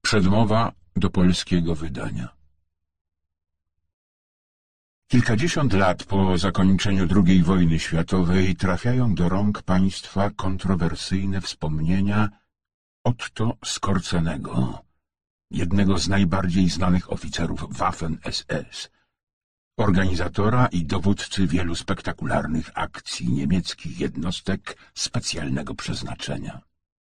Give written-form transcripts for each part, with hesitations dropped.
Przedmowa do polskiego wydania. Kilkadziesiąt lat po zakończeniu II wojny światowej trafiają do rąk państwa kontrowersyjne wspomnienia Otto Skorcenego, jednego z najbardziej znanych oficerów Waffen-SS, organizatora i dowódcy wielu spektakularnych akcji niemieckich jednostek specjalnego przeznaczenia.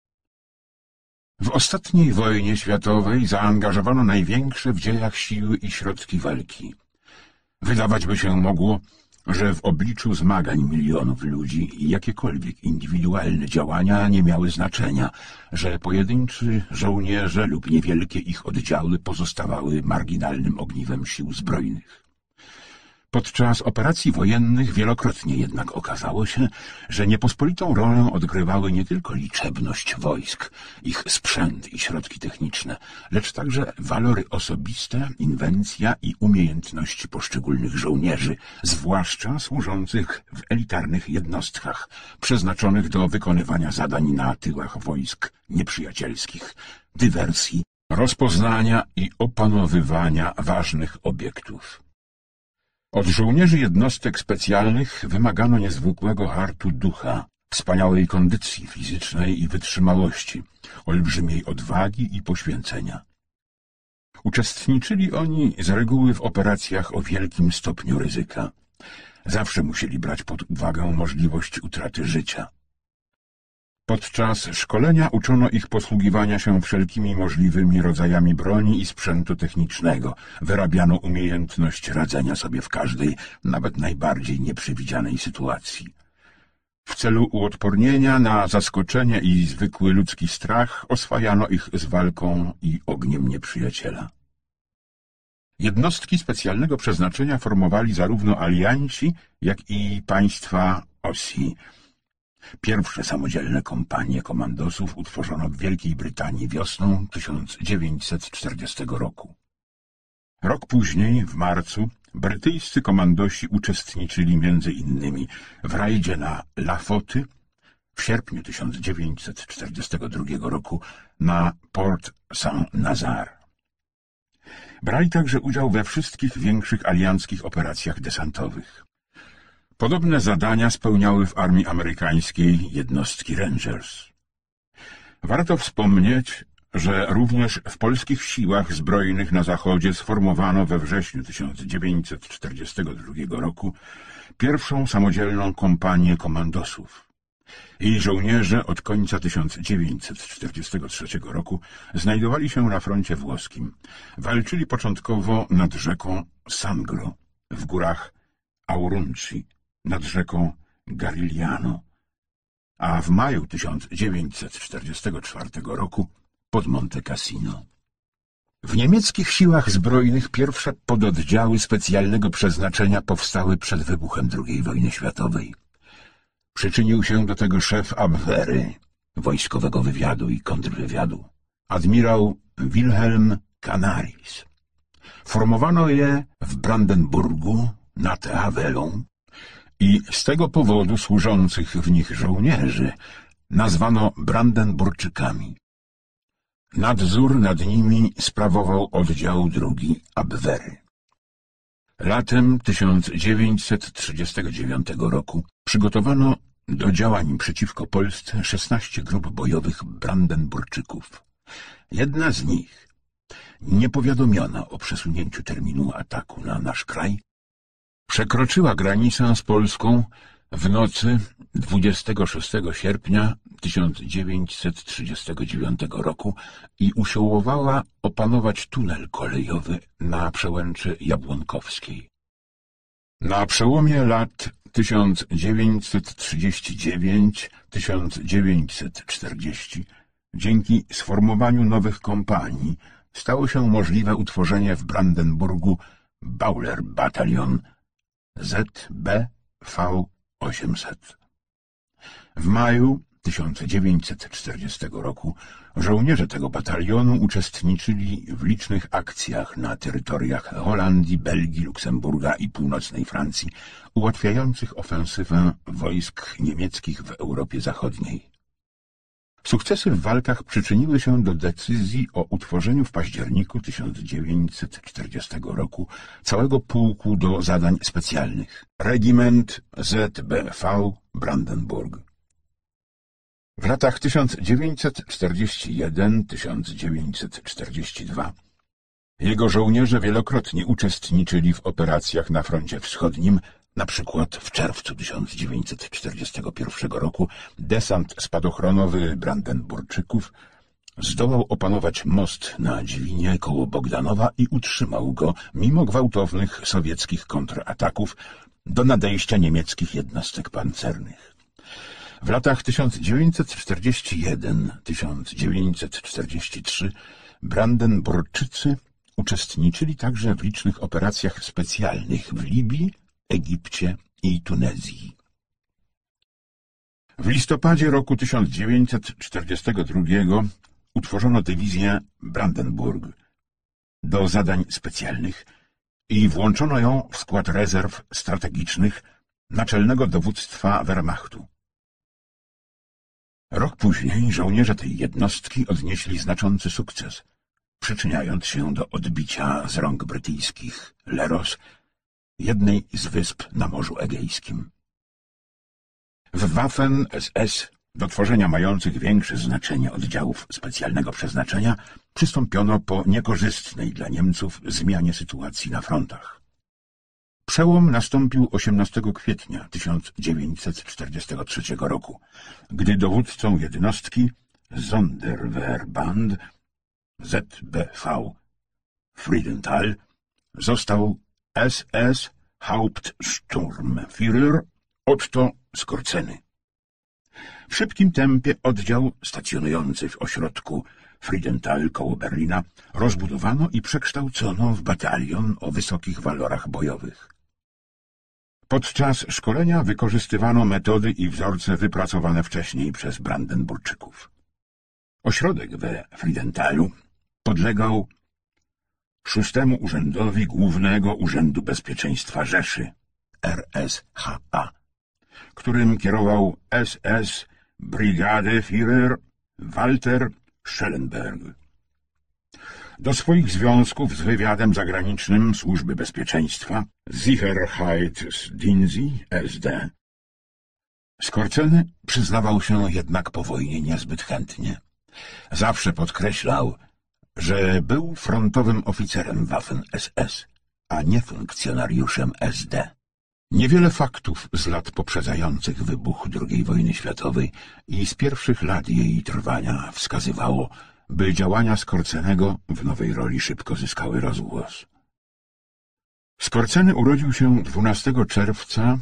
W ostatniej wojnie światowej zaangażowano największe w dziejach siły i środki walki. Wydawać by się mogło, że w obliczu zmagań milionów ludzi jakiekolwiek indywidualne działania nie miały znaczenia, że pojedynczy żołnierze lub niewielkie ich oddziały pozostawały marginalnym ogniwem sił zbrojnych. Podczas operacji wojennych wielokrotnie jednak okazało się, że niepospolitą rolę odgrywały nie tylko liczebność wojsk, ich sprzęt i środki techniczne, lecz także walory osobiste, inwencja i umiejętności poszczególnych żołnierzy, zwłaszcza służących w elitarnych jednostkach, przeznaczonych do wykonywania zadań na tyłach wojsk nieprzyjacielskich, dywersji, rozpoznania i opanowywania ważnych obiektów. Od żołnierzy jednostek specjalnych wymagano niezwykłego hartu ducha, wspaniałej kondycji fizycznej i wytrzymałości, olbrzymiej odwagi i poświęcenia. Uczestniczyli oni z reguły w operacjach o wielkim stopniu ryzyka. Zawsze musieli brać pod uwagę możliwość utraty życia. Podczas szkolenia uczono ich posługiwania się wszelkimi możliwymi rodzajami broni i sprzętu technicznego. Wyrabiano umiejętność radzenia sobie w każdej, nawet najbardziej nieprzewidzianej sytuacji. W celu uodpornienia na zaskoczenie i zwykły ludzki strach oswajano ich z walką i ogniem nieprzyjaciela. Jednostki specjalnego przeznaczenia formowali zarówno alianci, jak i państwa OSI. Pierwsze samodzielne kompanie komandosów utworzono w Wielkiej Brytanii wiosną 1940 roku. Rok później, w marcu, brytyjscy komandosi uczestniczyli m.in. w rajdzie na Lofoty, w sierpniu 1942 roku na Port Saint-Nazaire. Brali także udział we wszystkich większych alianckich operacjach desantowych. Podobne zadania spełniały w armii amerykańskiej jednostki Rangers. Warto wspomnieć, że również w polskich siłach zbrojnych na Zachodzie sformowano we wrześniu 1942 roku pierwszą samodzielną kompanię komandosów. Jej żołnierze od końca 1943 roku znajdowali się na froncie włoskim. Walczyli początkowo nad rzeką Sangro, w górach Aurunci, nad rzeką Garigliano, a w maju 1944 roku pod Monte Cassino. W niemieckich siłach zbrojnych pierwsze pododdziały specjalnego przeznaczenia powstały przed wybuchem II wojny światowej. Przyczynił się do tego szef Abwehry, wojskowego wywiadu i kontrwywiadu, admirał Wilhelm Canaris. Formowano je w Brandenburgu nad Havelą i z tego powodu służących w nich żołnierzy nazwano Brandenburczykami. Nadzór nad nimi sprawował oddział II Abwehry. Latem 1939 roku przygotowano do działań przeciwko Polsce 16 grup bojowych Brandenburczyków. Jedna z nich, niepowiadomiona o przesunięciu terminu ataku na nasz kraj, przekroczyła granicę z Polską w nocy 26 sierpnia 1939 roku i usiłowała opanować tunel kolejowy na przełęczy Jabłonkowskiej. Na przełomie lat 1939–1940 dzięki sformowaniu nowych kompanii stało się możliwe utworzenie w Brandenburgu Bauler Batalion ZBV-800. W maju 1940 roku żołnierze tego batalionu uczestniczyli w licznych akcjach na terytoriach Holandii, Belgii, Luksemburga i północnej Francji, ułatwiających ofensywę wojsk niemieckich w Europie Zachodniej. Sukcesy w walkach przyczyniły się do decyzji o utworzeniu w październiku 1940 roku całego pułku do zadań specjalnych. Regiment ZBV Brandenburg. W latach 1941–1942 jego żołnierze wielokrotnie uczestniczyli w operacjach na froncie wschodnim. Na przykład w czerwcu 1941 roku desant spadochronowy Brandenburczyków zdołał opanować most na Dźwinie koło Bogdanowa i utrzymał go mimo gwałtownych sowieckich kontrataków do nadejścia niemieckich jednostek pancernych. W latach 1941–1943 Brandenburczycy uczestniczyli także w licznych operacjach specjalnych w Libii, Egipcie i Tunezji. W listopadzie roku 1942 utworzono dywizję Brandenburg do zadań specjalnych i włączono ją w skład rezerw strategicznych Naczelnego Dowództwa Wehrmachtu. Rok później żołnierze tej jednostki odnieśli znaczący sukces, przyczyniając się do odbicia z rąk brytyjskich Leros jednej z wysp na Morzu Egejskim. W Waffen-SS do tworzenia mających większe znaczenie oddziałów specjalnego przeznaczenia przystąpiono po niekorzystnej dla Niemców zmianie sytuacji na frontach. Przełom nastąpił 18 kwietnia 1943 roku, gdy dowódcą jednostki Sonderwehrband ZBV Friedenthal został SS Hauptsturmführer Otto Skorceny. W szybkim tempie oddział stacjonujący w ośrodku Friedenthal koło Berlina rozbudowano i przekształcono w batalion o wysokich walorach bojowych. Podczas szkolenia wykorzystywano metody i wzorce wypracowane wcześniej przez Brandenburczyków. Ośrodek we Friedenthalu podlegał Szóstemu Urzędowi Głównego Urzędu Bezpieczeństwa Rzeszy, RSHA, którym kierował SS Brigadeführer Walter Schellenberg. Do swoich związków z wywiadem zagranicznym Służby Bezpieczeństwa Sicherheitsdienst SD Skorceny przyznawał się jednak po wojnie niezbyt chętnie. Zawsze podkreślał, że był frontowym oficerem Waffen-SS, a nie funkcjonariuszem SD. Niewiele faktów z lat poprzedzających wybuch II wojny światowej i z pierwszych lat jej trwania wskazywało, by działania Skorcenego w nowej roli szybko zyskały rozgłos. Skorceny urodził się 12 czerwca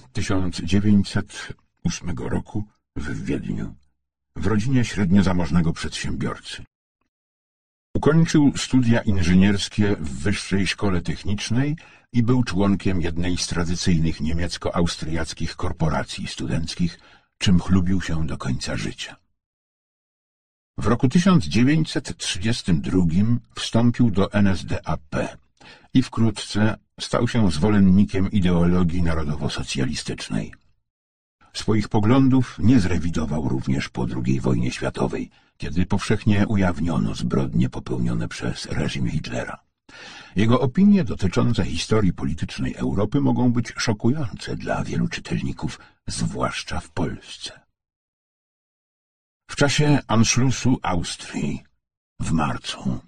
1908 roku w Wiedniu, w rodzinie średniozamożnego przedsiębiorcy. Ukończył studia inżynierskie w Wyższej Szkole Technicznej i był członkiem jednej z tradycyjnych niemiecko-austriackich korporacji studenckich, czym chlubił się do końca życia. W roku 1932 wstąpił do NSDAP i wkrótce stał się zwolennikiem ideologii narodowo-socjalistycznej. Swoich poglądów nie zrewidował również po II wojnie światowej, kiedy powszechnie ujawniono zbrodnie popełnione przez reżim Hitlera. Jego opinie dotyczące historii politycznej Europy mogą być szokujące dla wielu czytelników, zwłaszcza w Polsce. W czasie Anschlussu Austrii w marcu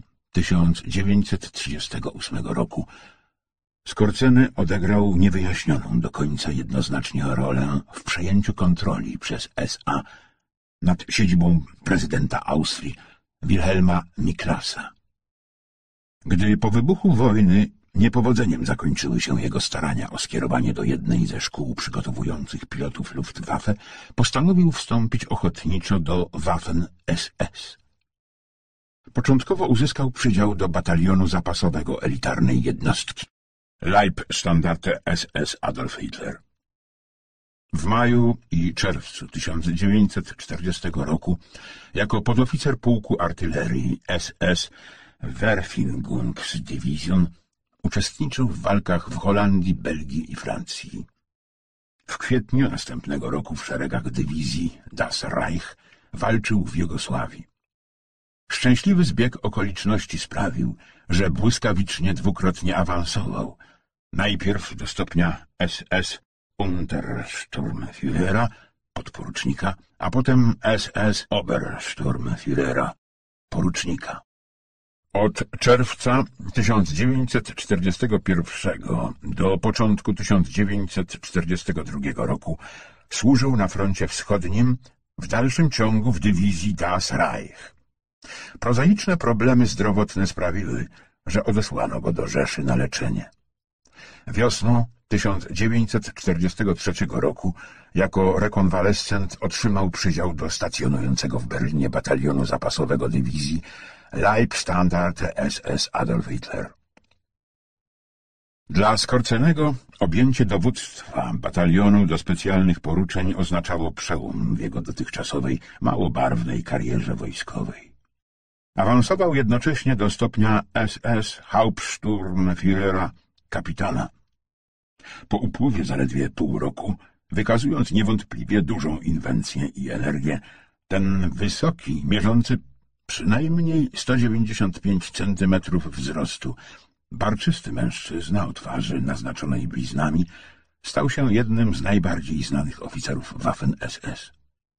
1938 roku Skorceny odegrał niewyjaśnioną do końca jednoznacznie rolę w przejęciu kontroli przez SA nad siedzibą prezydenta Austrii Wilhelma Miklasa. Gdy po wybuchu wojny niepowodzeniem zakończyły się jego starania o skierowanie do jednej ze szkół przygotowujących pilotów Luftwaffe, postanowił wstąpić ochotniczo do Waffen-SS. Początkowo uzyskał przydział do batalionu zapasowego elitarnej jednostki Leibstandarte SS Adolf Hitler. W maju i czerwcu 1940 roku jako podoficer pułku artylerii SS Verfügungsdivision uczestniczył w walkach w Holandii, Belgii i Francji. W kwietniu następnego roku w szeregach dywizji Das Reich walczył w Jugosławii. Szczęśliwy zbieg okoliczności sprawił, że błyskawicznie dwukrotnie awansował. Najpierw do stopnia SS Untersturmführera, podporucznika, a potem SS Obersturmführera, porucznika. Od czerwca 1941 do początku 1942 roku służył na froncie wschodnim, w dalszym ciągu w dywizji Das Reich. Prozaiczne problemy zdrowotne sprawiły, że odesłano go do Rzeszy na leczenie. Wiosną 1943 roku jako rekonwalescent otrzymał przydział do stacjonującego w Berlinie batalionu zapasowego dywizji Leibstandarte SS Adolf Hitler. Dla Skorcenego objęcie dowództwa batalionu do specjalnych poruczeń oznaczało przełom w jego dotychczasowej, mało barwnej karierze wojskowej. Awansował jednocześnie do stopnia SS Hauptsturmführera, kapitana. Po upływie zaledwie pół roku, wykazując niewątpliwie dużą inwencję i energię, ten wysoki, mierzący przynajmniej 195 centymetrów wzrostu, barczysty mężczyzna o twarzy naznaczonej bliznami stał się jednym z najbardziej znanych oficerów Waffen-SS.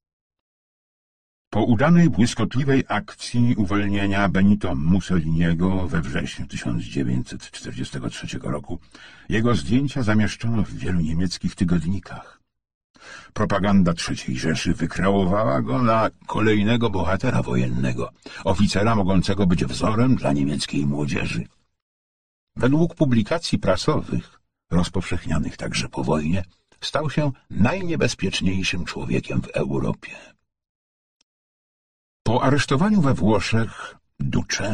Po udanej, błyskotliwej akcji uwolnienia Benito Mussoliniego we wrześniu 1943 roku jego zdjęcia zamieszczono w wielu niemieckich tygodnikach. Propaganda III Rzeszy wykreowała go na kolejnego bohatera wojennego, oficera mogącego być wzorem dla niemieckiej młodzieży. Według publikacji prasowych, rozpowszechnianych także po wojnie, stał się najniebezpieczniejszym człowiekiem w Europie. Po aresztowaniu we Włoszech Duce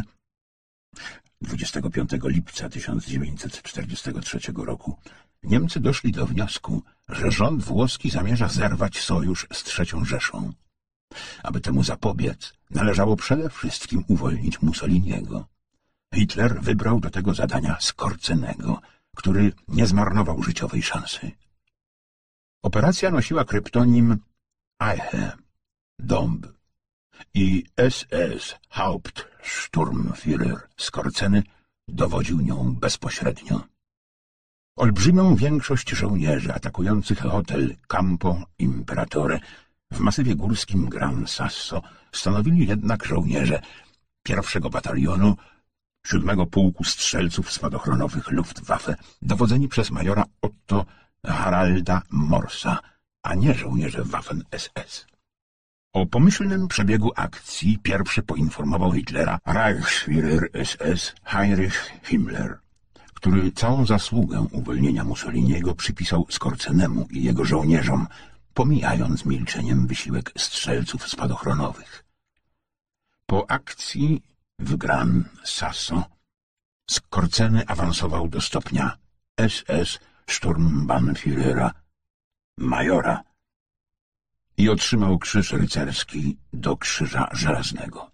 25 lipca 1943 roku Niemcy doszli do wniosku, że rząd włoski zamierza zerwać sojusz z III Rzeszą. Aby temu zapobiec, należało przede wszystkim uwolnić Mussoliniego. Hitler wybrał do tego zadania Skorcenego, który nie zmarnował życiowej szansy. Operacja nosiła kryptonim Eiche, dąb, i SS Hauptsturmführer Skorceny dowodził nią bezpośrednio. Olbrzymią większość żołnierzy atakujących hotel Campo Imperatore w masywie górskim Gran Sasso stanowili jednak żołnierze 1. Batalionu 7. Pułku Strzelców Spadochronowych Luftwaffe, dowodzeni przez majora Otto Haralda Morsa, a nie żołnierze Waffen-SS. O pomyślnym przebiegu akcji pierwszy poinformował Hitlera Reichsführer SS Heinrich Himmler, który całą zasługę uwolnienia Mussoliniego przypisał Skorcenemu i jego żołnierzom, pomijając milczeniem wysiłek strzelców spadochronowych. Po akcji w Gran Sasso Skorceny awansował do stopnia SS Sturmbannführera, majora, i otrzymał krzyż rycerski do Krzyża Żelaznego.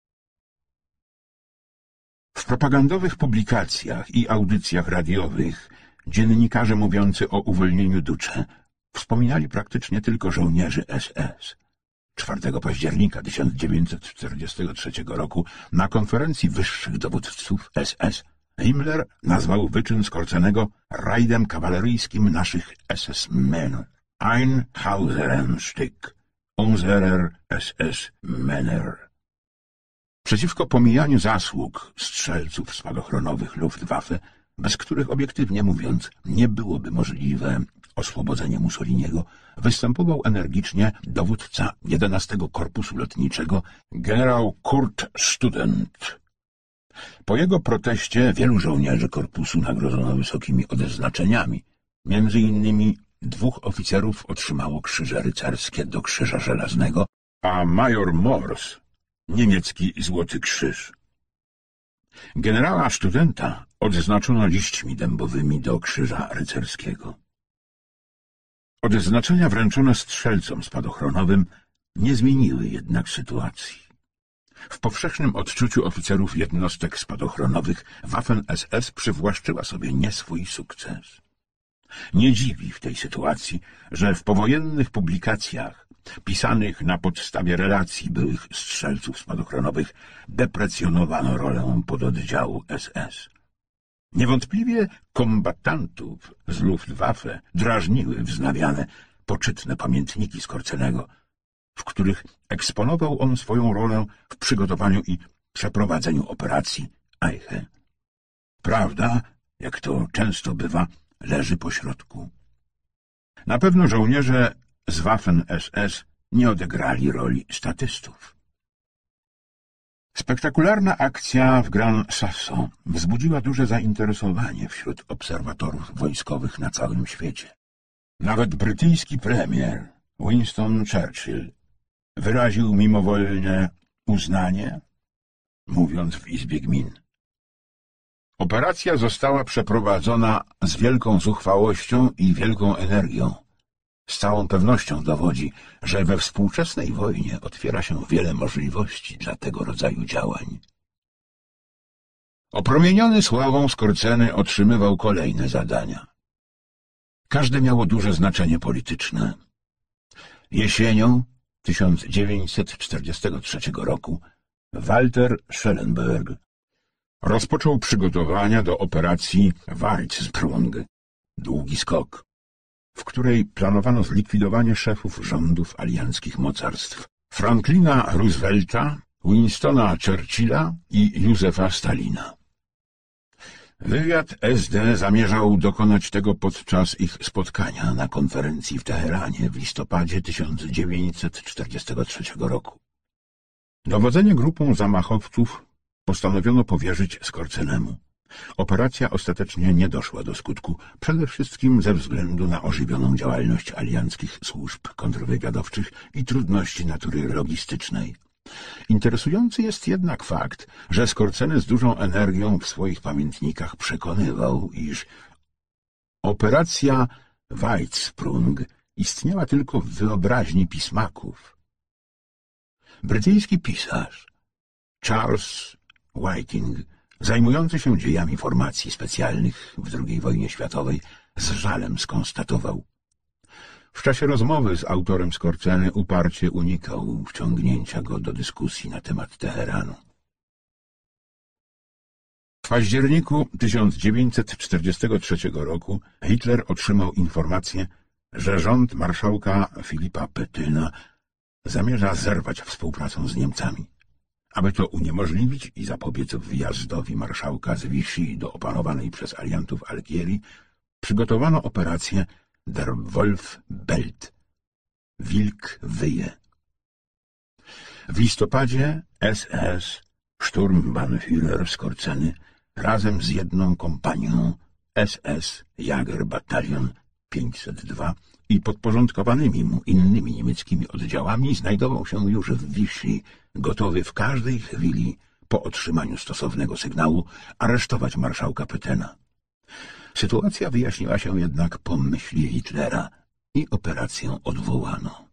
W propagandowych publikacjach i audycjach radiowych dziennikarze mówiący o uwolnieniu Duce wspominali praktycznie tylko żołnierzy SS. 4 października 1943 roku na konferencji wyższych dowódców SS Himmler nazwał wyczyn Skorcenego rajdem kawaleryjskim naszych SS-men. Ein Hauserenstück unserer SS-Männer. Przeciwko pomijaniu zasług strzelców spadochronowych Luftwaffe, bez których obiektywnie mówiąc nie byłoby możliwe oswobodzenie Mussoliniego, występował energicznie dowódca 11 Korpusu Lotniczego generał Kurt Student. Po jego proteście wielu żołnierzy korpusu nagrodzono wysokimi odznaczeniami, między innymi 2 oficerów otrzymało krzyże rycerskie do Krzyża Żelaznego, a major Mors niemiecki Złoty Krzyż. Generała Studenta odznaczono liśćmi dębowymi do Krzyża Rycerskiego. Odznaczenia wręczone strzelcom spadochronowym nie zmieniły jednak sytuacji. W powszechnym odczuciu oficerów jednostek spadochronowych Waffen-SS przywłaszczyła sobie nie swój sukces. Nie dziwi w tej sytuacji, że w powojennych publikacjach pisanych na podstawie relacji byłych strzelców spadochronowych deprecjonowano rolę pododdziału SS. Niewątpliwie kombatantów z Luftwaffe drażniły wznawiane poczytne pamiętniki Skorcenego, w których eksponował on swoją rolę w przygotowaniu i przeprowadzeniu operacji Eiche. Prawda, jak to często bywa, leży pośrodku. Na pewno żołnierze z Waffen-SS nie odegrali roli statystów. Spektakularna akcja w Gran Sasso wzbudziła duże zainteresowanie wśród obserwatorów wojskowych na całym świecie. Nawet brytyjski premier Winston Churchill wyraził mimowolnie uznanie, mówiąc w Izbie Gmin. Operacja została przeprowadzona z wielką zuchwałością i wielką energią. Z całą pewnością dowodzi, że we współczesnej wojnie otwiera się wiele możliwości dla tego rodzaju działań. Opromieniony sławą Skorceny otrzymywał kolejne zadania. Każde miało duże znaczenie polityczne. Jesienią 1943 roku Walter Schellenberg rozpoczął przygotowania do operacji Weizsprung, długi skok, w której planowano zlikwidowanie szefów rządów alianckich mocarstw Franklina Roosevelta, Winstona Churchilla i Józefa Stalina. Wywiad SD zamierzał dokonać tego podczas ich spotkania na konferencji w Teheranie w listopadzie 1943 roku. Dowodzenie grupą zamachowców postanowiono powierzyć Skorcenemu. Operacja ostatecznie nie doszła do skutku, przede wszystkim ze względu na ożywioną działalność alianckich służb kontrwywiadowczych i trudności natury logistycznej. Interesujący jest jednak fakt, że Skorceny z dużą energią w swoich pamiętnikach przekonywał, iż operacja Weizsprung istniała tylko w wyobraźni pismaków. Brytyjski pisarz Charles Whiting, zajmujący się dziejami formacji specjalnych w II wojnie światowej, z żalem skonstatował: w czasie rozmowy z autorem Skorceny uparcie unikał wciągnięcia go do dyskusji na temat Teheranu. W październiku 1943 roku Hitler otrzymał informację, że rząd marszałka Filipa Petyna zamierza zerwać współpracę z Niemcami. Aby to uniemożliwić i zapobiec wjazdowi marszałka z Vichy do opanowanej przez aliantów Algierii, przygotowano operację Der Wolf bellt. Wilk wyje. W listopadzie SS Sturmbannführer Skorceny razem z jedną kompanią SS Jagerbataillon 502 i podporządkowanymi mu innymi niemieckimi oddziałami znajdował się już w Vichy, gotowy w każdej chwili po otrzymaniu stosownego sygnału aresztować marszałka Petena. Sytuacja wyjaśniła się jednak po myśli Hitlera i operację odwołano.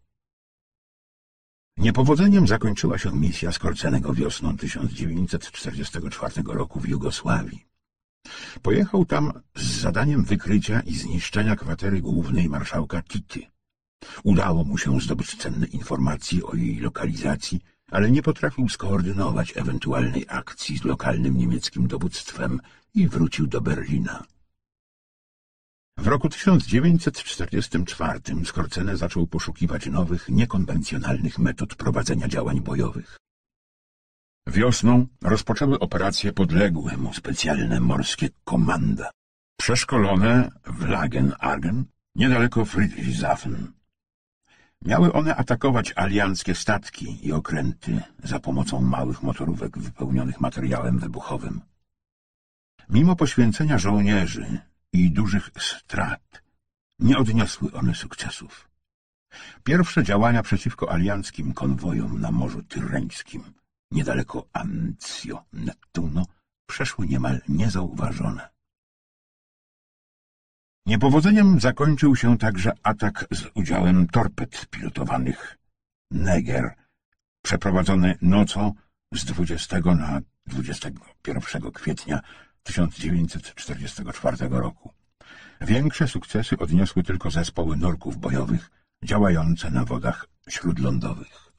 Niepowodzeniem zakończyła się misja Skorcenego wiosną 1944 roku w Jugosławii. Pojechał tam z zadaniem wykrycia i zniszczenia kwatery głównej marszałka Tity. Udało mu się zdobyć cenne informacje o jej lokalizacji, ale nie potrafił skoordynować ewentualnej akcji z lokalnym niemieckim dowództwem i wrócił do Berlina. W roku 1944 Skorceny zaczął poszukiwać nowych, niekonwencjonalnych metod prowadzenia działań bojowych. Wiosną rozpoczęły operacje podległe mu specjalne morskie komanda, przeszkolone w Lagen-Argen, niedaleko Friedrichshafen. Miały one atakować alianckie statki i okręty za pomocą małych motorówek wypełnionych materiałem wybuchowym. Mimo poświęcenia żołnierzy i dużych strat nie odniosły one sukcesów. Pierwsze działania przeciwko alianckim konwojom na Morzu Tyreńskim, niedaleko Anzio Nettuno, przeszły niemal niezauważone. Niepowodzeniem zakończył się także atak z udziałem torped pilotowanych Neger, przeprowadzony nocą z 20 na 21 kwietnia 1944 roku. Większe sukcesy odniosły tylko zespoły nurków bojowych działające na wodach śródlądowych.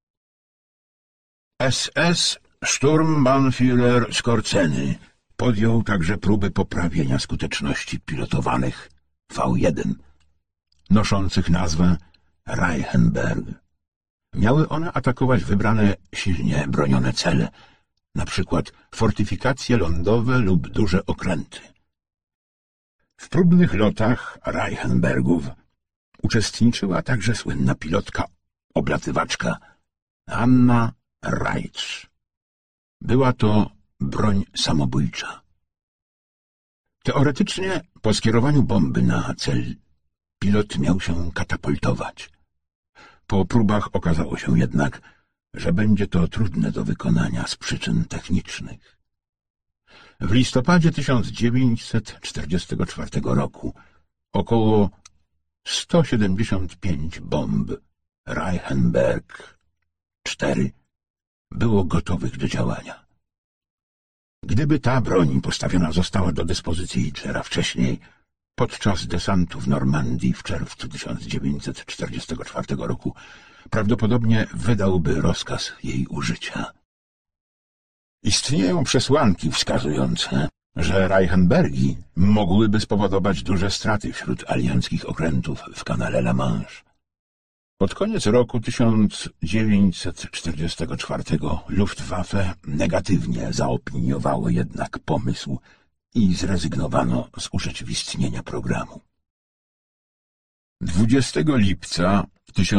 SS Sturmbannführer Skorceny podjął także próby poprawienia skuteczności pilotowanych V1, noszących nazwę Reichenberg. Miały one atakować wybrane silnie bronione cele, na przykład fortyfikacje lądowe lub duże okręty. W próbnych lotach Reichenbergów uczestniczyła także słynna pilotka-oblatywaczka Anna Reitsch. Była to broń samobójcza. Teoretycznie po skierowaniu bomby na cel pilot miał się katapultować. Po próbach okazało się jednak, że będzie to trudne do wykonania z przyczyn technicznych. W listopadzie 1944 roku około 175 bomb Reichenberg 4 było gotowych do działania. Gdyby ta broń postawiona została do dyspozycji Hitlera wcześniej, podczas desantu w Normandii w czerwcu 1944 roku, prawdopodobnie wydałby rozkaz jej użycia. Istnieją przesłanki wskazujące, że Reichenbergi mogłyby spowodować duże straty wśród alianckich okrętów w kanale La Manche. Pod koniec roku 1944 Luftwaffe negatywnie zaopiniowało jednak pomysł i zrezygnowano z urzeczywistnienia programu. 20 lipca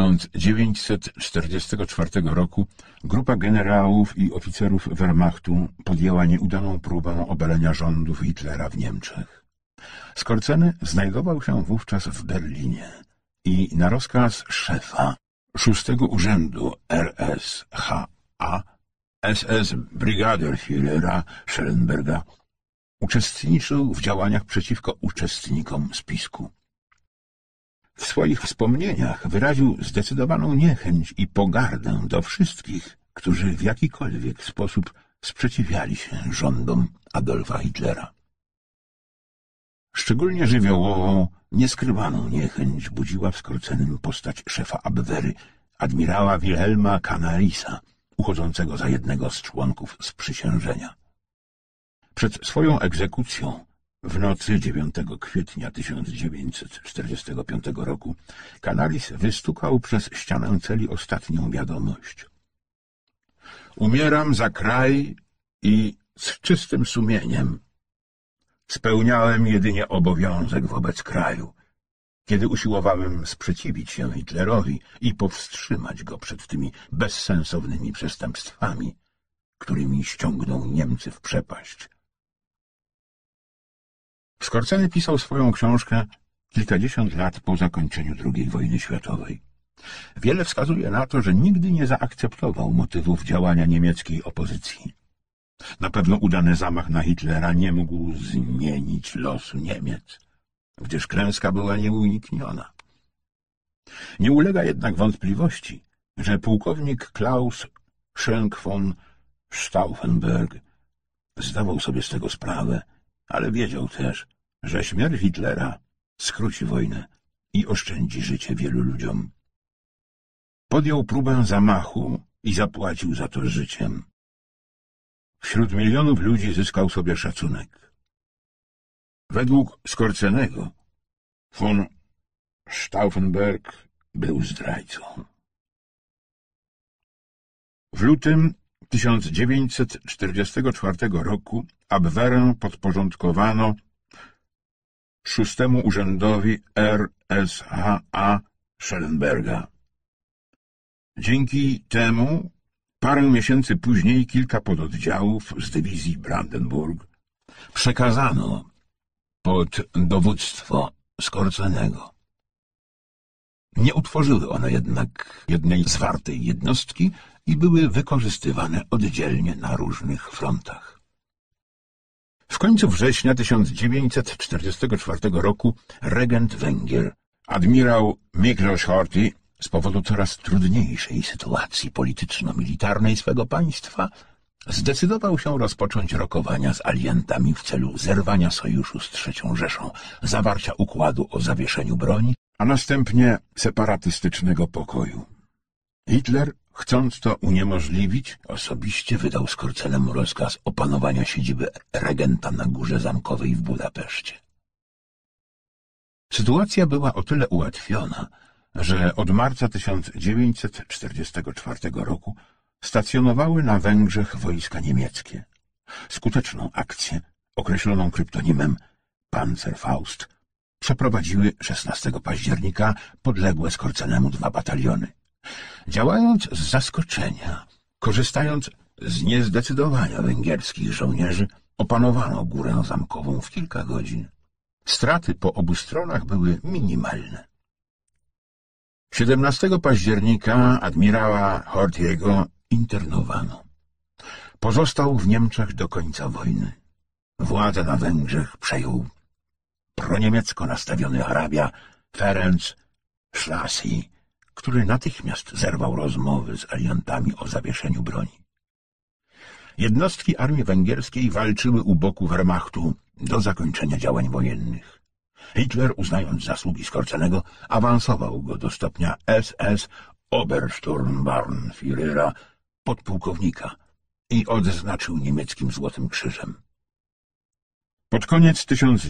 1944 roku grupa generałów i oficerów Wehrmachtu podjęła nieudaną próbę obalenia rządów Hitlera w Niemczech. Skorceny znajdował się wówczas w Berlinie i na rozkaz szefa 6. Urzędu RSHA SS Brigadeführera Schellenberga uczestniczył w działaniach przeciwko uczestnikom spisku. W swoich wspomnieniach wyraził zdecydowaną niechęć i pogardę do wszystkich, którzy w jakikolwiek sposób sprzeciwiali się rządom Adolfa Hitlera. Szczególnie żywiołową, nieskrywaną niechęć budziła w Skorcenym postać szefa Abwehry, admirała Wilhelma Canarisa, uchodzącego za jednego z członków sprzysiężenia. Przed swoją egzekucją w nocy 9 kwietnia 1945 roku Canaris wystukał przez ścianę celi ostatnią wiadomość. Umieram za kraj i z czystym sumieniem. Spełniałem jedynie obowiązek wobec kraju, kiedy usiłowałem sprzeciwić się Hitlerowi i powstrzymać go przed tymi bezsensownymi przestępstwami, którymi ściągnął Niemcy w przepaść. Skorceny pisał swoją książkę kilkadziesiąt lat po zakończeniu II wojny światowej. Wiele wskazuje na to, że nigdy nie zaakceptował motywów działania niemieckiej opozycji. Na pewno udany zamach na Hitlera nie mógł zmienić losu Niemiec, gdyż klęska była nieunikniona. Nie ulega jednak wątpliwości, że pułkownik Klaus Schenk von Stauffenberg zdawał sobie z tego sprawę, ale wiedział też, że śmierć Hitlera skróci wojnę i oszczędzi życie wielu ludziom. Podjął próbę zamachu i zapłacił za to życiem. Wśród milionów ludzi zyskał sobie szacunek. Według Skorcenego von Stauffenberg był zdrajcą. W lutym 1944 roku Abwehrę podporządkowano 6. Urzędowi RSHA Schellenberga. Dzięki temu parę miesięcy później kilka pododdziałów z dywizji Brandenburg przekazano pod dowództwo Skorcenego. Nie utworzyły one jednak jednej zwartej jednostki i były wykorzystywane oddzielnie na różnych frontach. W końcu września 1944 roku regent Węgier, admirał Miklos Horthy, z powodu coraz trudniejszej sytuacji polityczno-militarnej swego państwa, zdecydował się rozpocząć rokowania z aliantami w celu zerwania sojuszu z III Rzeszą, zawarcia układu o zawieszeniu broni, a następnie separatystycznego pokoju. Hitler, chcąc to uniemożliwić, osobiście wydał Skorcenemu rozkaz opanowania siedziby regenta na Górze Zamkowej w Budapeszcie. Sytuacja była o tyle ułatwiona, że od marca 1944 roku stacjonowały na Węgrzech wojska niemieckie. Skuteczną akcję, określoną kryptonimem Panzerfaust, przeprowadziły 16 października podległe Skorcenemu 2 bataliony. Działając z zaskoczenia, korzystając z niezdecydowania węgierskich żołnierzy, opanowano Górę Zamkową w kilka godzin. Straty po obu stronach były minimalne. 17 października admirała Horthyego internowano. Pozostał w Niemczech do końca wojny. Władzę na Węgrzech przejął proniemiecko nastawiony hrabia Ferenc Szlasi, który natychmiast zerwał rozmowy z aliantami o zawieszeniu broni. Jednostki armii węgierskiej walczyły u boku Wehrmachtu do zakończenia działań wojennych. Hitler, uznając zasługi Skorcenego, awansował go do stopnia SS Obersturmbannführera, podpułkownika, i odznaczył niemieckim Złotym Krzyżem. Pod koniec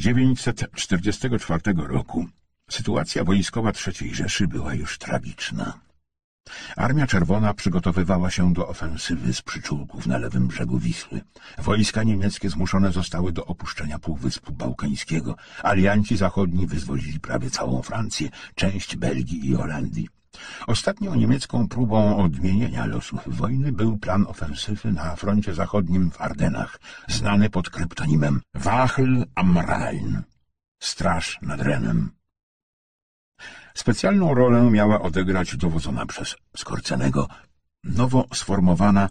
1944 roku sytuacja wojskowa III Rzeszy była już tragiczna. Armia Czerwona przygotowywała się do ofensywy z przyczółków na lewym brzegu Wisły. Wojska niemieckie zmuszone zostały do opuszczenia Półwyspu Bałkańskiego. Alianci zachodni wyzwolili prawie całą Francję, część Belgii i Holandii. Ostatnią niemiecką próbą odmienienia losów wojny był plan ofensywy na froncie zachodnim w Ardennach, znany pod kryptonimem Wache am Rhein, Straż nad Renem. Specjalną rolę miała odegrać dowodzona przez Skorcenego nowo sformowana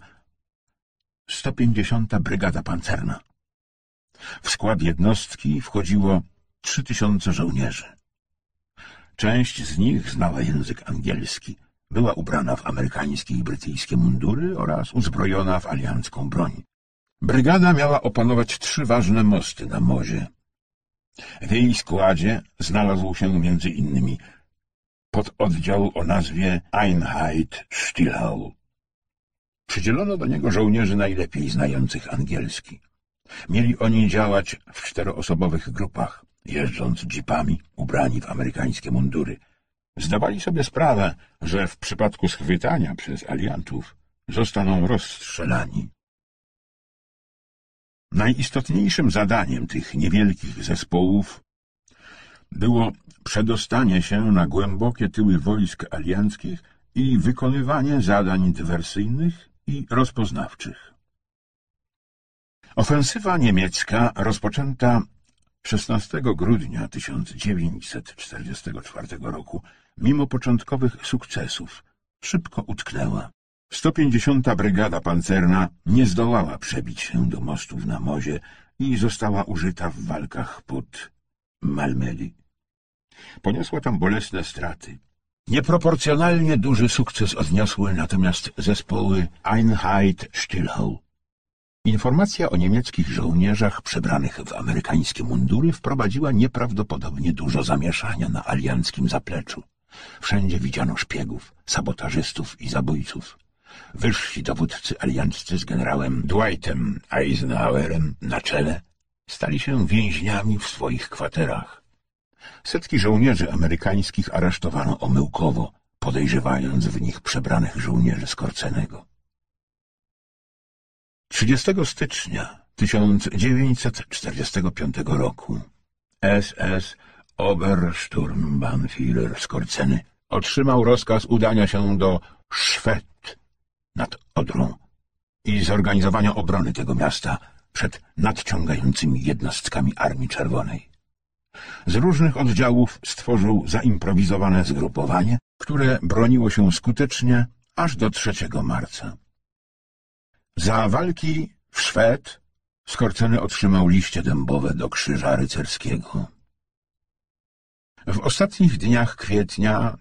150. Brygada Pancerna. W skład jednostki wchodziło 3000 żołnierzy. Część z nich znała język angielski, była ubrana w amerykańskie i brytyjskie mundury oraz uzbrojona w aliancką broń. Brygada miała opanować 3 ważne mosty na Mozie. W jej składzie znalazł się między innymi pododdział o nazwie Einheit Stillhau. Przydzielono do niego żołnierzy najlepiej znających angielski. Mieli oni działać w 4-osobowych grupach, jeżdżąc jeepami, ubrani w amerykańskie mundury. Zdawali sobie sprawę, że w przypadku schwytania przez aliantów zostaną rozstrzelani. Najistotniejszym zadaniem tych niewielkich zespołów było przedostanie się na głębokie tyły wojsk alianckich i wykonywanie zadań dywersyjnych i rozpoznawczych. Ofensywa niemiecka, rozpoczęta 16 grudnia 1944 roku, mimo początkowych sukcesów, szybko utknęła. 150. Brygada Pancerna nie zdołała przebić się do mostów na Mozie i została użyta w walkach pod Malmedy. Poniosła tam bolesne straty. Nieproporcjonalnie duży sukces odniosły natomiast zespoły Einheit Stillhau. Informacja o niemieckich żołnierzach przebranych w amerykańskie mundury wprowadziła nieprawdopodobnie dużo zamieszania na alianckim zapleczu. Wszędzie widziano szpiegów, sabotażystów i zabójców. Wyżsi dowódcy alianccy z generałem Dwightem Eisenhowerem na czele stali się więźniami w swoich kwaterach. Setki żołnierzy amerykańskich aresztowano omyłkowo, podejrzewając w nich przebranych żołnierzy Skorcenego. 30 stycznia 1945 roku SS Obersturmbannführer Skorceny otrzymał rozkaz udania się do Schwedt nad Odrą i zorganizowania obrony tego miasta przed nadciągającymi jednostkami Armii Czerwonej. Z różnych oddziałów stworzył zaimprowizowane zgrupowanie, które broniło się skutecznie aż do 3 marca. Za walki w Schwedt Skorceny otrzymał liście dębowe do Krzyża Rycerskiego. W ostatnich dniach kwietnia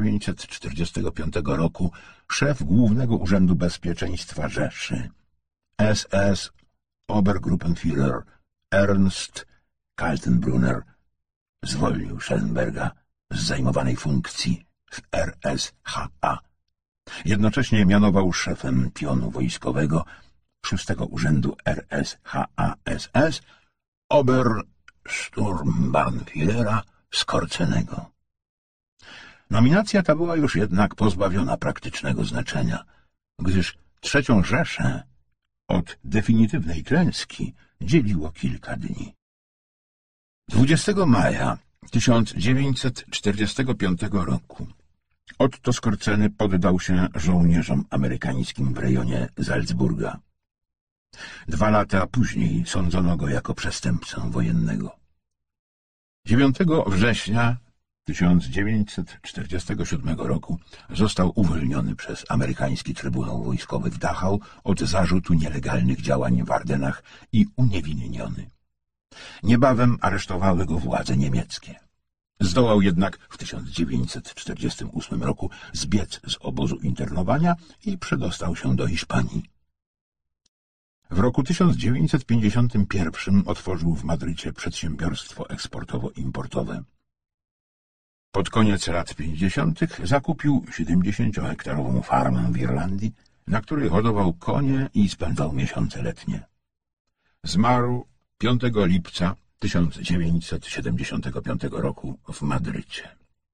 1945 roku szef Głównego Urzędu Bezpieczeństwa Rzeszy, SS Obergruppenführer Ernst Kaltenbrunner zwolnił Schellenberga z zajmowanej funkcji w RSHA. Jednocześnie mianował szefem pionu wojskowego 6. Urzędu RSHA-SS Obersturmbannführera Skorcenego. Nominacja ta była już jednak pozbawiona praktycznego znaczenia, gdyż III Rzeszę od definitywnej klęski dzieliło kilka dni. 20 maja 1945 roku Otto Skorceny poddał się żołnierzom amerykańskim w rejonie Salzburga. 2 lata później sądzono go jako przestępcę wojennego. 9 września 1947 roku został uwolniony przez amerykański Trybunał Wojskowy w Dachau od zarzutu nielegalnych działań w Ardenach i uniewinniony. Niebawem aresztowały go władze niemieckie. Zdołał jednak w 1948 roku zbiec z obozu internowania i przedostał się do Hiszpanii. W roku 1951 otworzył w Madrycie przedsiębiorstwo eksportowo-importowe. Pod koniec lat 50. zakupił 70-hektarową farmę w Irlandii, na której hodował konie i spędzał miesiące letnie. Zmarł 5 lipca 1975 roku w Madrycie.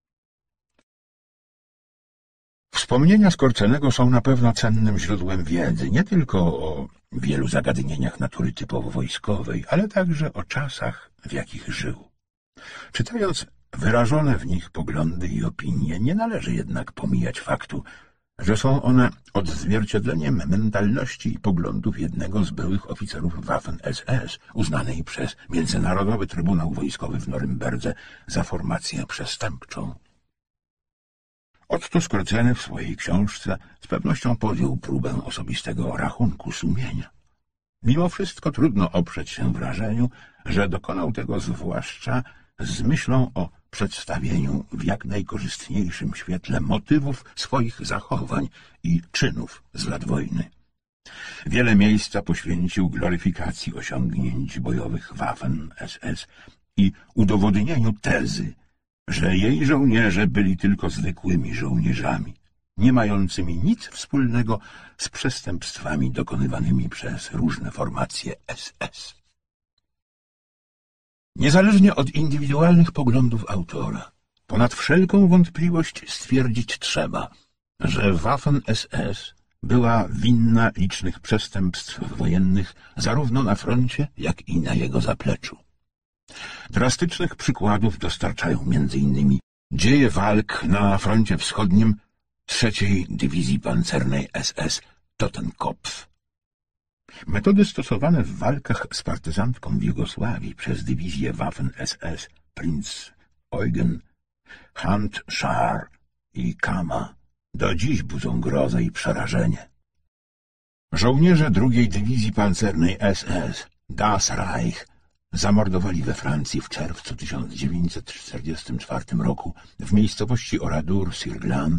Wspomnienia Skorcenego są na pewno cennym źródłem wiedzy, nie tylko o wielu zagadnieniach natury typowo wojskowej, ale także o czasach, w jakich żył. Czytając wyrażone w nich poglądy i opinie, nie należy jednak pomijać faktu, że są one odzwierciedleniem mentalności i poglądów jednego z byłych oficerów Waffen-SS, uznanej przez Międzynarodowy Trybunał Wojskowy w Norymberdze za formację przestępczą. Otto Skorceny w swojej książce z pewnością podjął próbę osobistego rachunku sumienia. Mimo wszystko trudno oprzeć się wrażeniu, że dokonał tego zwłaszcza z myślą o przedstawieniu w jak najkorzystniejszym świetle motywów swoich zachowań i czynów z lat wojny. Wiele miejsca poświęcił gloryfikacji osiągnięć bojowych Waffen-SS i udowodnieniu tezy, że jej żołnierze byli tylko zwykłymi żołnierzami, nie mającymi nic wspólnego z przestępstwami dokonywanymi przez różne formacje SS. Niezależnie od indywidualnych poglądów autora, ponad wszelką wątpliwość stwierdzić trzeba, że Waffen-SS była winna licznych przestępstw wojennych zarówno na froncie, jak i na jego zapleczu. Drastycznych przykładów dostarczają m.in. dzieje walk na froncie wschodnim III Dywizji Pancernej SS Totenkopf. Metody stosowane w walkach z partyzantką w Jugosławii przez dywizję Waffen-SS Prinz Eugen, Handschar i Kama do dziś budzą grozę i przerażenie. Żołnierze II Dywizji Pancernej SS Das Reich zamordowali we Francji w czerwcu 1944 roku w miejscowości Oradour-sur-Glane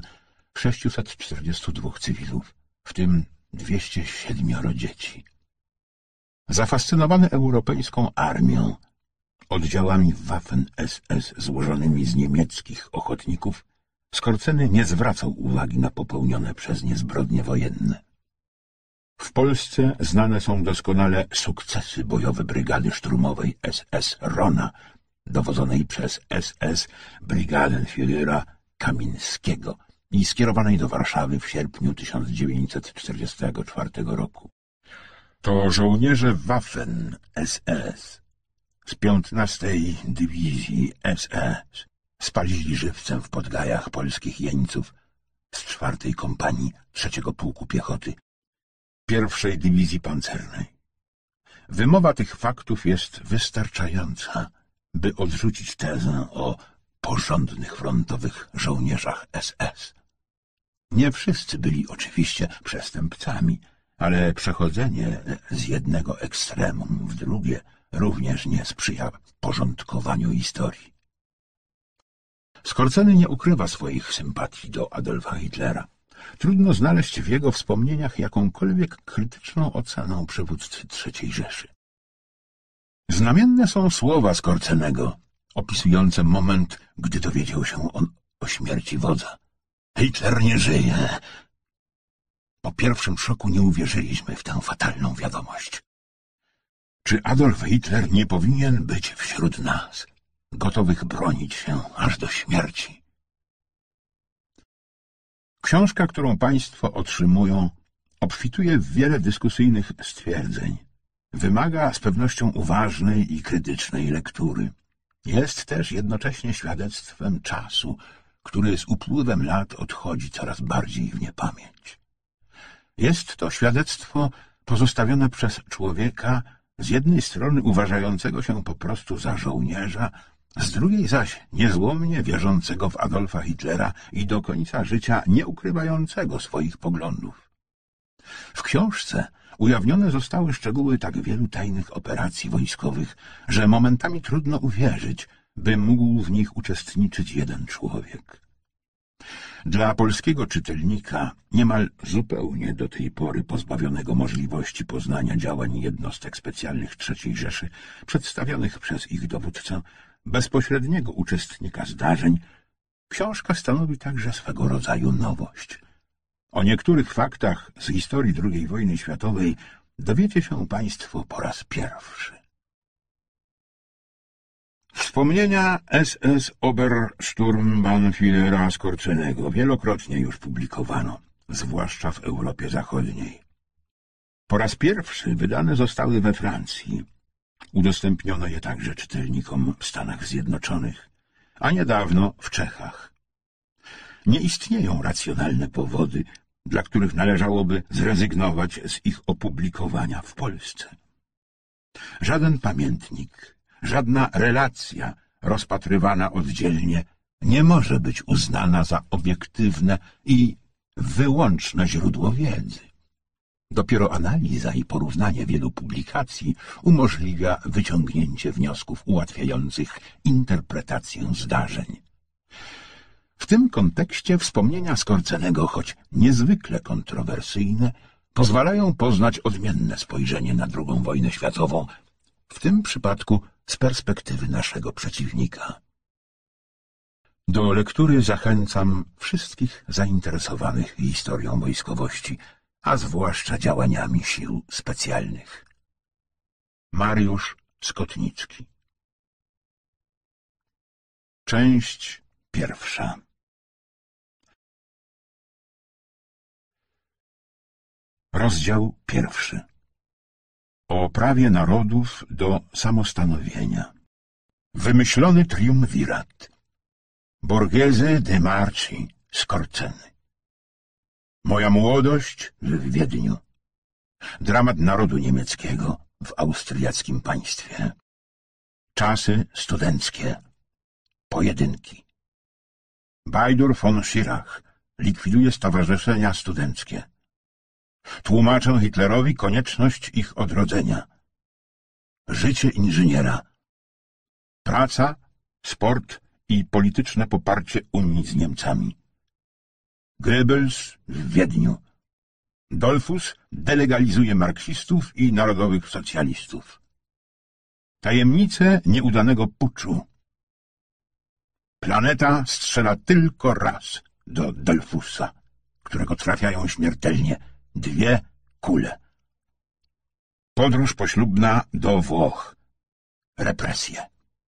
642 cywilów, w tym 207 dzieci. Zafascynowany europejską armią, oddziałami Waffen-SS złożonymi z niemieckich ochotników, Skorceny nie zwracał uwagi na popełnione przez nie zbrodnie wojenne. W Polsce znane są doskonale sukcesy bojowe brygady szturmowej SS Rona, dowodzonej przez SS Brigadenführera Kamińskiego i skierowanej do Warszawy w sierpniu 1944 roku. To żołnierze Waffen-SS z 15. Dywizji SS spalili żywcem w Podgajach polskich jeńców z 4. Kompanii 3. Pułku Piechoty 1. Dywizji Pancernej. Wymowa tych faktów jest wystarczająca, by odrzucić tezę o porządnych frontowych żołnierzach SS. Nie wszyscy byli oczywiście przestępcami, ale przechodzenie z jednego ekstremum w drugie również nie sprzyja porządkowaniu historii. Skorceny nie ukrywa swoich sympatii do Adolfa Hitlera, Trudno znaleźć w jego wspomnieniach jakąkolwiek krytyczną ocenę przywódcy III Rzeszy. Znamienne są słowa Skorcenego, opisujące moment, gdy dowiedział się on o śmierci wodza. Hitler nie żyje. Po pierwszym szoku nie uwierzyliśmy w tę fatalną wiadomość. Czy Adolf Hitler nie powinien być wśród nas, gotowych bronić się aż do śmierci? Książka, którą państwo otrzymują, obfituje w wiele dyskusyjnych stwierdzeń. Wymaga z pewnością uważnej i krytycznej lektury. Jest też jednocześnie świadectwem czasu, który z upływem lat odchodzi coraz bardziej w niepamięć. Jest to świadectwo pozostawione przez człowieka, z jednej strony uważającego się po prostu za żołnierza, z drugiej zaś niezłomnie wierzącego w Adolfa Hitlera i do końca życia nie ukrywającego swoich poglądów. W książce ujawnione zostały szczegóły tak wielu tajnych operacji wojskowych, że momentami trudno uwierzyć, by mógł w nich uczestniczyć jeden człowiek. Dla polskiego czytelnika, niemal zupełnie do tej pory pozbawionego możliwości poznania działań jednostek specjalnych III Rzeszy, przedstawionych przez ich dowódcę, bezpośredniego uczestnika zdarzeń, książka stanowi także swego rodzaju nowość. O niektórych faktach z historii II wojny światowej dowiecie się państwo po raz pierwszy. Wspomnienia SS Obersturmbannführera Skorcenego wielokrotnie już publikowano, zwłaszcza w Europie Zachodniej. Po raz pierwszy wydane zostały we Francji. Udostępniono je także czytelnikom w Stanach Zjednoczonych, a niedawno w Czechach. Nie istnieją racjonalne powody, dla których należałoby zrezygnować z ich opublikowania w Polsce. Żaden pamiętnik, żadna relacja rozpatrywana oddzielnie nie może być uznana za obiektywne i wyłączne źródło wiedzy. Dopiero analiza i porównanie wielu publikacji umożliwia wyciągnięcie wniosków ułatwiających interpretację zdarzeń. W tym kontekście wspomnienia Skorcenego, choć niezwykle kontrowersyjne, pozwalają poznać odmienne spojrzenie na II wojnę światową, w tym przypadku z perspektywy naszego przeciwnika. Do lektury zachęcam wszystkich zainteresowanych historią wojskowości, a zwłaszcza działaniami sił specjalnych. Mariusz Skotnicki. Część pierwsza. Rozdział pierwszy. O prawie narodów do samostanowienia. Wymyślony triumvirat. Borghese de Marci, Skorceny. Moja młodość w Wiedniu. Dramat narodu niemieckiego w austriackim państwie. Czasy studenckie. Pojedynki. Bajdur von Schirach likwiduje stowarzyszenia studenckie. Tłumaczę Hitlerowi konieczność ich odrodzenia. Życie inżyniera. Praca, sport i polityczne poparcie Unii z Niemcami. Goebbels w Wiedniu. Dollfuss delegalizuje marksistów i narodowych socjalistów. Tajemnice nieudanego puczu. Planeta strzela tylko raz do Dollfussa, którego trafiają śmiertelnie 2 kule. Podróż poślubna do Włoch. Represje.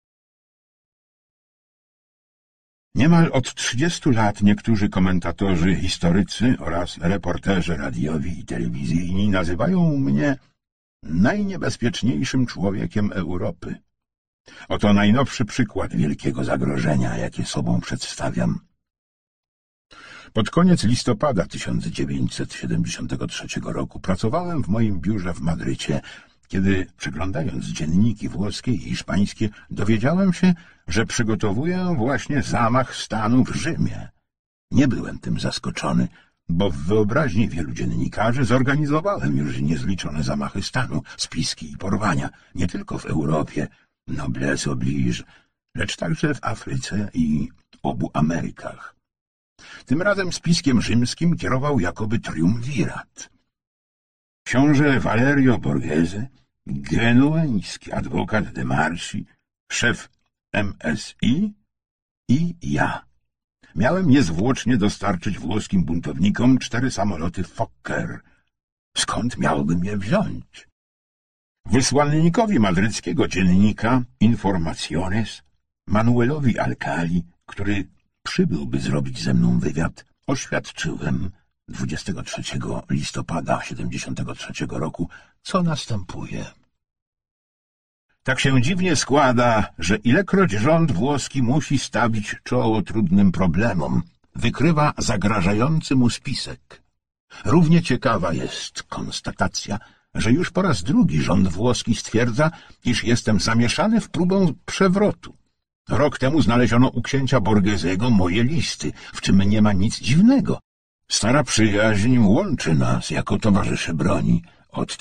Niemal od 30 lat niektórzy komentatorzy, historycy oraz reporterzy radiowi i telewizyjni nazywają mnie najniebezpieczniejszym człowiekiem Europy. Oto najnowszy przykład wielkiego zagrożenia, jakie sobą przedstawiam. Pod koniec listopada 1973 roku pracowałem w moim biurze w Madrycie, kiedy, przeglądając dzienniki włoskie i hiszpańskie, dowiedziałem się, że przygotowuję właśnie zamach stanu w Rzymie. Nie byłem tym zaskoczony, bo w wyobraźni wielu dziennikarzy zorganizowałem już niezliczone zamachy stanu, spiski i porwania, nie tylko w Europie, noblesse oblige, lecz także w Afryce i obu Amerykach. Tym razem spiskiem rzymskim kierował jakoby triumvirat. Książę Valerio Borghese, genueński adwokat de Marci, szef MSI i ja. Miałem niezwłocznie dostarczyć włoskim buntownikom 4 samoloty Fokker. Skąd miałbym je wziąć? Wysłannikowi madryckiego dziennika Informaciones, Manuelowi Alcali, który przybyłby zrobić ze mną wywiad, oświadczyłem 23 listopada 73 roku, co następuje. Tak się dziwnie składa, że ilekroć rząd włoski musi stawić czoło trudnym problemom, wykrywa zagrażający mu spisek. Równie ciekawa jest konstatacja, że już po raz drugi rząd włoski stwierdza, iż jestem zamieszany w próbę przewrotu. Rok temu znaleziono u księcia Borghesego moje listy, w czym nie ma nic dziwnego. Stara przyjaźń łączy nas jako towarzyszy broni od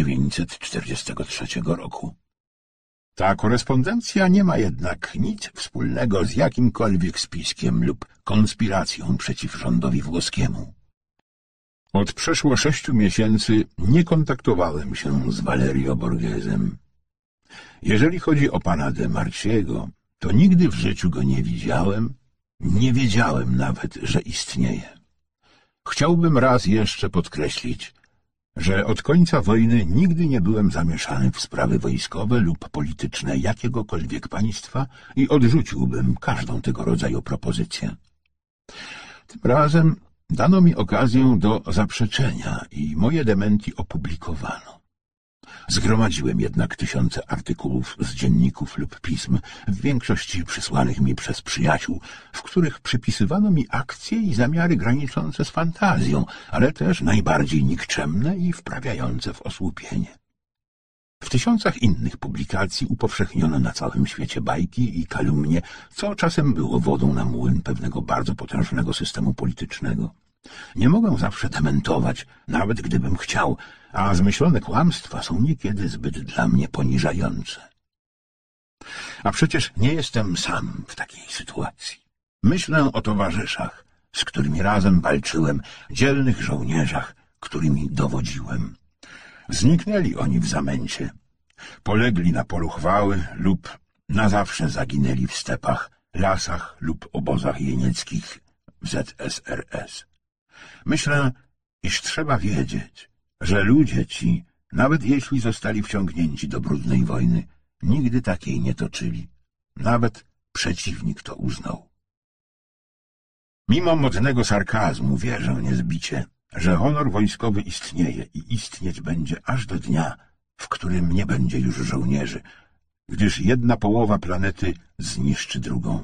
1943 roku. Ta korespondencja nie ma jednak nic wspólnego z jakimkolwiek spiskiem lub konspiracją przeciw rządowi włoskiemu. Od przeszło 6 miesięcy nie kontaktowałem się z Valerio Borghesem. Jeżeli chodzi o pana de Marciego, to nigdy w życiu go nie widziałem, nie wiedziałem nawet, że istnieje. Chciałbym raz jeszcze podkreślić, że od końca wojny nigdy nie byłem zamieszany w sprawy wojskowe lub polityczne jakiegokolwiek państwa i odrzuciłbym każdą tego rodzaju propozycję. Tym razem dano mi okazję do zaprzeczenia i moje dementi opublikowano. Zgromadziłem jednak tysiące artykułów z dzienników lub pism, w większości przysłanych mi przez przyjaciół, w których przypisywano mi akcje i zamiary graniczące z fantazją, ale też najbardziej nikczemne i wprawiające w osłupienie. W tysiącach innych publikacji upowszechniono na całym świecie bajki i kalumnie, co czasem było wodą na młyn pewnego bardzo potężnego systemu politycznego. Nie mogę zawsze dementować, nawet gdybym chciał, a zmyślone kłamstwa są niekiedy zbyt dla mnie poniżające. A przecież nie jestem sam w takiej sytuacji. Myślę o towarzyszach, z którymi razem walczyłem, dzielnych żołnierzach, którymi dowodziłem. Zniknęli oni w zamęcie, polegli na polu chwały lub na zawsze zaginęli w stepach, lasach lub obozach jenieckich w ZSRS. Myślę, iż trzeba wiedzieć, że ludzie ci, nawet jeśli zostali wciągnięci do brudnej wojny, nigdy takiej nie toczyli. Nawet przeciwnik to uznał. Mimo modnego sarkazmu wierzę niezbicie, że honor wojskowy istnieje i istnieć będzie aż do dnia, w którym nie będzie już żołnierzy, gdyż jedna połowa planety zniszczy drugą.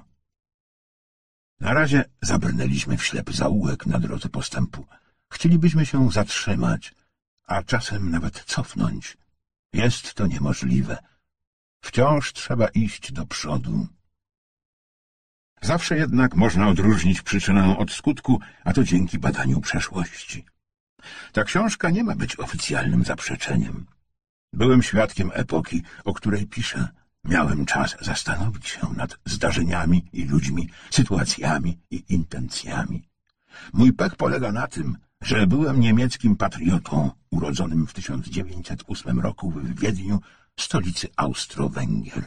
Na razie zabrnęliśmy w ślepy zaułek na drodze postępu. Chcielibyśmy się zatrzymać, a czasem nawet cofnąć. Jest to niemożliwe. Wciąż trzeba iść do przodu. Zawsze jednak można odróżnić przyczynę od skutku, a to dzięki badaniu przeszłości. Ta książka nie ma być oficjalnym zaprzeczeniem. Byłem świadkiem epoki, o której piszę. Miałem czas zastanowić się nad zdarzeniami i ludźmi, sytuacjami i intencjami. Mój pech polega na tym, że byłem niemieckim patriotą urodzonym w 1908 roku w Wiedniu, stolicy Austro-Węgier.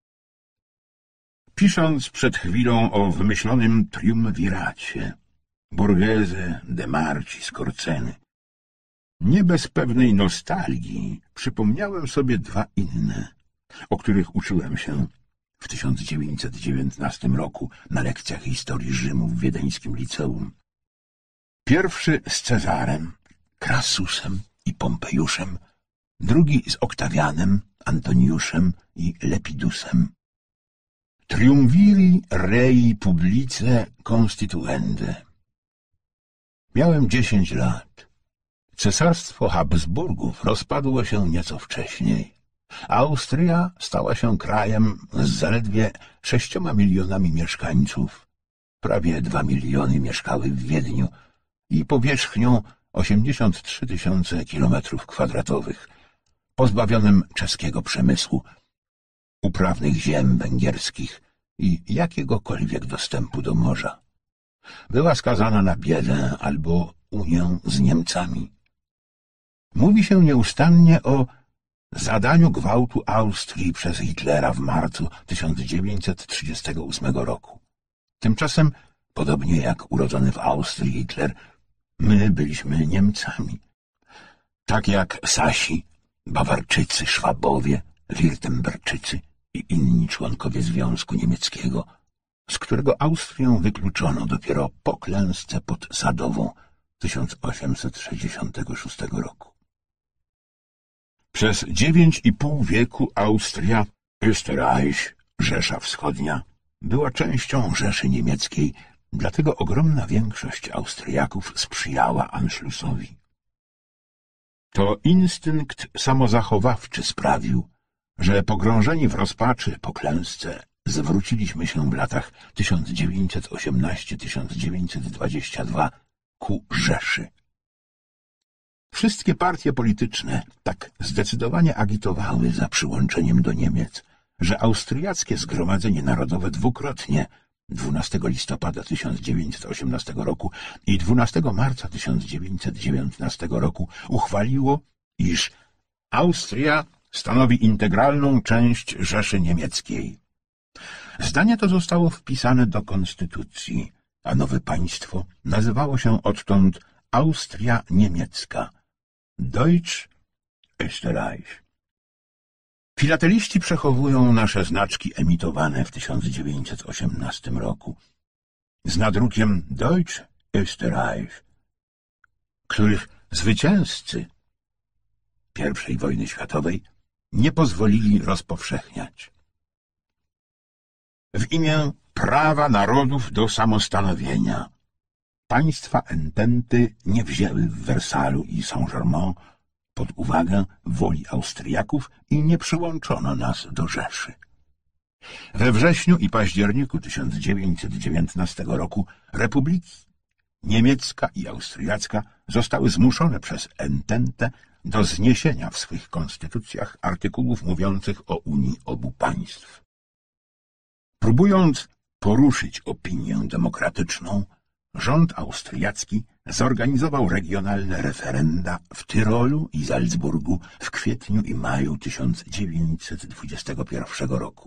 Pisząc przed chwilą o wymyślonym triumviracie Borghese, de Marci, Scorzeny, nie bez pewnej nostalgii przypomniałem sobie 2 inne, o których uczyłem się w 1919 roku na lekcjach historii Rzymu w wiedeńskim liceum. Pierwszy z Cezarem, Krasusem i Pompejuszem, drugi z Oktawianem, Antoniuszem i Lepidusem. Triumviri rei publice constituende. Miałem 10 lat. Cesarstwo Habsburgów rozpadło się nieco wcześniej. Austria stała się krajem z zaledwie 6 milionami mieszkańców. Prawie 2 miliony mieszkały w Wiedniu i powierzchnią 83 000 kilometrów kwadratowych, pozbawionym czeskiego przemysłu, uprawnych ziem węgierskich i jakiegokolwiek dostępu do morza. była skazana na biedę albo unię z Niemcami. Mówi się nieustannie o zadaniu gwałtu Austrii przez Hitlera w marcu 1938 roku. Tymczasem, podobnie jak urodzony w Austrii Hitler, my byliśmy Niemcami. Tak jak Sasi, Bawarczycy, Szwabowie, Wirtemberczycy i inni członkowie Związku Niemieckiego, z którego Austrię wykluczono dopiero po klęsce pod Sadową 1866 roku. Przez 9,5 wieku Austria, Österreich, Rzesza Wschodnia, była częścią Rzeszy Niemieckiej, dlatego ogromna większość Austriaków sprzyjała Anschlussowi. To instynkt samozachowawczy sprawił, że pogrążeni w rozpaczy po klęsce zwróciliśmy się w latach 1918-1922 ku Rzeszy. Wszystkie partie polityczne tak zdecydowanie agitowały za przyłączeniem do Niemiec, że austriackie Zgromadzenie Narodowe dwukrotnie 12 listopada 1918 roku i 12 marca 1919 roku uchwaliło, iż Austria stanowi integralną część Rzeszy Niemieckiej. Zdanie to zostało wpisane do konstytucji, a nowe państwo nazywało się odtąd Austria Niemiecka, Deutsch Österreich. Filateliści przechowują nasze znaczki emitowane w 1918 roku z nadrukiem Deutsch Österreich, których zwycięzcy I wojny światowej nie pozwolili rozpowszechniać. W imię prawa narodów do samostanowienia państwa ententy nie wzięły w Wersalu i Saint-Germain pod uwagę woli Austriaków i nie przyłączono nas do Rzeszy. We wrześniu i październiku 1919 roku republiki niemiecka i austriacka zostały zmuszone przez ententę do zniesienia w swych konstytucjach artykułów mówiących o unii obu państw. Próbując poruszyć opinię demokratyczną, rząd austriacki zorganizował regionalne referenda w Tyrolu i Salzburgu w kwietniu i maju 1921 roku.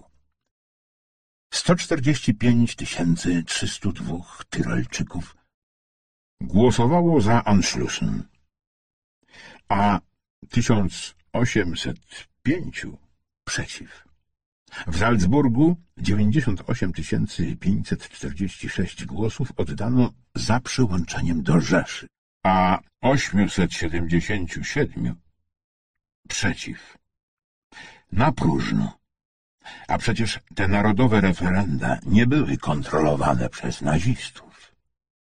145 302 Tyrolczyków głosowało za Anschlussem, a 1805 przeciw. W Salzburgu 98 546 głosów oddano za przyłączeniem do Rzeszy, a 877 przeciw. Na próżno. A przecież te narodowe referenda nie były kontrolowane przez nazistów.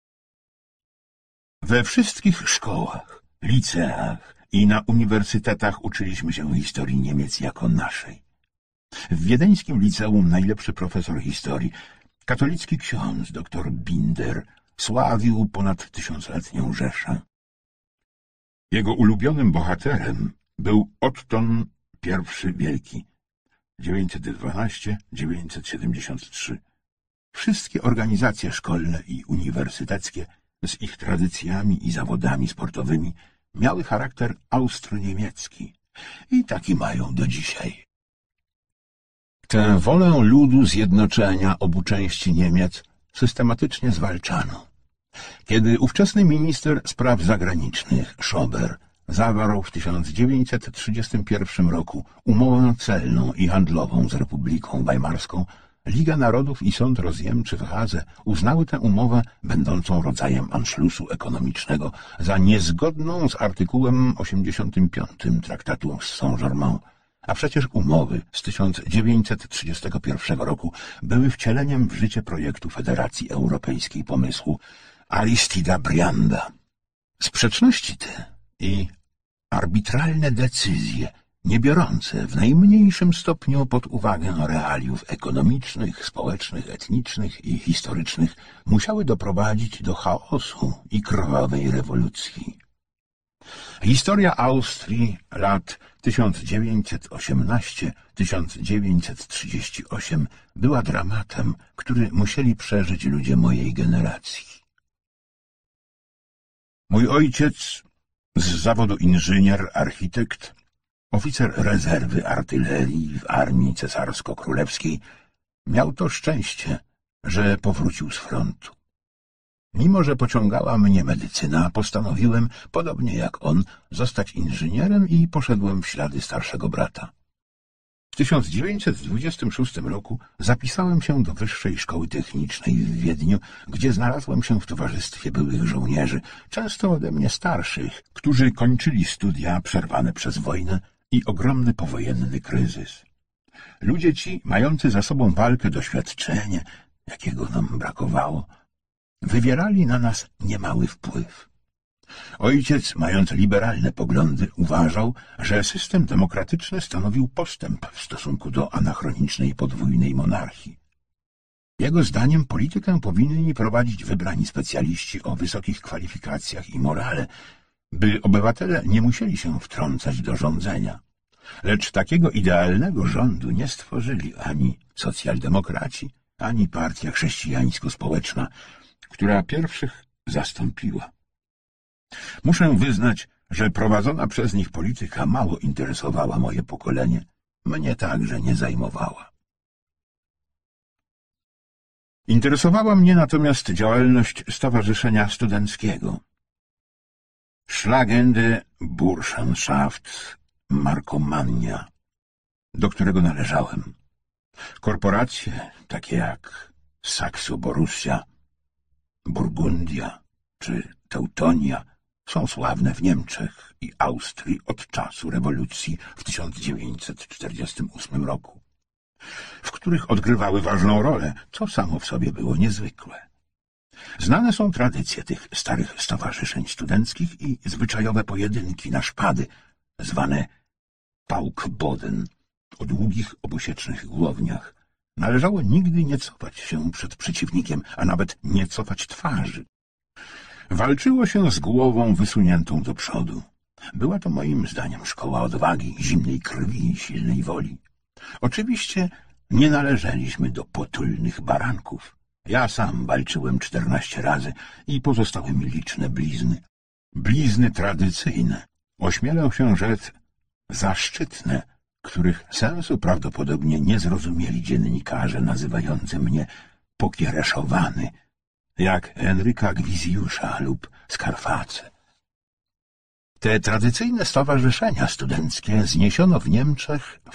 We wszystkich szkołach, liceach i na uniwersytetach uczyliśmy się historii Niemiec jako naszej. W wiedeńskim liceum najlepszy profesor historii, katolicki ksiądz dr Binder, sławił ponad tysiącletnią Rzeszę. Jego ulubionym bohaterem był Otton I Wielki, 912–973. Wszystkie organizacje szkolne i uniwersyteckie z ich tradycjami i zawodami sportowymi miały charakter austro-niemiecki i taki mają do dzisiaj. Tę wolę ludu zjednoczenia obu części Niemiec systematycznie zwalczano. Kiedy ówczesny minister spraw zagranicznych Schober zawarł w 1931 roku umowę celną i handlową z Republiką Weimarską, Liga Narodów i Sąd Rozjemczy w Hadze uznały tę umowę, będącą rodzajem Anschlussu ekonomicznego, za niezgodną z artykułem 85 Traktatu z Saint-Germain. A przecież umowy z 1931 roku były wcieleniem w życie projektu Federacji Europejskiej pomysłu Aristida Brianda. Sprzeczności te i arbitralne decyzje, nie biorące w najmniejszym stopniu pod uwagę realiów ekonomicznych, społecznych, etnicznych i historycznych, musiały doprowadzić do chaosu i krwawej rewolucji. Historia Austrii lat 1918–1938 była dramatem, który musieli przeżyć ludzie mojej generacji. Mój ojciec, z zawodu inżynier, architekt, oficer rezerwy artylerii w armii cesarsko-królewskiej, miał to szczęście, że powrócił z frontu. Mimo że pociągała mnie medycyna, postanowiłem, podobnie jak on, zostać inżynierem i poszedłem w ślady starszego brata. W 1926 roku zapisałem się do Wyższej Szkoły Technicznej w Wiedniu, gdzie znalazłem się w towarzystwie byłych żołnierzy, często ode mnie starszych, którzy kończyli studia przerwane przez wojnę i ogromny powojenny kryzys. Ludzie ci, mający za sobą walkę, doświadczenie, jakiego nam brakowało, wywierali na nas niemały wpływ. Ojciec, mając liberalne poglądy, uważał, że system demokratyczny stanowił postęp w stosunku do anachronicznej podwójnej monarchii. Jego zdaniem politykę powinni prowadzić wybrani specjaliści o wysokich kwalifikacjach i morale, by obywatele nie musieli się wtrącać do rządzenia. Lecz takiego idealnego rządu nie stworzyli ani socjaldemokraci, ani partia chrześcijańsko-społeczna, która pierwszych zastąpiła. Muszę wyznać, że prowadzona przez nich polityka mało interesowała moje pokolenie, mnie także nie zajmowała. Interesowała mnie natomiast działalność Stowarzyszenia Studenckiego. Schlagende Burschenschaft Markomannia, do którego należałem. Korporacje takie jak Saxo Borussia, Burgundia czy Teutonia są sławne w Niemczech i Austrii od czasu rewolucji w 1948 roku, w których odgrywały ważną rolę, co samo w sobie było niezwykłe. Znane są tradycje tych starych stowarzyszeń studenckich i zwyczajowe pojedynki na szpady, zwane Paukboden, o długich, obosiecznych głowniach. Należało nigdy nie cofać się przed przeciwnikiem, a nawet nie cofać twarzy. Walczyło się z głową wysuniętą do przodu. Była to moim zdaniem szkoła odwagi, zimnej krwi i silnej woli. Oczywiście nie należeliśmy do potulnych baranków. Ja sam walczyłem 14 razy i pozostały mi liczne blizny. Blizny tradycyjne, ośmielę się rzec zaszczytne, których sensu prawdopodobnie nie zrozumieli dziennikarze nazywający mnie pokiereszowany, jak Henryka Gwizjusza lub Skarface. Te tradycyjne stowarzyszenia studenckie zniesiono w Niemczech w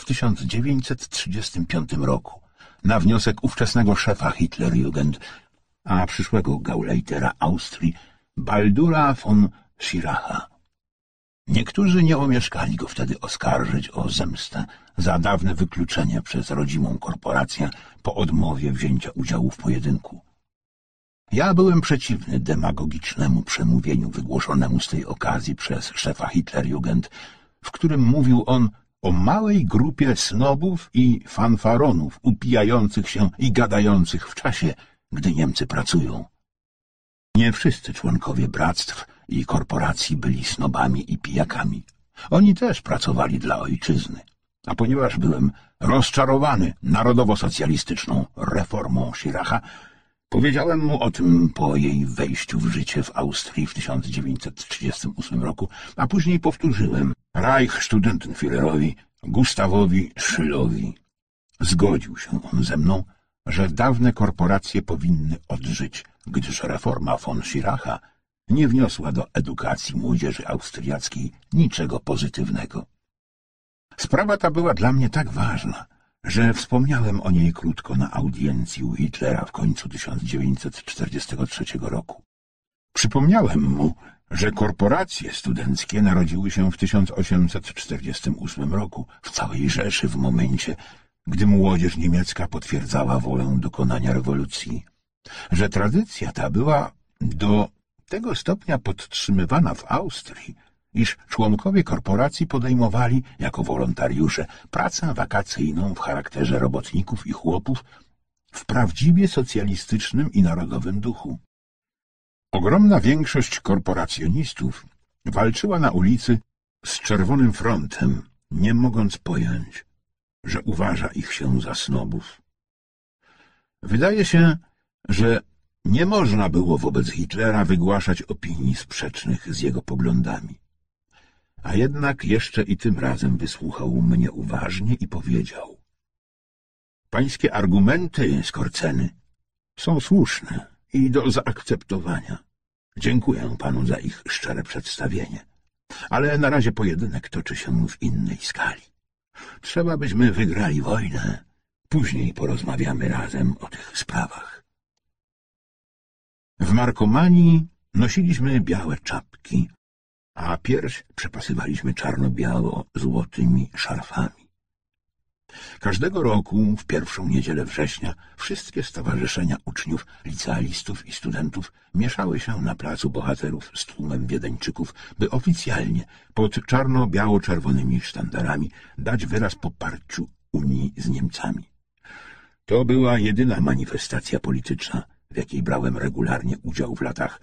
1935 roku na wniosek ówczesnego szefa Hitlerjugend, a przyszłego Gauleitera Austrii Baldura von Schiracha. Niektórzy nie omieszkali go wtedy oskarżyć o zemstę za dawne wykluczenie przez rodzimą korporację po odmowie wzięcia udziału w pojedynku. Ja byłem przeciwny demagogicznemu przemówieniu wygłoszonemu z tej okazji przez szefa Hitlerjugend, w którym mówił on o małej grupie snobów i fanfaronów upijających się i gadających w czasie, gdy Niemcy pracują. Nie wszyscy członkowie bractw i korporacji byli snobami i pijakami. Oni też pracowali dla ojczyzny. A ponieważ byłem rozczarowany narodowo-socjalistyczną reformą Schiracha, powiedziałem mu o tym po jej wejściu w życie w Austrii w 1938 roku, a później powtórzyłem Reichsstudentenführerowi Gustawowi Schüllowi. Zgodził się on ze mną, że dawne korporacje powinny odżyć, gdyż reforma von Schiracha nie wniosła do edukacji młodzieży austriackiej niczego pozytywnego. Sprawa ta była dla mnie tak ważna, że wspomniałem o niej krótko na audiencji u Hitlera w końcu 1943 roku. Przypomniałem mu, że korporacje studenckie narodziły się w 1848 roku w całej Rzeszy w momencie, gdy młodzież niemiecka potwierdzała wolę dokonania rewolucji, że tradycja ta była do tego stopnia podtrzymywana w Austrii, iż członkowie korporacji podejmowali jako wolontariusze pracę wakacyjną w charakterze robotników i chłopów w prawdziwie socjalistycznym i narodowym duchu. Ogromna większość korporacjonistów walczyła na ulicy z Czerwonym Frontem, nie mogąc pojąć, że uważa ich się za snobów. Wydaje się, że Nie można było wobec Hitlera wygłaszać opinii sprzecznych z jego poglądami. A jednak jeszcze i tym razem wysłuchał mnie uważnie i powiedział: pańskie argumenty, Skorceny, są słuszne i do zaakceptowania. Dziękuję panu za ich szczere przedstawienie. Ale na razie pojedynek toczy się w innej skali. Trzeba byśmy wygrali wojnę. Później porozmawiamy razem o tych sprawach. W Markomanii nosiliśmy białe czapki, a pierś przepasywaliśmy czarno-biało-złotymi szarfami. Każdego roku w pierwszą niedzielę września wszystkie stowarzyszenia uczniów, licealistów i studentów mieszały się na placu Bohaterów z tłumem Wiedeńczyków, by oficjalnie pod czarno-biało-czerwonymi sztandarami dać wyraz poparciu Unii z Niemcami. To była jedyna manifestacja polityczna, w jakiej brałem regularnie udział w latach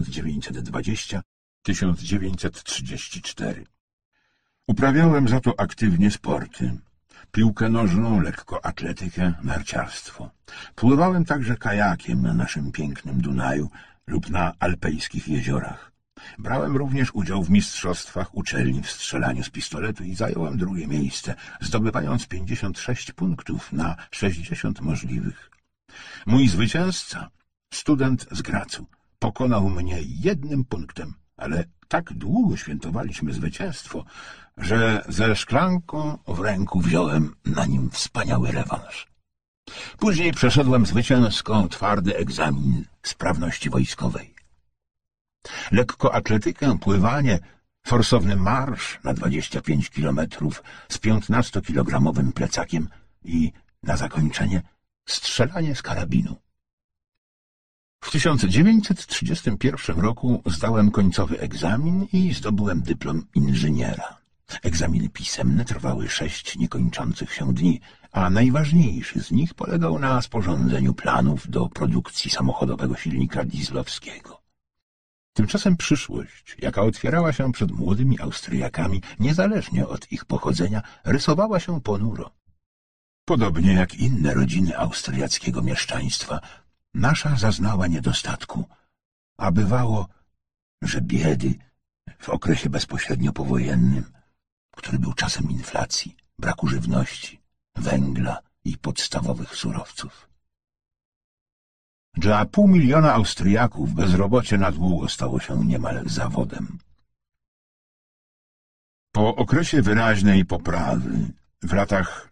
1920–1934. Uprawiałem za to aktywnie sporty: piłkę nożną, lekkoatletykę, narciarstwo. Pływałem także kajakiem na naszym pięknym Dunaju lub na alpejskich jeziorach. Brałem również udział w mistrzostwach uczelni w strzelaniu z pistoletu i zająłem drugie miejsce, zdobywając 56 punktów na 60 możliwych. Mój zwycięzca, student z Gracu, pokonał mnie 1 punktem, ale tak długo świętowaliśmy zwycięstwo, że ze szklanką w ręku wziąłem na nim wspaniały rewanż. Później przeszedłem zwycięsko twardy egzamin sprawności wojskowej. Lekkoatletykę, pływanie, forsowny marsz na 25 kilometrów z 15-kilogramowym plecakiem i na zakończenie strzelanie z karabinu. W 1931 roku zdałem końcowy egzamin i zdobyłem dyplom inżyniera. Egzaminy pisemne trwały 6 niekończących się dni, a najważniejszy z nich polegał na sporządzeniu planów do produkcji samochodowego silnika dieslowskiego. Tymczasem przyszłość, jaka otwierała się przed młodymi Austriakami, niezależnie od ich pochodzenia, rysowała się ponuro. Podobnie jak inne rodziny austriackiego mieszczaństwa, nasza zaznała niedostatku, a bywało, że biedy w okresie bezpośrednio powojennym, który był czasem inflacji, braku żywności, węgla i podstawowych surowców. Dla 500 000 Austriaków bezrobocie na długo stało się niemal zawodem. Po okresie wyraźnej poprawy w latach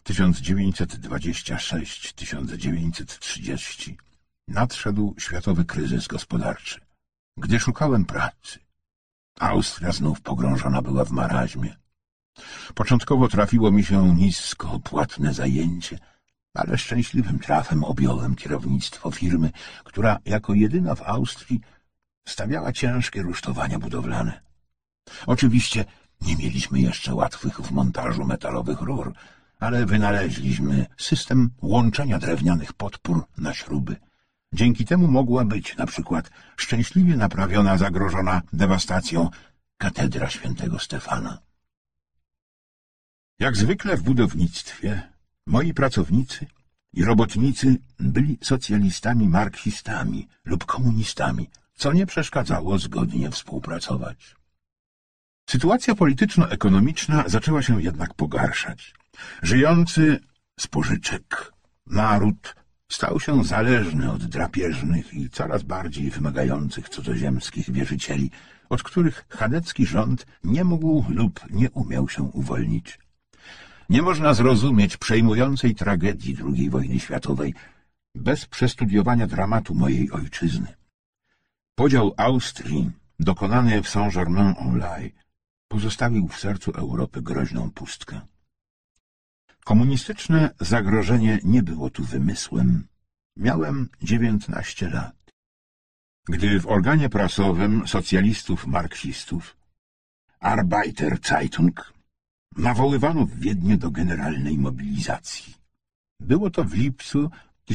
1926–1930 nadszedł światowy kryzys gospodarczy. Gdy szukałem pracy, Austria znów pogrążona była w marazmie. Początkowo trafiło mi się nisko płatne zajęcie, ale szczęśliwym trafem objąłem kierownictwo firmy, która jako jedyna w Austrii stawiała ciężkie rusztowania budowlane. Oczywiście nie mieliśmy jeszcze łatwych w montażu metalowych rur, ale wynaleźliśmy system łączenia drewnianych podpór na śruby. Dzięki temu mogła być na przykład szczęśliwie naprawiona zagrożona dewastacją katedra świętego Stefana. Jak zwykle w budownictwie moi pracownicy i robotnicy byli socjalistami, marksistami lub komunistami, co nie przeszkadzało zgodnie współpracować. Sytuacja polityczno-ekonomiczna zaczęła się jednak pogarszać. Żyjący z pożyczek naród stał się zależny od drapieżnych i coraz bardziej wymagających cudzoziemskich wierzycieli, od których chadecki rząd nie mógł lub nie umiał się uwolnić. Nie można zrozumieć przejmującej tragedii II wojny światowej bez przestudiowania dramatu mojej ojczyzny. Podział Austrii, dokonany w Saint-Germain-en-Laye, pozostawił w sercu Europy groźną pustkę. Komunistyczne zagrożenie nie było tu wymysłem. Miałem 19 lat. Gdy w organie prasowym socjalistów-marksistów Arbeiter Zeitung nawoływano w Wiedniu do generalnej mobilizacji. Było to w lipcu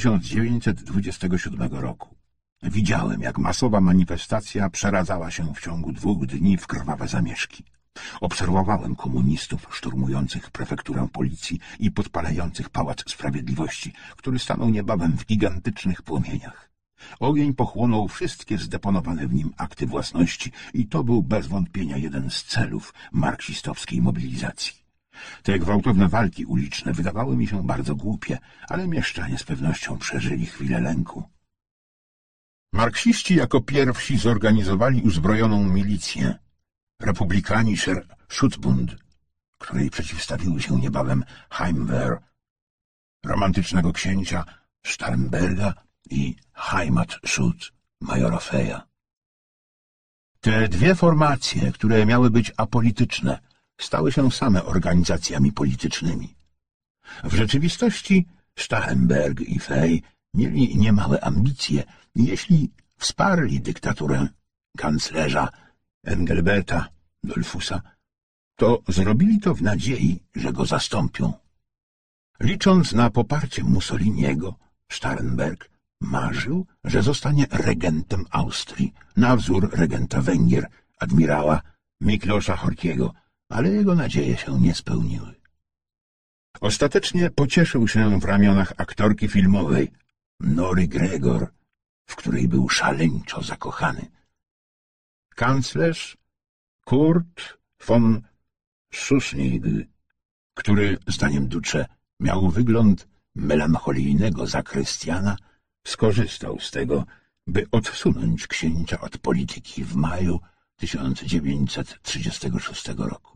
1927 roku. Widziałem, jak masowa manifestacja przeradzała się w ciągu 2 dni w krwawe zamieszki. Obserwowałem komunistów szturmujących prefekturę policji i podpalających Pałac Sprawiedliwości, który stanął niebawem w gigantycznych płomieniach. Ogień pochłonął wszystkie zdeponowane w nim akty własności i to był bez wątpienia jeden z celów marksistowskiej mobilizacji. Te gwałtowne walki uliczne wydawały mi się bardzo głupie, ale mieszczanie z pewnością przeżyli chwilę lęku. Marksiści jako pierwsi zorganizowali uzbrojoną milicję. Republikanischer Schutzbund, której przeciwstawiły się niebawem Heimwehr, romantycznego księcia Starnberga i Heimatschutz majora Feja. Te dwie formacje, które miały być apolityczne, stały się same organizacjami politycznymi. W rzeczywistości Starnberg i Fej mieli niemałe ambicje, jeśli wsparli dyktaturę kanclerza Engelberta Dollfussa, to zrobili to w nadziei, że go zastąpią. Licząc na poparcie Mussoliniego, Starnberg marzył, że zostanie regentem Austrii, na wzór regenta Węgier, admirała Miklósa Horthyego, ale jego nadzieje się nie spełniły. Ostatecznie pocieszył się w ramionach aktorki filmowej Nory Gregor, w której był szaleńczo zakochany. Kanclerz Kurt von Schuschnigl, który, zdaniem Duce, miał wygląd melancholijnego zakrystiana, skorzystał z tego, by odsunąć księcia od polityki w maju 1936 roku.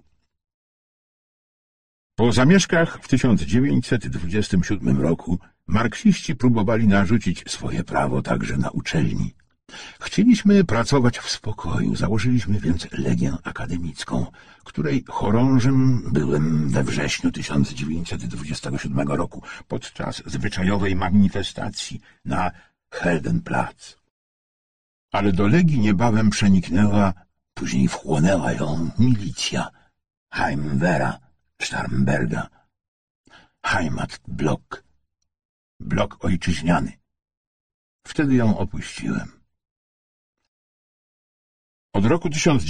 Po zamieszkach w 1927 roku marksiści próbowali narzucić swoje prawo także na uczelni. Chcieliśmy pracować w spokoju, założyliśmy więc Legię Akademicką, której chorążym byłem we wrześniu 1927 roku podczas zwyczajowej manifestacji na Heldenplatz. Ale do Legii niebawem przeniknęła, później wchłonęła ją milicja Heimwehra, Starnberga, Heimatblock, blok ojczyźniany. Wtedy ją opuściłem. Od roku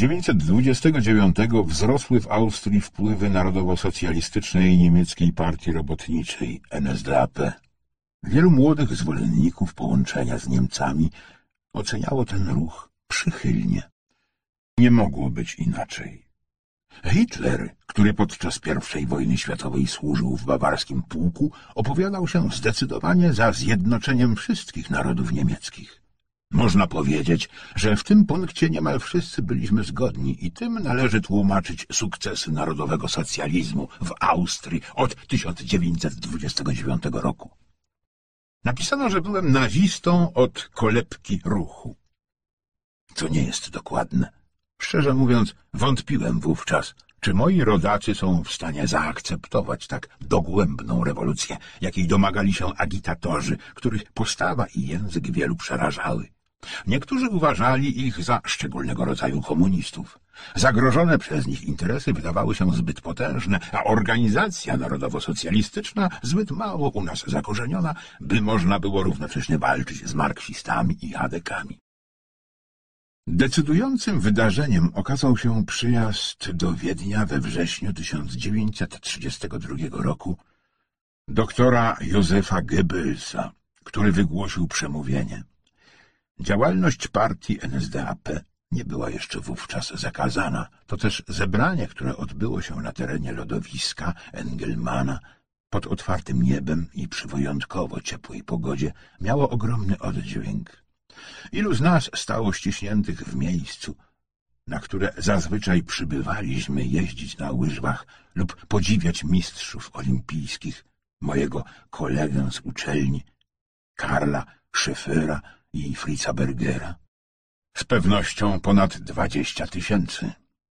1929 wzrosły w Austrii wpływy narodowo-socjalistycznej niemieckiej partii robotniczej NSDAP. Wielu młodych zwolenników połączenia z Niemcami oceniało ten ruch przychylnie. Nie mogło być inaczej. Hitler, który podczas I wojny światowej służył w bawarskim pułku, opowiadał się zdecydowanie za zjednoczeniem wszystkich narodów niemieckich. Można powiedzieć, że w tym punkcie niemal wszyscy byliśmy zgodni i tym należy tłumaczyć sukcesy narodowego socjalizmu w Austrii od 1929 roku. Napisano, że byłem nazistą od kolebki ruchu. Co nie jest dokładne. Szczerze mówiąc, wątpiłem wówczas, czy moi rodacy są w stanie zaakceptować tak dogłębną rewolucję, jakiej domagali się agitatorzy, których postawa i język wielu przerażały. Niektórzy uważali ich za szczególnego rodzaju komunistów. Zagrożone przez nich interesy wydawały się zbyt potężne, a organizacja narodowo-socjalistyczna zbyt mało u nas zakorzeniona, by można było równocześnie walczyć z marksistami i chadekami. Decydującym wydarzeniem okazał się przyjazd do Wiednia we wrześniu 1932 roku doktora Józefa Goebbelsa, który wygłosił przemówienie. Działalność partii NSDAP nie była jeszcze wówczas zakazana. To też zebranie, które odbyło się na terenie lodowiska Engelmana pod otwartym niebem i przy wyjątkowo ciepłej pogodzie miało ogromny oddźwięk. Ilu z nas stało ściśniętych w miejscu, na które zazwyczaj przybywaliśmy jeździć na łyżwach lub podziwiać mistrzów olimpijskich, mojego kolegę z uczelni, Karla Scheffera i Fritza Bergera. Z pewnością ponad 20 000.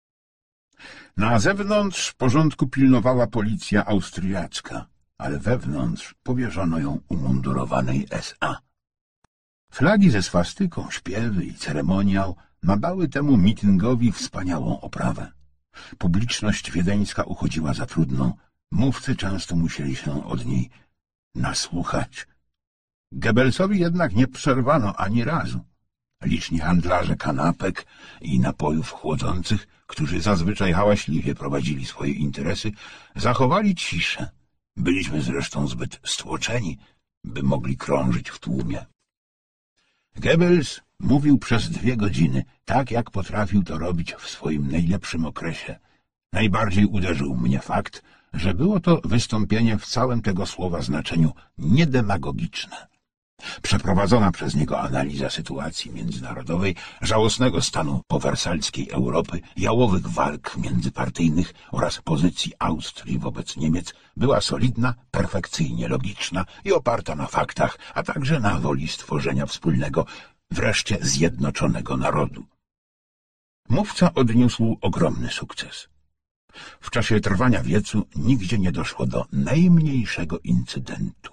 Na zewnątrz porządku pilnowała policja austriacka, ale wewnątrz powierzono ją umundurowanej SA. Flagi ze swastyką, śpiewy i ceremoniał nadały temu mityngowi wspaniałą oprawę. Publiczność wiedeńska uchodziła za trudną. Mówcy często musieli się od niej nasłuchać. Goebbelsowi jednak nie przerwano ani razu. Liczni handlarze kanapek i napojów chłodzących, którzy zazwyczaj hałaśliwie prowadzili swoje interesy, zachowali ciszę. Byliśmy zresztą zbyt stłoczeni, by mogli krążyć w tłumie. Goebbels mówił przez 2 godziny, tak jak potrafił to robić w swoim najlepszym okresie. Najbardziej uderzył mnie fakt, że było to wystąpienie w całym tego słowa znaczeniu niedemagogiczne. Przeprowadzona przez niego analiza sytuacji międzynarodowej, żałosnego stanu powersalskiej Europy, jałowych walk międzypartyjnych oraz pozycji Austrii wobec Niemiec była solidna, perfekcyjnie logiczna i oparta na faktach, a także na woli stworzenia wspólnego, wreszcie zjednoczonego narodu. Mówca odniósł ogromny sukces. W czasie trwania wiecu nigdzie nie doszło do najmniejszego incydentu.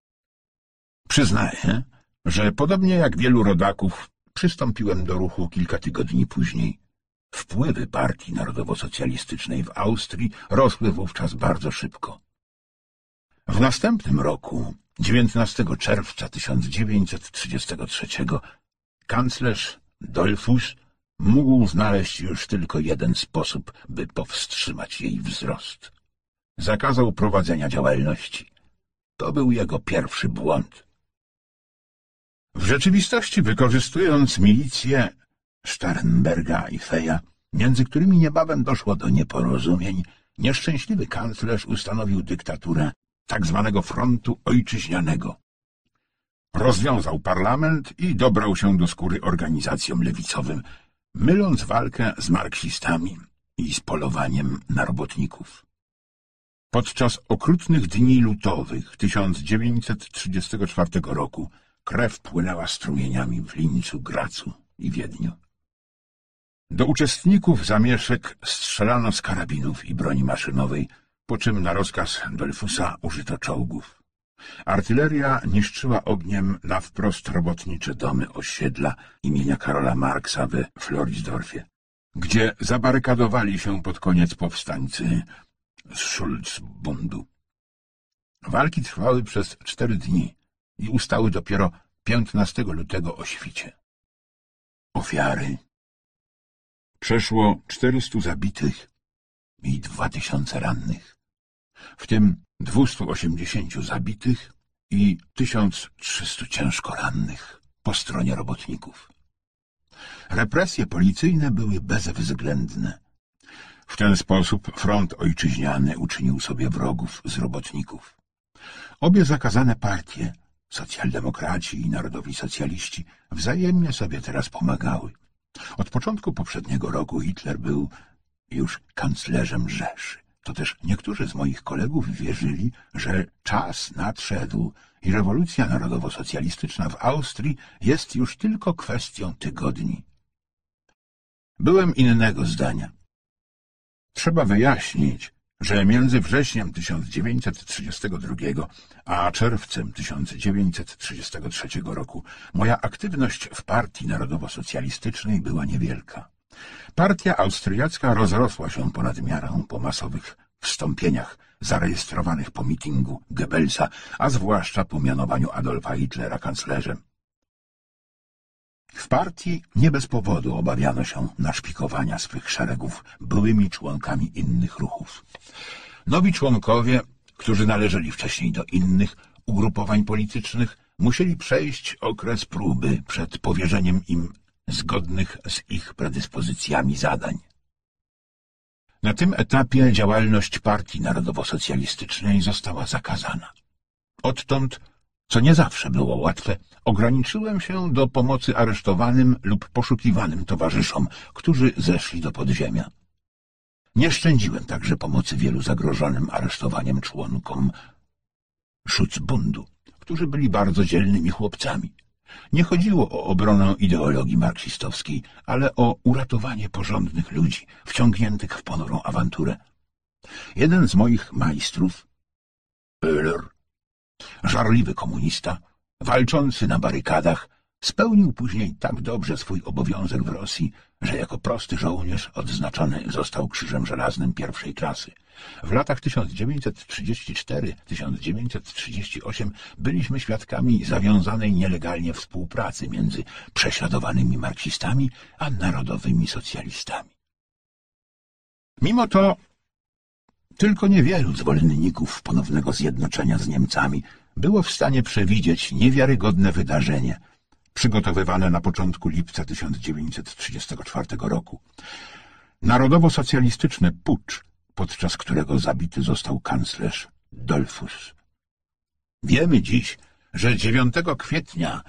Przyznaję, że podobnie jak wielu rodaków przystąpiłem do ruchu kilka tygodni później. Wpływy Partii Narodowo-Socjalistycznej w Austrii rosły wówczas bardzo szybko. W następnym roku, 19 czerwca 1933, kanclerz Dollfuss mógł znaleźć już tylko jeden sposób, by powstrzymać jej wzrost. Zakazał prowadzenia działalności. To był jego pierwszy błąd. W rzeczywistości, wykorzystując milicję Starnberga i Feja, między którymi niebawem doszło do nieporozumień, nieszczęśliwy kanclerz ustanowił dyktaturę tzw. frontu ojczyźnianego. Rozwiązał parlament i dobrał się do skóry organizacjom lewicowym, myląc walkę z marksistami i z polowaniem na robotników. Podczas okrutnych dni lutowych 1934 roku krew płynęła strumieniami w Lincu, Gracu i Wiedniu. Do uczestników zamieszek strzelano z karabinów i broni maszynowej, po czym na rozkaz Dollfussa użyto czołgów. Artyleria niszczyła ogniem na wprost robotnicze domy osiedla imienia Karola Marksa we Floridsdorfie, gdzie zabarykadowali się pod koniec powstańcy z Schulzbundu. Walki trwały przez 4 dni i ustały dopiero 15 lutego o świcie. Ofiary: przeszło 400 zabitych i 2000 rannych, w tym 280 zabitych i 1300 ciężko rannych po stronie robotników. Represje policyjne były bezwzględne. W ten sposób front ojczyźniany uczynił sobie wrogów z robotników. Obie zakazane partie, socjaldemokraci i narodowi socjaliści, wzajemnie sobie teraz pomagały. Od początku poprzedniego roku Hitler był już kanclerzem Rzeszy. To też niektórzy z moich kolegów wierzyli, że czas nadszedł i rewolucja narodowo-socjalistyczna w Austrii jest już tylko kwestią tygodni. Byłem innego zdania. Trzeba wyjaśnić, że między wrześniem 1932 a czerwcem 1933 roku moja aktywność w Partii Narodowo-Socjalistycznej była niewielka. Partia austriacka rozrosła się ponad miarę po masowych wstąpieniach zarejestrowanych po mitingu Goebbelsa, a zwłaszcza po mianowaniu Adolfa Hitlera kanclerzem. W partii nie bez powodu obawiano się naszpikowania swych szeregów byłymi członkami innych ruchów. Nowi członkowie, którzy należeli wcześniej do innych ugrupowań politycznych, musieli przejść okres próby przed powierzeniem im zgodnych z ich predyspozycjami zadań. Na tym etapie działalność Partii Narodowo-Socjalistycznej została zakazana. Odtąd, co nie zawsze było łatwe, ograniczyłem się do pomocy aresztowanym lub poszukiwanym towarzyszom, którzy zeszli do podziemia. Nie szczędziłem także pomocy wielu zagrożonym aresztowaniem członkom Schutzbundu, którzy byli bardzo dzielnymi chłopcami. Nie chodziło o obronę ideologii marksistowskiej, ale o uratowanie porządnych ludzi wciągniętych w ponurą awanturę. Jeden z moich majstrów, Oehler, żarliwy komunista, walczący na barykadach, spełnił później tak dobrze swój obowiązek w Rosji, że jako prosty żołnierz odznaczony został Krzyżem Żelaznym I klasy. W latach 1934-1938 byliśmy świadkami zawiązanej nielegalnie współpracy między prześladowanymi marksistami a narodowymi socjalistami. Mimo to tylko niewielu zwolenników ponownego zjednoczenia z Niemcami było w stanie przewidzieć niewiarygodne wydarzenie, przygotowywane na początku lipca 1934 roku. Narodowo-socjalistyczny pucz, podczas którego zabity został kanclerz Dollfuss. Wiemy dziś, że 9 kwietnia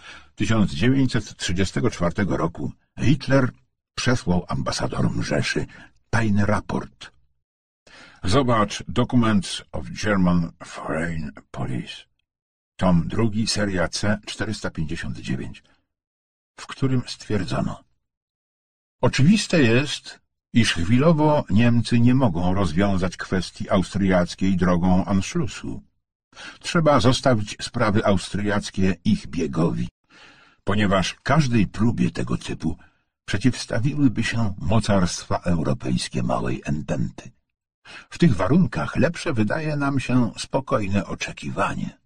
1934 roku Hitler przesłał ambasadorom Rzeszy tajny raport. Zobacz Documents of German Foreign Police, tom 2, seria C 459, w którym stwierdzono: oczywiste jest, iż chwilowo Niemcy nie mogą rozwiązać kwestii austriackiej drogą Anschlussu. Trzeba zostawić sprawy austriackie ich biegowi, ponieważ każdej próbie tego typu przeciwstawiłyby się mocarstwa europejskie Małej Ententy. W tych warunkach lepsze wydaje nam się spokojne oczekiwanie.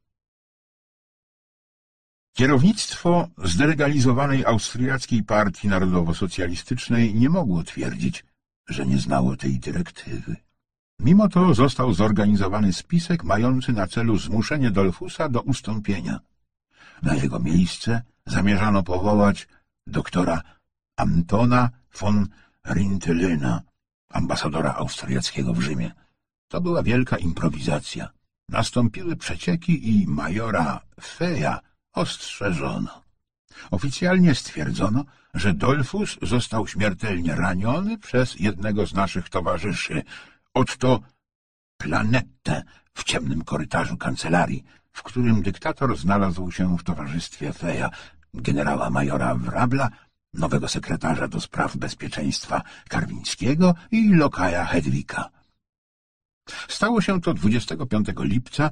Kierownictwo zdelegalizowanej austriackiej partii narodowo-socjalistycznej nie mogło twierdzić, że nie znało tej dyrektywy. Mimo to został zorganizowany spisek mający na celu zmuszenie Dollfussa do ustąpienia. Na jego miejsce zamierzano powołać doktora Antona von Rintelyna, ambasadora austriackiego w Rzymie. To była wielka improwizacja. Nastąpiły przecieki i majora Feja ostrzeżono. Oficjalnie stwierdzono, że Dollfuss został śmiertelnie raniony przez jednego z naszych towarzyszy, Otto Planetę, w ciemnym korytarzu kancelarii, w którym dyktator znalazł się w towarzystwie Feja, generała majora Wrabla, nowego sekretarza do spraw bezpieczeństwa Karwińskiego i lokaja Hedwika. Stało się to 25 lipca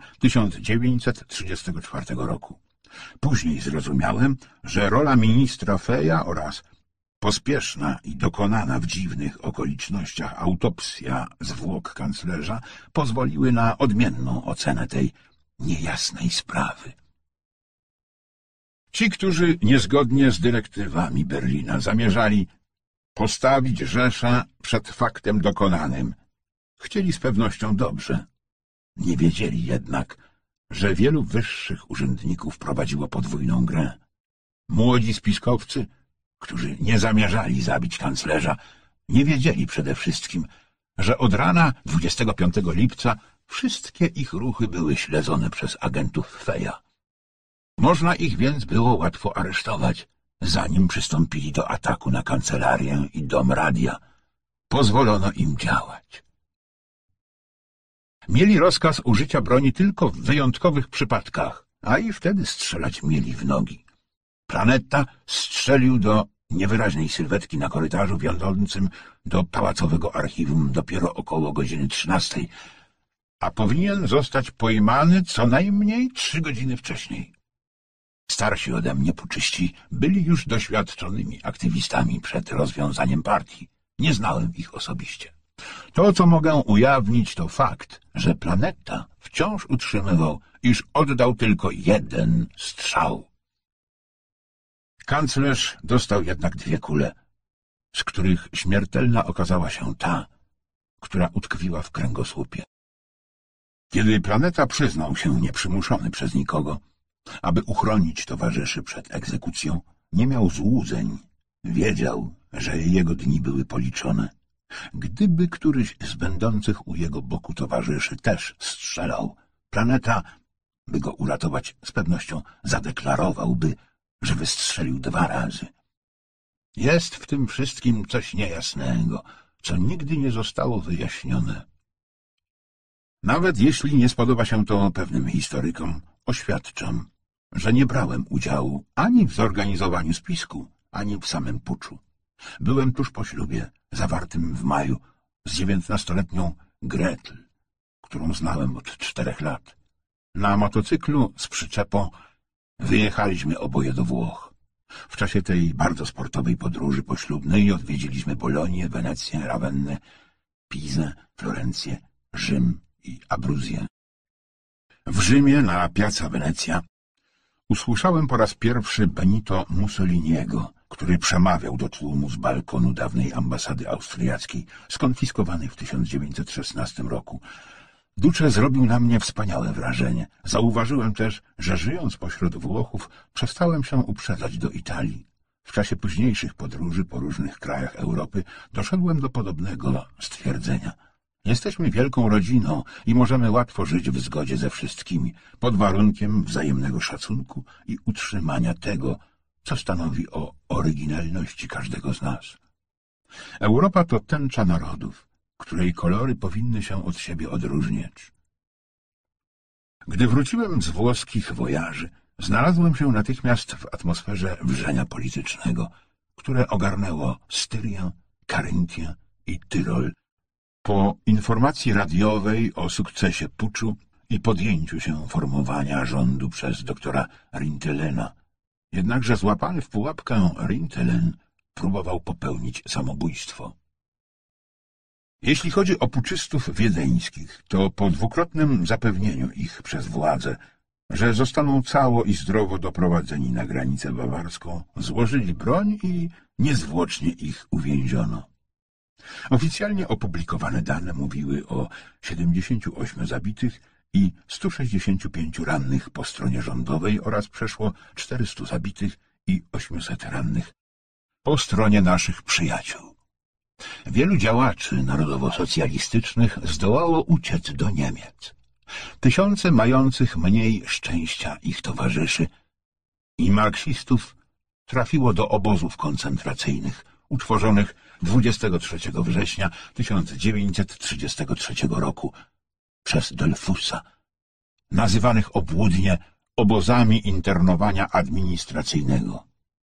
1934 roku. Później zrozumiałem, że rola ministra Feja oraz pospieszna i dokonana w dziwnych okolicznościach autopsja zwłok kanclerza pozwoliły na odmienną ocenę tej niejasnej sprawy. Ci, którzy niezgodnie z dyrektywami Berlina zamierzali postawić Rzeszę przed faktem dokonanym, chcieli z pewnością dobrze. Nie wiedzieli jednak, że wielu wyższych urzędników prowadziło podwójną grę. Młodzi spiskowcy, którzy nie zamierzali zabić kanclerza, nie wiedzieli przede wszystkim, że od rana 25 lipca wszystkie ich ruchy były śledzone przez agentów Feja. Można ich więc było łatwo aresztować, zanim przystąpili do ataku na kancelarię i dom radia. Pozwolono im działać. Mieli rozkaz użycia broni tylko w wyjątkowych przypadkach, a i wtedy strzelać mieli w nogi. Planeta strzelił do niewyraźnej sylwetki na korytarzu wiodącym do pałacowego archiwum dopiero około godziny 13, a powinien zostać pojmany co najmniej 3 godziny wcześniej. Starsi ode mnie puczyści byli już doświadczonymi aktywistami przed rozwiązaniem partii. Nie znałem ich osobiście. To, co mogę ujawnić, to fakt, że Planeta wciąż utrzymywał, iż oddał tylko 1 strzał. Kanclerz dostał jednak 2 kule, z których śmiertelna okazała się ta, która utkwiła w kręgosłupie. Kiedy Planeta przyznał się nieprzymuszony przez nikogo, aby uchronić towarzyszy przed egzekucją, nie miał złudzeń. Wiedział, że jego dni były policzone. Gdyby któryś z będących u jego boku towarzyszy też strzelał, Planeta, by go uratować, z pewnością zadeklarowałby, że wystrzelił 2 razy. Jest w tym wszystkim coś niejasnego, co nigdy nie zostało wyjaśnione. Nawet jeśli nie spodoba się to pewnym historykom, oświadczam, że nie brałem udziału ani w zorganizowaniu spisku, ani w samym puczu. Byłem tuż po ślubie, zawartym w maju, z 19-letnią Gretel, którą znałem od 4 lat. Na motocyklu z przyczepą wyjechaliśmy oboje do Włoch. W czasie tej bardzo sportowej podróży poślubnej odwiedziliśmy Bolonię, Wenecję, Rawennę, Pizę, Florencję, Rzym i Abruzję. W Rzymie, na Piazza Venezia, usłyszałem po raz pierwszy Benito Mussoliniego, który przemawiał do tłumu z balkonu dawnej ambasady austriackiej, skonfiskowanej w 1916 roku. Duce zrobił na mnie wspaniałe wrażenie. Zauważyłem też, że żyjąc pośród Włochów, przestałem się uprzedzać do Italii. W czasie późniejszych podróży po różnych krajach Europy doszedłem do podobnego stwierdzenia. Jesteśmy wielką rodziną i możemy łatwo żyć w zgodzie ze wszystkimi, pod warunkiem wzajemnego szacunku i utrzymania tego, co stanowi o oryginalności każdego z nas. Europa to tęcza narodów, której kolory powinny się od siebie odróżniać. Gdy wróciłem z włoskich wojaży, znalazłem się natychmiast w atmosferze wrzenia politycznego, które ogarnęło Styrię, Karyntię i Tyrol. Po informacji radiowej o sukcesie puczu i podjęciu się formowania rządu przez doktora Rintelena, jednakże złapany w pułapkę Rintelen próbował popełnić samobójstwo. Jeśli chodzi o puczystów wiedeńskich, to po dwukrotnym zapewnieniu ich przez władze, że zostaną cało i zdrowo doprowadzeni na granicę bawarską, złożyli broń i niezwłocznie ich uwięziono. Oficjalnie opublikowane dane mówiły o 78 zabitych i 165 rannych po stronie rządowej oraz przeszło 400 zabitych i 800 rannych po stronie naszych przyjaciół. Wielu działaczy narodowo-socjalistycznych zdołało uciec do Niemiec. Tysiące mających mniej szczęścia ich towarzyszy i marksistów trafiło do obozów koncentracyjnych utworzonych 23 września 1933 roku przez Dollfussa, nazywanych obłudnie obozami internowania administracyjnego.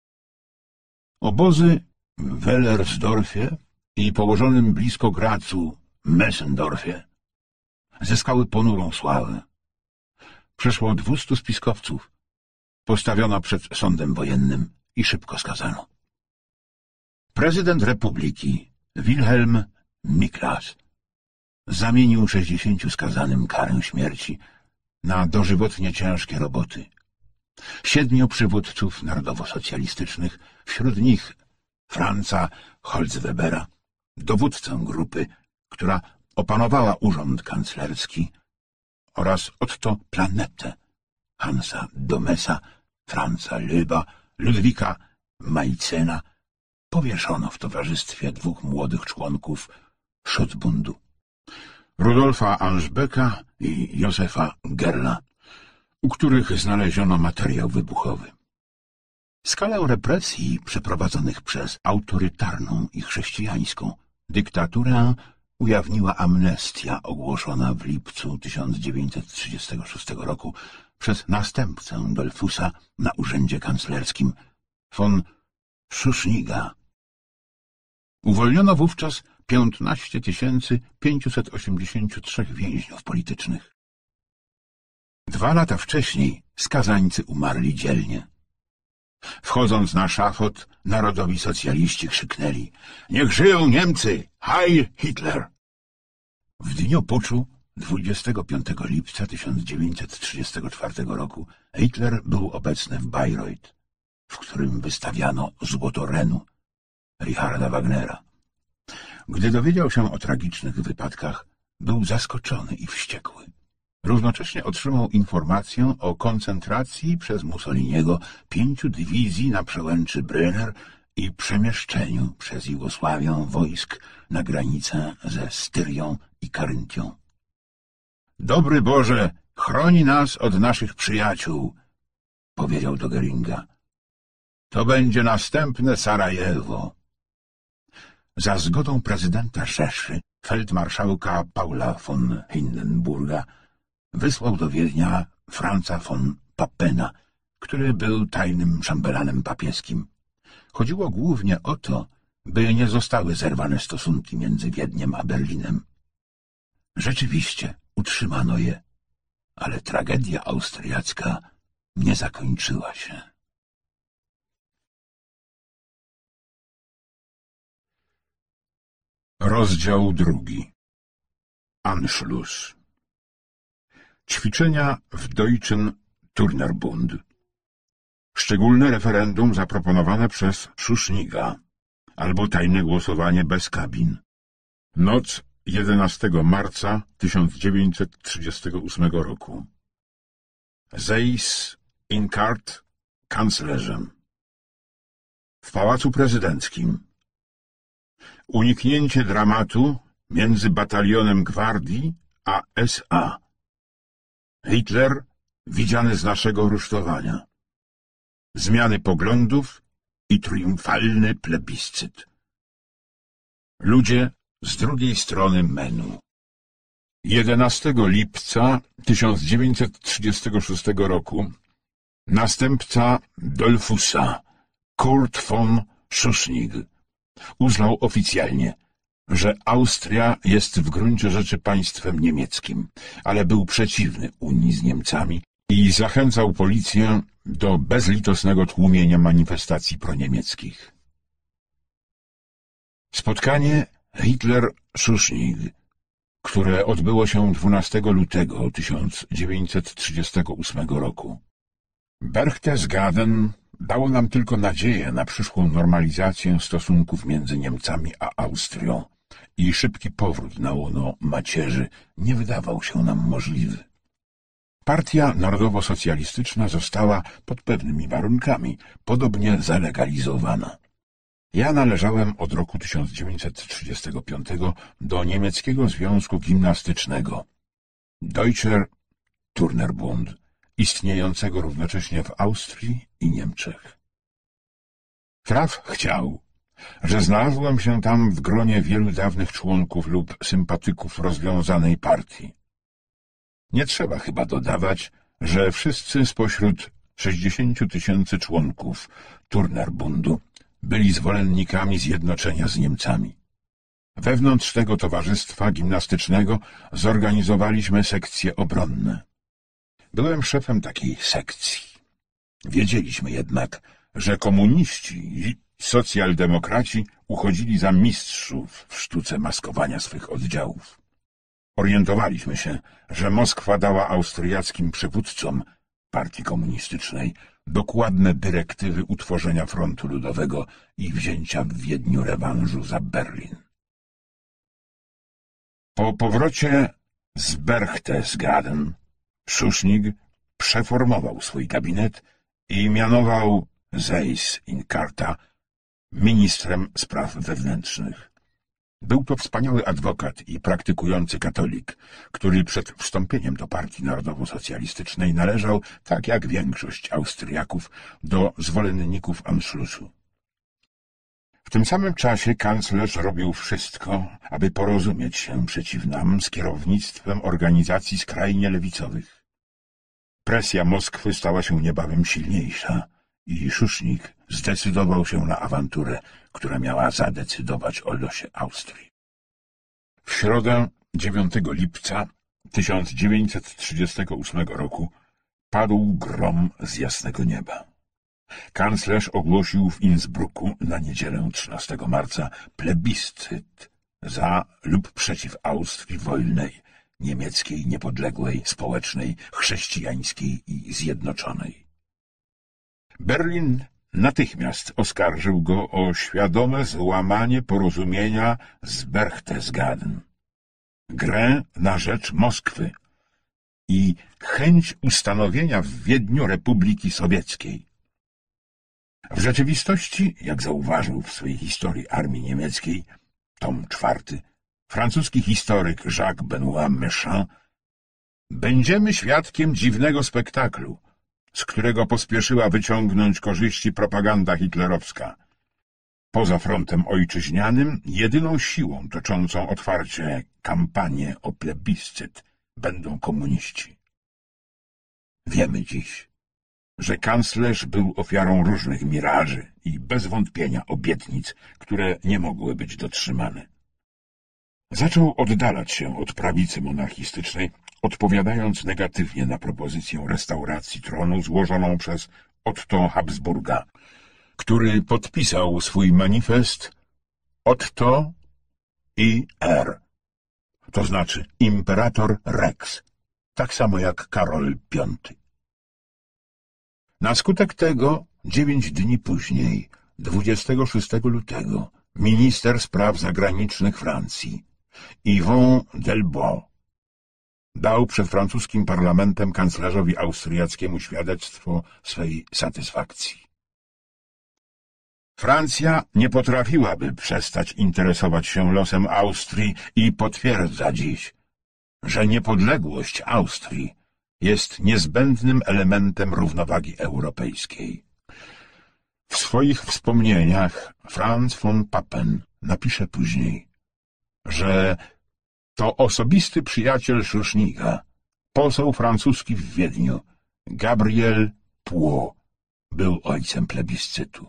Obozy w Wellersdorfie i położonym blisko Gracu Messendorfie zyskały ponurą sławę. Przeszło 200 spiskowców postawiono przed sądem wojennym i szybko skazano. Prezydent Republiki Wilhelm Miklas zamienił 60 skazanym karę śmierci na dożywotnie ciężkie roboty. 7 przywódców narodowo-socjalistycznych, wśród nich Franza Holzwebera, dowódcę grupy, która opanowała urząd kanclerski, oraz Otto Planetę, Hansa Domesa, Franza Löba, Ludwika Majcena, powieszono w towarzystwie 2 młodych członków Schutzbundu, Rudolfa Anschbecka i Józefa Gerla, u których znaleziono materiał wybuchowy. Skalę represji przeprowadzonych przez autorytarną i chrześcijańską dyktaturę ujawniła amnestia ogłoszona w lipcu 1936 roku przez następcę Dollfussa na urzędzie kanclerskim, von Schuschniga. Uwolniono wówczas 15 583 więźniów politycznych. 2 lata wcześniej skazańcy umarli dzielnie. Wchodząc na szafot, narodowi socjaliści krzyknęli: „Niech żyją Niemcy! Heil Hitler!” W dniu puczu 25 lipca 1934 roku Hitler był obecny w Bayreuth, w którym wystawiano złoto Renu Richarda Wagnera. Gdy dowiedział się o tragicznych wypadkach, był zaskoczony i wściekły. Równocześnie otrzymał informację o koncentracji przez Mussoliniego 5 dywizji na przełęczy Brenner i przemieszczeniu przez Jugosławię wojsk na granicę ze Styrią i Karyntią. „Dobry Boże, chroni nas od naszych przyjaciół”, powiedział do Göringa. „To będzie następne Sarajewo”. Za zgodą prezydenta Rzeszy, feldmarszałka Paula von Hindenburga, wysłał do Wiednia Franza von Pappena, który był tajnym szambelanem papieskim. Chodziło głównie o to, by nie zostały zerwane stosunki między Wiedniem a Berlinem. Rzeczywiście utrzymano je, ale tragedia austriacka nie zakończyła się. Rozdział 2. Anschluss. Ćwiczenia w Deutschen Turnerbund. Szczególne referendum zaproponowane przez Schuschniga, albo tajne głosowanie bez kabin. Noc 11 marca 1938 roku. Seyss Inquart kanclerzem. W Pałacu Prezydenckim. Uniknięcie dramatu między batalionem gwardii a SA. Hitler widziany z naszego rusztowania. Zmiany poglądów i triumfalny plebiscyt. Ludzie z drugiej strony Menu. 11 lipca 1936 roku następca Dollfussa, Kurt von Schuschnigg, uznał oficjalnie, że Austria jest w gruncie rzeczy państwem niemieckim, ale był przeciwny Unii z Niemcami i zachęcał policję do bezlitosnego tłumienia manifestacji proniemieckich. Spotkanie Hitler-Schuschnigg, które odbyło się 12 lutego 1938 roku. Berchtesgaden dało nam tylko nadzieję na przyszłą normalizację stosunków między Niemcami a Austrią i szybki powrót na łono macierzy nie wydawał się nam możliwy. Partia narodowo-socjalistyczna została pod pewnymi warunkami podobnie zalegalizowana. Ja należałem od roku 1935 do niemieckiego związku gimnastycznego Deutscher Turnerbund, istniejącego równocześnie w Austrii i Niemczech. Traf chciał, że znalazłem się tam w gronie wielu dawnych członków lub sympatyków rozwiązanej partii. Nie trzeba chyba dodawać, że wszyscy spośród 60 000 członków Turnerbundu byli zwolennikami zjednoczenia z Niemcami. Wewnątrz tego towarzystwa gimnastycznego zorganizowaliśmy sekcje obronne. Byłem szefem takiej sekcji. Wiedzieliśmy jednak, że komuniści i socjaldemokraci uchodzili za mistrzów w sztuce maskowania swych oddziałów. Orientowaliśmy się, że Moskwa dała austriackim przywódcom partii komunistycznej dokładne dyrektywy utworzenia frontu ludowego i wzięcia w Wiedniu rewanżu za Berlin. Po powrocie z Berchtesgaden Schuschnigg przeformował swój gabinet i mianował Seyss Inquarta ministrem spraw wewnętrznych. Był to wspaniały adwokat i praktykujący katolik, który przed wstąpieniem do Partii Narodowo-Socjalistycznej należał, tak jak większość Austriaków, do zwolenników Anschlussu. W tym samym czasie kanclerz robił wszystko, aby porozumieć się przeciw nam z kierownictwem organizacji skrajnie lewicowych. Presja Moskwy stała się niebawem silniejsza i Schuschnigg zdecydował się na awanturę, która miała zadecydować o losie Austrii. W środę 9 lipca 1938 roku padł grom z jasnego nieba. Kanclerz ogłosił w Innsbrucku na niedzielę 13 marca plebiscyt za lub przeciw Austrii wolnej, niemieckiej, niepodległej, społecznej, chrześcijańskiej i zjednoczonej. Berlin natychmiast oskarżył go o świadome złamanie porozumienia z Berchtesgaden, grę na rzecz Moskwy i chęć ustanowienia w Wiedniu Republiki Sowieckiej. W rzeczywistości, jak zauważył w swojej historii armii niemieckiej, tom 4, francuski historyk Jacques Benoît Méchain, będziemy świadkiem dziwnego spektaklu, z którego pospieszyła wyciągnąć korzyści propaganda hitlerowska. Poza frontem ojczyźnianym jedyną siłą toczącą otwarcie kampanię o plebiscyt będą komuniści. Wiemy dziś, że kanclerz był ofiarą różnych miraży i bez wątpienia obietnic, które nie mogły być dotrzymane. Zaczął oddalać się od prawicy monarchistycznej, odpowiadając negatywnie na propozycję restauracji tronu złożoną przez Otto Habsburga, który podpisał swój manifest Otto IR, to znaczy Imperator Rex, tak samo jak Karol V. Na skutek tego 9 dni później, 26 lutego, minister spraw zagranicznych Francji, Yvon Delbois dał przed francuskim parlamentem kanclerzowi austriackiemu świadectwo swej satysfakcji. Francja nie potrafiłaby przestać interesować się losem Austrii i potwierdza dziś, że niepodległość Austrii jest niezbędnym elementem równowagi europejskiej. W swoich wspomnieniach Franz von Papen napisze później, że to osobisty przyjaciel Szuszniga, poseł francuski w Wiedniu, Gabriel Pau, był ojcem plebiscytu.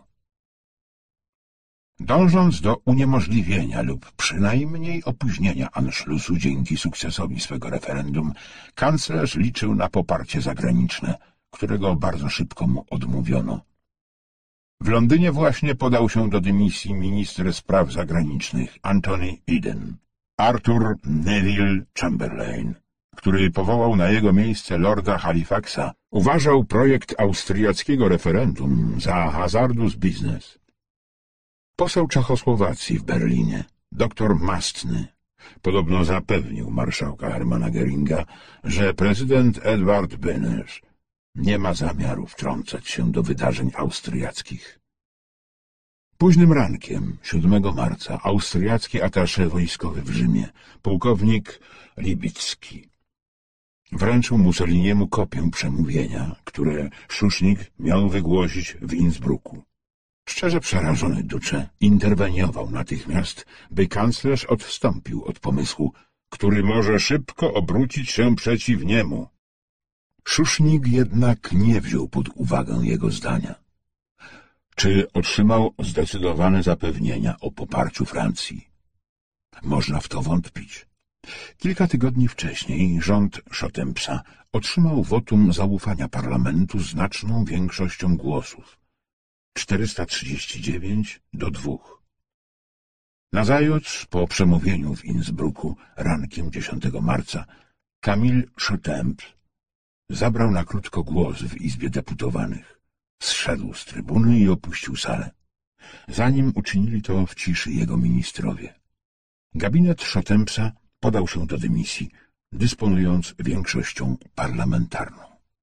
Dążąc do uniemożliwienia lub przynajmniej opóźnienia Anschlussu dzięki sukcesowi swego referendum, kanclerz liczył na poparcie zagraniczne, którego bardzo szybko mu odmówiono. W Londynie właśnie podał się do dymisji minister spraw zagranicznych Anthony Eden. Arthur Neville Chamberlain, który powołał na jego miejsce lorda Halifaxa, uważał projekt austriackiego referendum za hazardus business. Poseł Czechosłowacji w Berlinie, dr Mastny, podobno zapewnił marszałka Hermana Göringa, że prezydent Edward Beneš nie ma zamiaru wtrącać się do wydarzeń austriackich. Późnym rankiem 7 marca austriacki attaché wojskowy w Rzymie, pułkownik Libicki, wręczył Mussoliniemu kopię przemówienia, które Szusznik miał wygłosić w Innsbrucku. Szczerze przerażony Duce interweniował natychmiast, by kanclerz odstąpił od pomysłu, który może szybko obrócić się przeciw niemu. Szusznik jednak nie wziął pod uwagę jego zdania. Czy otrzymał zdecydowane zapewnienia o poparciu Francji? Można w to wątpić. Kilka tygodni wcześniej rząd Chotempsa otrzymał wotum zaufania parlamentu znaczną większością głosów. 439 do 2. Nazajutrz, po przemówieniu w Innsbrucku rankiem 10 marca, Camille Chotemps zabrał na krótko głos w Izbie Deputowanych. Zszedł z trybuny i opuścił salę. Zanim uczynili to w ciszy jego ministrowie. Gabinet Chotempsa podał się do dymisji, dysponując większością parlamentarną.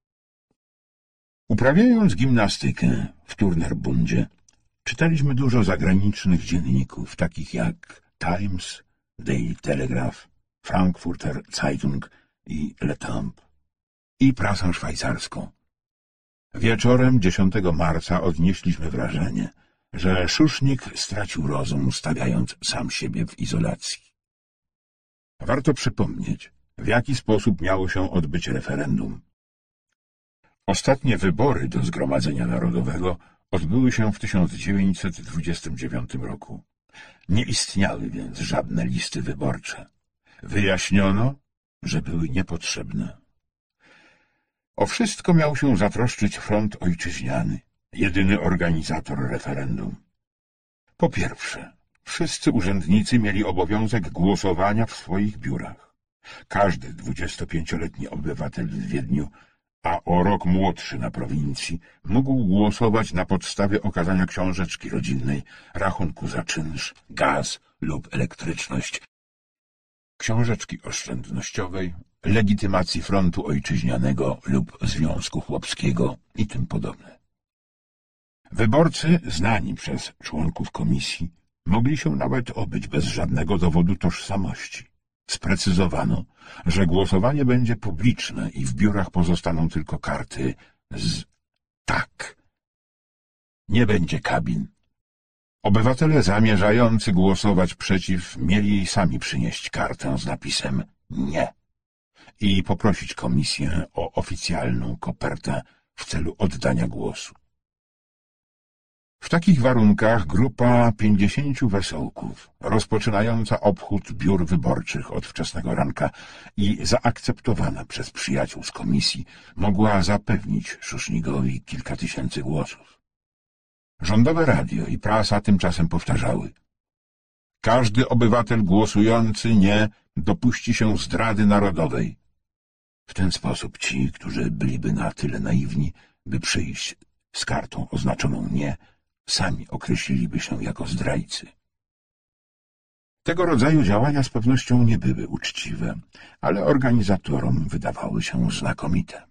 Uprawiając gimnastykę w Turnerbundzie, czytaliśmy dużo zagranicznych dzienników, takich jak Times, Daily Telegraph, Frankfurter Zeitung i Le Temps, i prasę szwajcarską. Wieczorem 10 marca odnieśliśmy wrażenie, że Szusznik stracił rozum, stawiając sam siebie w izolacji. Warto przypomnieć, w jaki sposób miało się odbyć referendum. Ostatnie wybory do Zgromadzenia Narodowego odbyły się w 1929 roku. Nie istniały więc żadne listy wyborcze. Wyjaśniono, że były niepotrzebne. O wszystko miał się zatroszczyć Front Ojczyźniany, jedyny organizator referendum. Po pierwsze, wszyscy urzędnicy mieli obowiązek głosowania w swoich biurach. Każdy 25-letni obywatel w Wiedniu, a o rok młodszy na prowincji, mógł głosować na podstawie okazania książeczki rodzinnej, rachunku za czynsz, gaz lub elektryczność, książeczki oszczędnościowej, legitymacji Frontu Ojczyźnianego lub Związku Chłopskiego i tym podobne. Wyborcy, znani przez członków komisji, mogli się nawet obyć bez żadnego dowodu tożsamości. Sprecyzowano, że głosowanie będzie publiczne i w biurach pozostaną tylko karty z tak. Nie będzie kabin. Obywatele zamierzający głosować przeciw mieli sami przynieść kartę z napisem nie i poprosić komisję o oficjalną kopertę w celu oddania głosu. W takich warunkach grupa 50 wesołków, rozpoczynająca obchód biur wyborczych od wczesnego ranka i zaakceptowana przez przyjaciół z komisji, mogła zapewnić Szusznigowi kilka tysięcy głosów. Rządowe radio i prasa tymczasem powtarzały: każdy obywatel głosujący nie dopuści się zdrady narodowej. W ten sposób ci, którzy byliby na tyle naiwni, by przyjść z kartą oznaczoną nie, sami określiliby się jako zdrajcy. Tego rodzaju działania z pewnością nie były uczciwe, ale organizatorom wydawały się znakomite.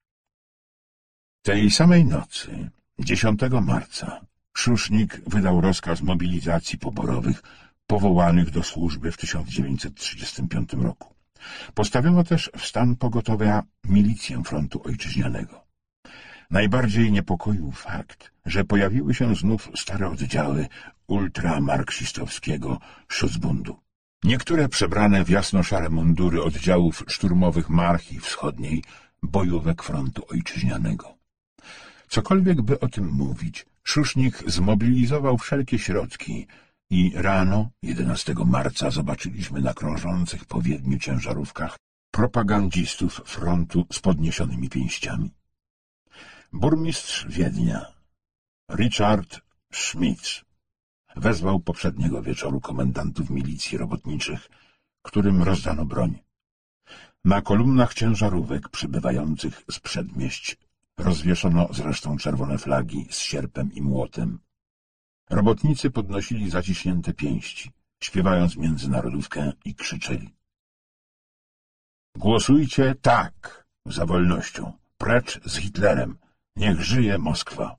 Tej samej nocy, 10 marca, Szusznik wydał rozkaz mobilizacji poborowych powołanych do służby w 1935 roku. Postawiono też w stan pogotowia milicję frontu ojczyźnianego. Najbardziej niepokoił fakt, że pojawiły się znów stare oddziały ultramarksistowskiego Schutzbundu. Niektóre przebrane w jasno-szare mundury oddziałów szturmowych Marchi Wschodniej, bojówek frontu ojczyźnianego. Cokolwiek by o tym mówić, Szusznik zmobilizował wszelkie środki i rano 11 marca zobaczyliśmy na krążących po Wiedniu ciężarówkach propagandzistów frontu z podniesionymi pięściami. Burmistrz Wiednia, Richard Schmitz, wezwał poprzedniego wieczoru komendantów milicji robotniczych, którym rozdano broń. Na kolumnach ciężarówek przybywających z przedmieść rozwieszono zresztą czerwone flagi z sierpem i młotem. Robotnicy podnosili zaciśnięte pięści, śpiewając międzynarodówkę i krzyczeli: głosujcie tak za wolnością, precz z Hitlerem, niech żyje Moskwa.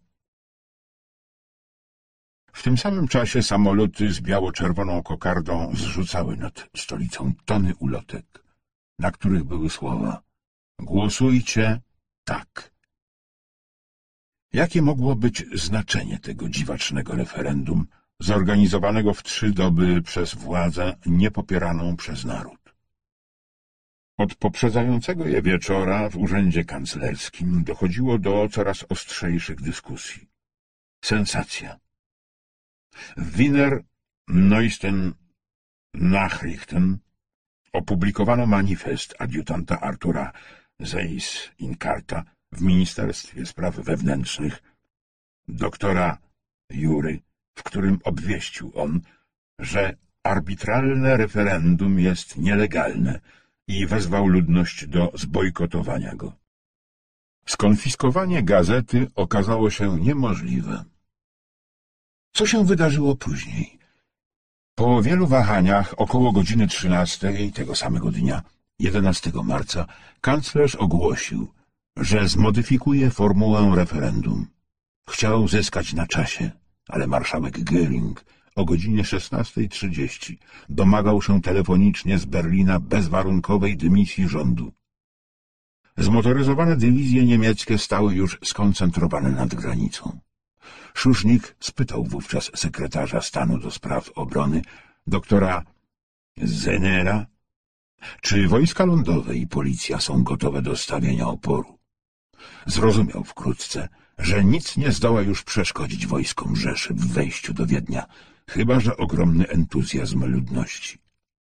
W tym samym czasie samoloty z biało-czerwoną kokardą zrzucały nad stolicą tony ulotek, na których były słowa: głosujcie tak. Jakie mogło być znaczenie tego dziwacznego referendum, zorganizowanego w 3 doby przez władzę niepopieraną przez naród? Od poprzedzającego je wieczora w urzędzie kanclerskim dochodziło do coraz ostrzejszych dyskusji. Sensacja. W Wiener Neuesten Nachrichten opublikowano manifest adiutanta Artura Seyss-Inquarta w Ministerstwie Spraw Wewnętrznych doktora Jury, w którym obwieścił on, że arbitralne referendum jest nielegalne i wezwał ludność do zbojkotowania go. Skonfiskowanie gazety okazało się niemożliwe. Co się wydarzyło później? Po wielu wahaniach, około godziny 13 tego samego dnia, 11 marca, kanclerz ogłosił, że zmodyfikuje formułę referendum. Chciał zyskać na czasie, ale marszałek Göring o godzinie 16:30 domagał się telefonicznie z Berlina bezwarunkowej dymisji rządu. Zmotoryzowane dywizje niemieckie stały już skoncentrowane nad granicą. Szusznik spytał wówczas sekretarza stanu do spraw obrony, doktora Zenera, czy wojska lądowe i policja są gotowe do stawienia oporu. Zrozumiał wkrótce, że nic nie zdoła już przeszkodzić wojskom Rzeszy w wejściu do Wiednia, chyba że ogromny entuzjazm ludności.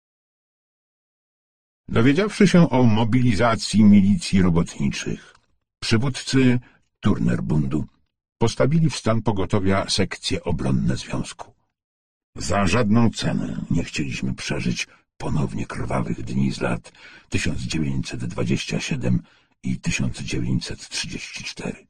Dowiedziawszy się o mobilizacji milicji robotniczych, przywódcy Turnerbundu postawili w stan pogotowia sekcje obronne związku. Za żadną cenę nie chcieliśmy przeżyć ponownie krwawych dni z lat 1927 i 1934.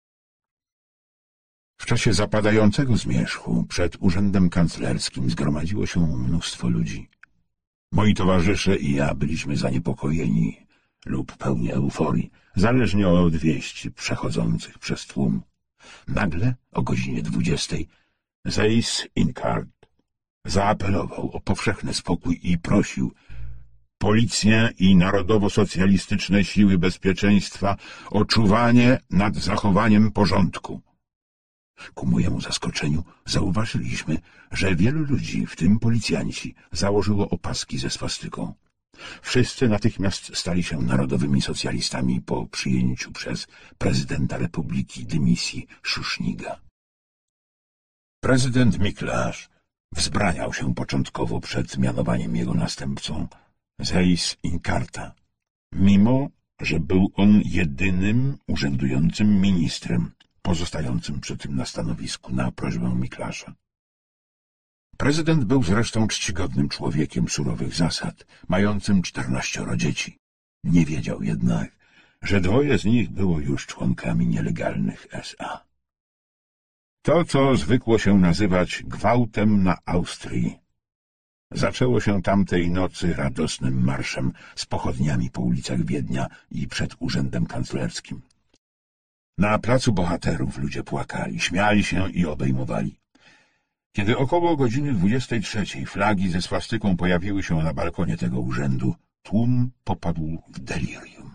W czasie zapadającego zmierzchu przed urzędem kanclerskim zgromadziło się mnóstwo ludzi. Moi towarzysze i ja byliśmy zaniepokojeni lub pełni euforii, zależnie od wieści przechodzących przez tłum. Nagle o godzinie 20 Seyss-Inquart zaapelował o powszechny spokój i prosił policję i narodowo-socjalistyczne siły bezpieczeństwa o czuwanie nad zachowaniem porządku. Ku mojemu zaskoczeniu zauważyliśmy, że wielu ludzi, w tym policjanci, założyło opaski ze swastyką. Wszyscy natychmiast stali się narodowymi socjalistami po przyjęciu przez prezydenta republiki dymisji Szuszniga. Prezydent Mikłasz wzbraniał się początkowo przed mianowaniem jego następcą Seyss-Inquarta, mimo że był on jedynym urzędującym ministrem pozostającym przy tym na stanowisku na prośbę Mikłasza. Prezydent był zresztą czcigodnym człowiekiem surowych zasad, mającym 14 dzieci. Nie wiedział jednak, że 2 z nich było już członkami nielegalnych SA. To, co zwykło się nazywać gwałtem na Austrii, Zaczęło się tamtej nocy radosnym marszem z pochodniami po ulicach Wiednia i przed urzędem kanclerskim. Na placu Bohaterów ludzie płakali, śmiali się i obejmowali. Kiedy około godziny 23 flagi ze swastyką pojawiły się na balkonie tego urzędu, tłum popadł w delirium.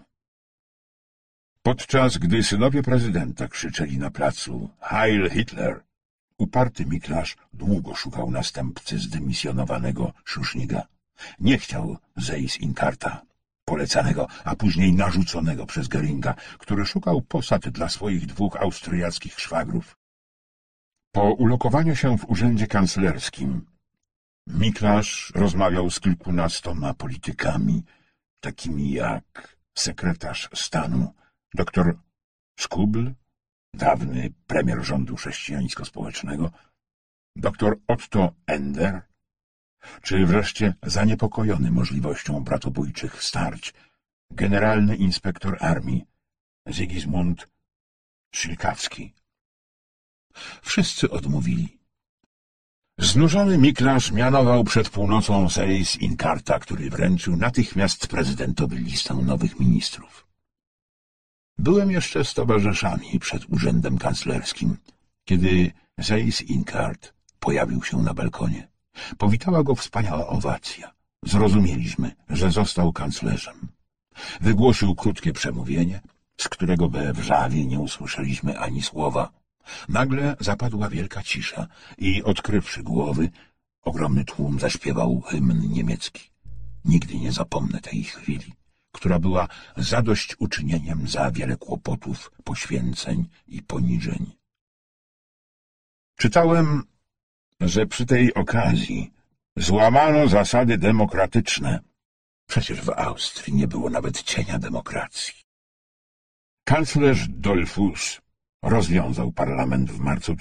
Podczas gdy synowie prezydenta krzyczeli na placu „Heil Hitler”, uparty Miklasz długo szukał następcy zdymisjonowanego Szuszniga. Nie chciał Seyss-Inquarta, polecanego, a później narzuconego przez Göringa, który szukał posad dla swoich 2 austriackich szwagrów. Po ulokowaniu się w urzędzie kanclerskim Miklasz rozmawiał z kilkunastoma politykami, takimi jak sekretarz stanu dr Skubl, dawny premier rządu chrześcijańsko-społecznego, dr Otto Ender, czy wreszcie zaniepokojony możliwością bratobójczych starć generalny inspektor armii Sigismund Szylkawski. Wszyscy odmówili. Znużony Miklasz mianował przed północą Seyss-Inquarta, który wręczył natychmiast prezydentowi listę nowych ministrów. Byłem jeszcze z towarzyszami przed urzędem kanclerskim, kiedy Seyss-Inquart pojawił się na balkonie. Powitała go wspaniała owacja. Zrozumieliśmy, że został kanclerzem. Wygłosił krótkie przemówienie, z którego we wrzawie nie usłyszeliśmy ani słowa. Nagle zapadła wielka cisza i, odkrywszy głowy, ogromny tłum zaśpiewał hymn niemiecki. Nigdy nie zapomnę tej chwili, która była zadośćuczynieniem za wiele kłopotów, poświęceń i poniżeń. Czytałem, że przy tej okazji złamano zasady demokratyczne. Przecież w Austrii nie było nawet cienia demokracji. Kanclerz Dollfuss rozwiązał parlament w marcu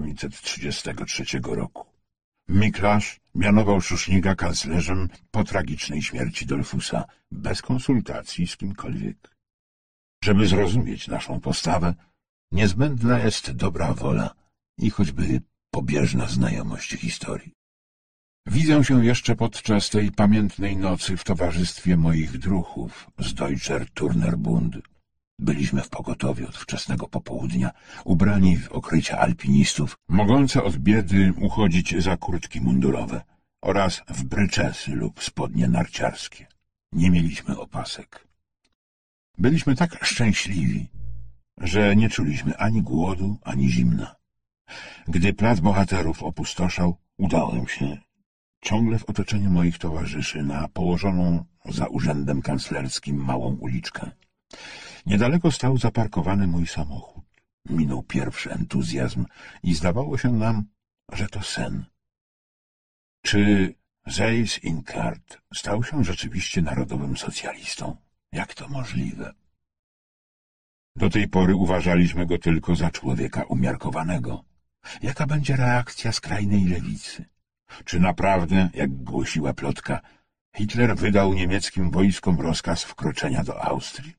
1933 roku. Miklasz mianował Szuszniga kanclerzem po tragicznej śmierci Dollfussa, bez konsultacji z kimkolwiek. Żeby zrozumieć naszą postawę, niezbędna jest dobra wola i choćby pobieżna znajomość historii. Widzę się jeszcze podczas tej pamiętnej nocy w towarzystwie moich druhów z Deutscher Turnerbund. Byliśmy w pogotowiu od wczesnego popołudnia, ubrani w okrycia alpinistów, mogące od biedy uchodzić za kurtki mundurowe oraz w bryczesy lub spodnie narciarskie. Nie mieliśmy opasek. Byliśmy tak szczęśliwi, że nie czuliśmy ani głodu, ani zimna. Gdy plac Bohaterów opustoszał, udałem się, ciągle w otoczeniu moich towarzyszy, na położoną za urzędem kanclerskim małą uliczkę. Niedaleko stał zaparkowany mój samochód. Minął pierwszy entuzjazm i zdawało się nam, że to sen. Czy Seyss-Inquart stał się rzeczywiście narodowym socjalistą? Jak to możliwe? Do tej pory uważaliśmy go tylko za człowieka umiarkowanego. Jaka będzie reakcja skrajnej lewicy? Czy naprawdę, jak głosiła plotka, Hitler wydał niemieckim wojskom rozkaz wkroczenia do Austrii?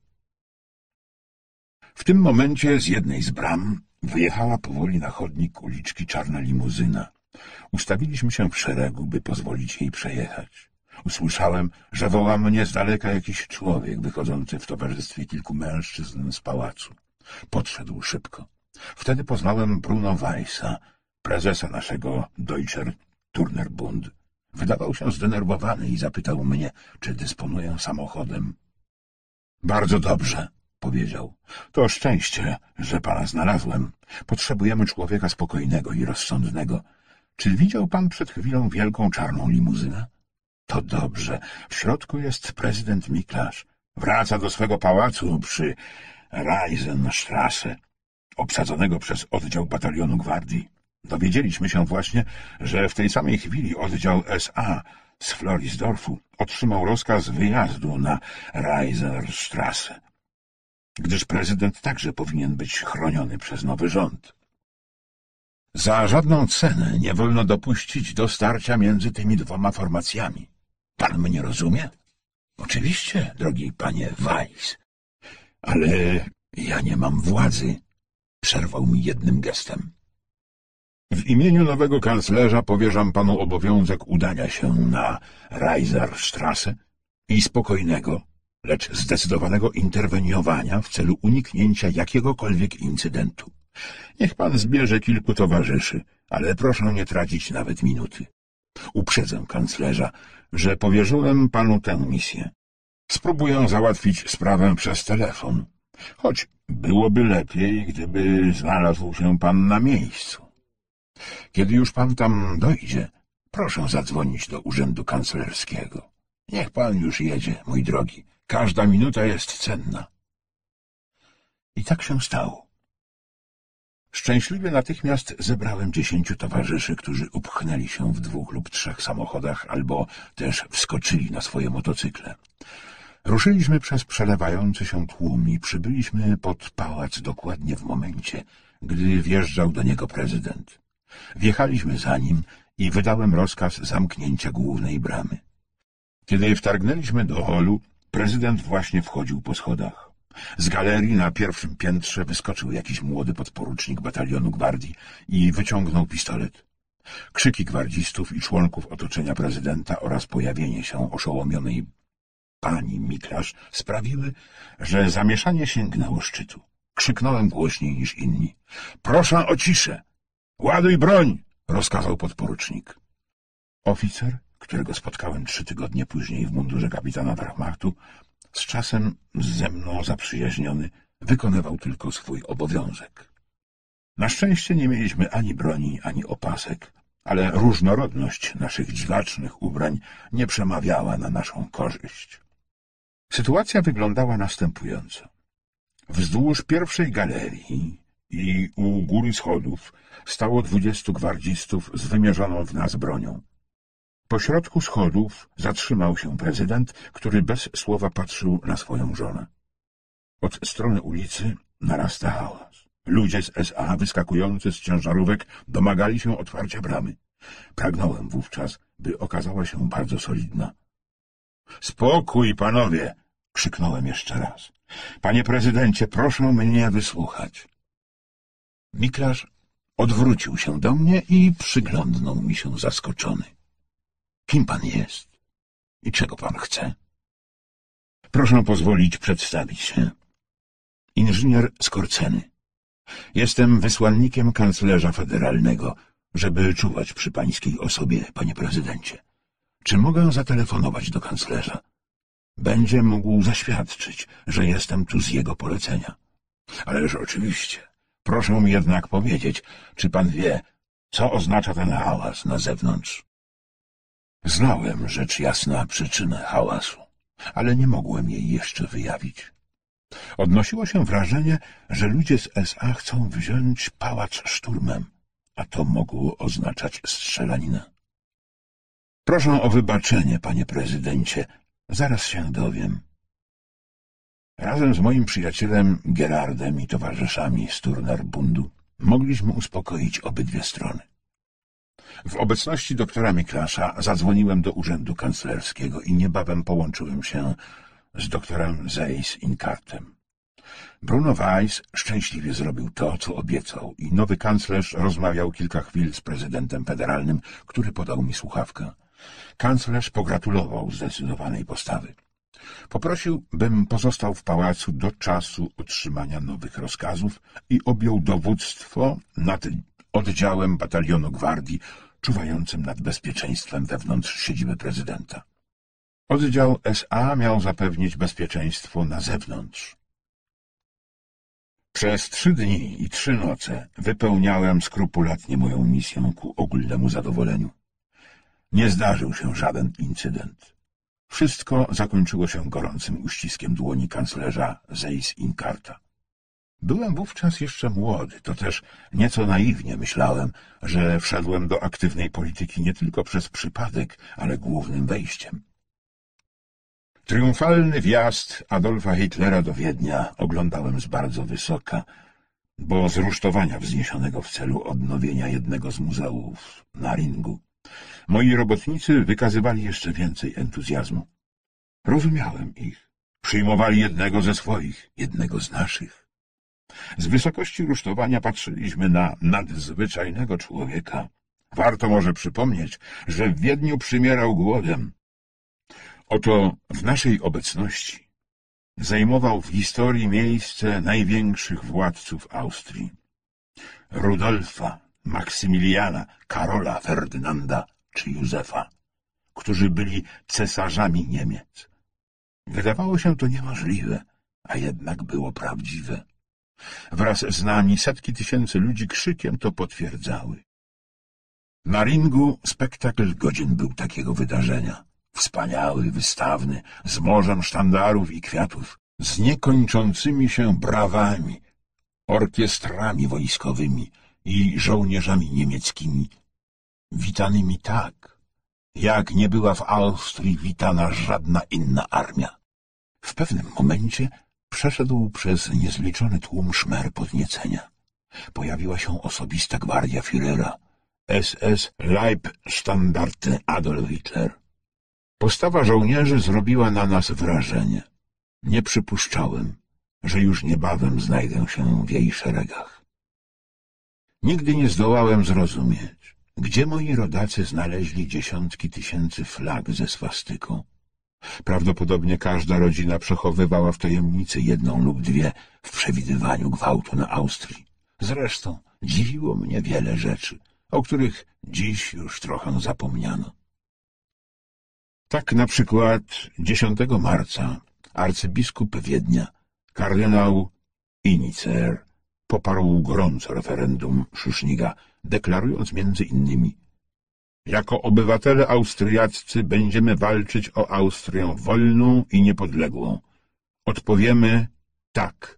W tym momencie z jednej z bram wyjechała powoli na chodnik uliczki czarna limuzyna. Ustawiliśmy się w szeregu, by pozwolić jej przejechać. Usłyszałem, że woła mnie z daleka jakiś człowiek wychodzący w towarzystwie kilku mężczyzn z pałacu. Podszedł szybko. Wtedy poznałem Bruno Weissa, prezesa naszego Deutscher Turnerbund. Wydawał się zdenerwowany i zapytał mnie, czy dysponuję samochodem. Bardzo dobrze, powiedział. To szczęście, że pana znalazłem. Potrzebujemy człowieka spokojnego i rozsądnego. Czy widział pan przed chwilą wielką czarną limuzynę? To dobrze. W środku jest prezydent Miklasz. Wraca do swego pałacu przy Reisenstrasse, obsadzonego przez oddział batalionu gwardii. Dowiedzieliśmy się właśnie, że w tej samej chwili oddział SA z Florisdorfu otrzymał rozkaz wyjazdu na Reisenstrasse, gdyż prezydent także powinien być chroniony przez nowy rząd. Za żadną cenę nie wolno dopuścić do starcia między tymi dwoma formacjami. Pan mnie rozumie? Oczywiście, drogi panie Weiss. Ale ja nie mam władzy, przerwał mi jednym gestem. W imieniu nowego kanclerza powierzam panu obowiązek udania się na Reiserstrasse i spokojnego, lecz zdecydowanego interweniowania w celu uniknięcia jakiegokolwiek incydentu. Niech pan zbierze kilku towarzyszy, ale proszę nie tracić nawet minuty. Uprzedzę kanclerza, że powierzyłem panu tę misję. Spróbuję załatwić sprawę przez telefon, choć byłoby lepiej, gdyby znalazł się pan na miejscu. Kiedy już pan tam dojdzie, proszę zadzwonić do urzędu kanclerskiego. Niech pan już jedzie, mój drogi. Każda minuta jest cenna. I tak się stało. Szczęśliwie natychmiast zebrałem 10 towarzyszy, którzy upchnęli się w 2 lub 3 samochodach albo też wskoczyli na swoje motocykle. Ruszyliśmy przez przelewający się tłum i przybyliśmy pod pałac dokładnie w momencie, gdy wjeżdżał do niego prezydent. Wjechaliśmy za nim i wydałem rozkaz zamknięcia głównej bramy. Kiedy wtargnęliśmy do holu, prezydent właśnie wchodził po schodach. Z galerii na pierwszym piętrze wyskoczył jakiś młody podporucznik batalionu gwardii i wyciągnął pistolet. Krzyki gwardzistów i członków otoczenia prezydenta oraz pojawienie się oszołomionej pani Miklasz sprawiły, że zamieszanie sięgnęło szczytu. Krzyknąłem głośniej niż inni. — Proszę o ciszę! Ładuj broń! — rozkazał podporucznik. Oficer, którego spotkałem 3 tygodnie później w mundurze kapitana Wehrmachtu, z czasem ze mną zaprzyjaźniony, wykonywał tylko swój obowiązek. Na szczęście nie mieliśmy ani broni, ani opasek, ale różnorodność naszych dziwacznych ubrań nie przemawiała na naszą korzyść. Sytuacja wyglądała następująco. Wzdłuż pierwszej galerii i u góry schodów stało 20 gwardzistów z wymierzoną w nas bronią. Po środku schodów zatrzymał się prezydent, który bez słowa patrzył na swoją żonę. Od strony ulicy narasta hałas. Ludzie z SA wyskakujący z ciężarówek domagali się otwarcia bramy. Pragnąłem wówczas, by okazała się bardzo solidna. — Spokój, panowie! — krzyknąłem jeszcze raz. — Panie prezydencie, proszę mnie wysłuchać. Miklasz odwrócił się do mnie i przyglądnął mi się zaskoczony. — Kim pan jest? I czego pan chce? — Proszę pozwolić przedstawić się. Inżynier Skorceny. Jestem wysłannikiem kanclerza federalnego, żeby czuwać przy pańskiej osobie, panie prezydencie. Czy mogę zatelefonować do kanclerza? Będzie mógł zaświadczyć, że jestem tu z jego polecenia. Ależ oczywiście. Proszę mi jednak powiedzieć, czy pan wie, co oznacza ten hałas na zewnątrz? Znałem, rzecz jasna, przyczynę hałasu, ale nie mogłem jej jeszcze wyjawić. Odnosiło się wrażenie, że ludzie z SA chcą wziąć pałac szturmem, a to mogło oznaczać strzelaninę. Proszę o wybaczenie, panie prezydencie, zaraz się dowiem. Razem z moim przyjacielem Gerardem i towarzyszami z Turnerbundu mogliśmy uspokoić obydwie strony. W obecności doktora Miklasza zadzwoniłem do urzędu kanclerskiego i niebawem połączyłem się z doktorem Seyss-Inquartem. Bruno Weiss szczęśliwie zrobił to, co obiecał i nowy kanclerz rozmawiał kilka chwil z prezydentem federalnym, który podał mi słuchawkę. Kanclerz pogratulował zdecydowanej postawy. Poprosił, bym pozostał w pałacu do czasu otrzymania nowych rozkazów i objął dowództwo nad oddziałem batalionu gwardii czuwającym nad bezpieczeństwem wewnątrz siedziby prezydenta. Oddział SA miał zapewnić bezpieczeństwo na zewnątrz. Przez 3 dni i 3 noce wypełniałem skrupulatnie moją misję ku ogólnemu zadowoleniu. Nie zdarzył się żaden incydent. Wszystko zakończyło się gorącym uściskiem dłoni kanclerza Seyss-Inquarta. Byłem wówczas jeszcze młody, to też nieco naiwnie myślałem, że wszedłem do aktywnej polityki nie tylko przez przypadek, ale głównym wejściem. Triumfalny wjazd Adolfa Hitlera do Wiednia oglądałem z bardzo wysoka, bo z rusztowania wzniesionego w celu odnowienia jednego z muzeów na ringu. Moi robotnicy wykazywali jeszcze więcej entuzjazmu. Rozumiałem ich. Przyjmowali jednego ze swoich, jednego z naszych. Z wysokości rusztowania patrzyliśmy na nadzwyczajnego człowieka. Warto może przypomnieć, że w Wiedniu przymierał głodem. Oto w naszej obecności zajmował w historii miejsce największych władców Austrii. Rudolfa, Maksymiliana, Karola, Ferdynanda czy Józefa, którzy byli cesarzami Niemiec. Wydawało się to niemożliwe, a jednak było prawdziwe. Wraz z nami setki tysięcy ludzi krzykiem to potwierdzały. Na ringu spektakl godzin był takiego wydarzenia. Wspaniały, wystawny, z morzem sztandarów i kwiatów, z niekończącymi się brawami, orkiestrami wojskowymi i żołnierzami niemieckimi, witanymi tak, jak nie była w Austrii witana żadna inna armia. W pewnym momencie przeszedł przez niezliczony tłum szmer podniecenia. Pojawiła się osobista gwardia Führera, SS Leibstandarte Adolf Hitler. Postawa żołnierzy zrobiła na nas wrażenie. Nie przypuszczałem, że już niebawem znajdę się w jej szeregach. Nigdy nie zdołałem zrozumieć, gdzie moi rodacy znaleźli dziesiątki tysięcy flag ze swastyką. Prawdopodobnie każda rodzina przechowywała w tajemnicy jedną lub dwie w przewidywaniu gwałtu na Austrii. Zresztą dziwiło mnie wiele rzeczy, o których dziś już trochę zapomniano. Tak na przykład 10 marca arcybiskup Wiednia, kardynał Inicer, poparł gorąco referendum Szuszniga, deklarując między innymi: jako obywatele austriaccy będziemy walczyć o Austrię wolną i niepodległą. Odpowiemy tak.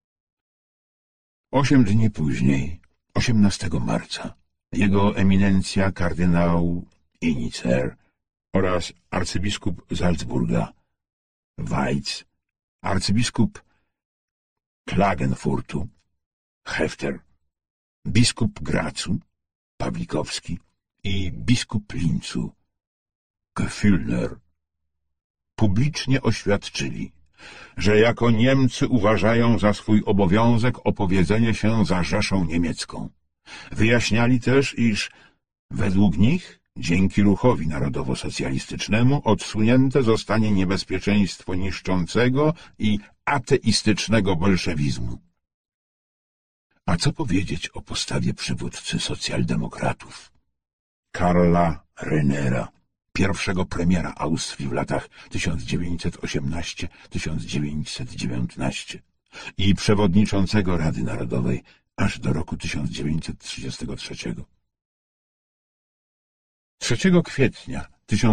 8 dni później, 18 marca, jego eminencja kardynał Inicer oraz arcybiskup Salzburga Weiz, arcybiskup Klagenfurtu Hefter, biskup Gracu Pawlikowski i biskup Lincu Gefühlner publicznie oświadczyli, że jako Niemcy uważają za swój obowiązek opowiedzenie się za Rzeszą Niemiecką. Wyjaśniali też, iż według nich dzięki ruchowi narodowo-socjalistycznemu odsunięte zostanie niebezpieczeństwo niszczącego i ateistycznego bolszewizmu. A co powiedzieć o postawie przywódcy socjaldemokratów? Karla Renera, pierwszego premiera Austrii w latach 1918–1919 i przewodniczącego Rady Narodowej aż do roku 1933. 3 kwietnia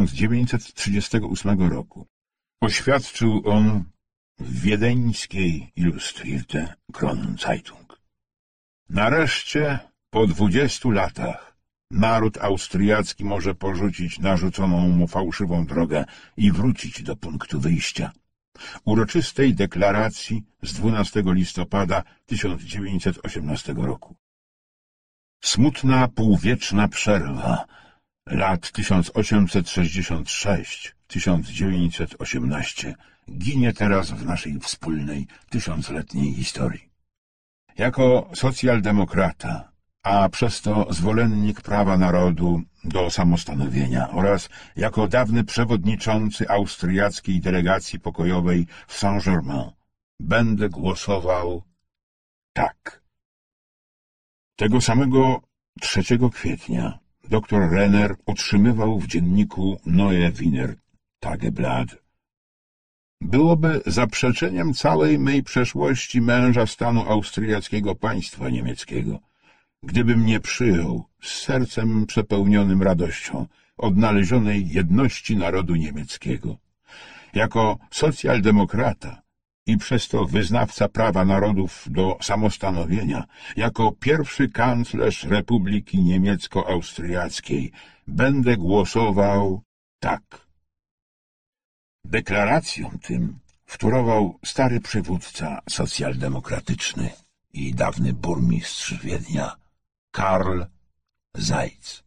1938 roku oświadczył on w wiedeńskiej Illustrierte Kronenzeitung: nareszcie po 20 latach naród austriacki może porzucić narzuconą mu fałszywą drogę i wrócić do punktu wyjścia. Uroczystej deklaracji z 12 listopada 1918 roku. Smutna, półwieczna przerwa lat 1866–1918 ginie teraz w naszej wspólnej, tysiącletniej historii. Jako socjaldemokrata, a przez to zwolennik prawa narodu do samostanowienia oraz jako dawny przewodniczący austriackiej delegacji pokojowej w Saint-Germain będę głosował tak. Tego samego 3 kwietnia dr Renner utrzymywał w dzienniku Neue Wiener Tageblatt: byłoby zaprzeczeniem całej mej przeszłości męża stanu austriackiego państwa niemieckiego, gdybym nie przyjął z sercem przepełnionym radością odnalezionej jedności narodu niemieckiego. Jako socjaldemokrata i przez to wyznawca prawa narodów do samostanowienia, jako pierwszy kanclerz Republiki Niemiecko-Austriackiej będę głosował tak. Deklaracją tym wtórował stary przywódca socjaldemokratyczny i dawny burmistrz Wiednia Karl Seitz.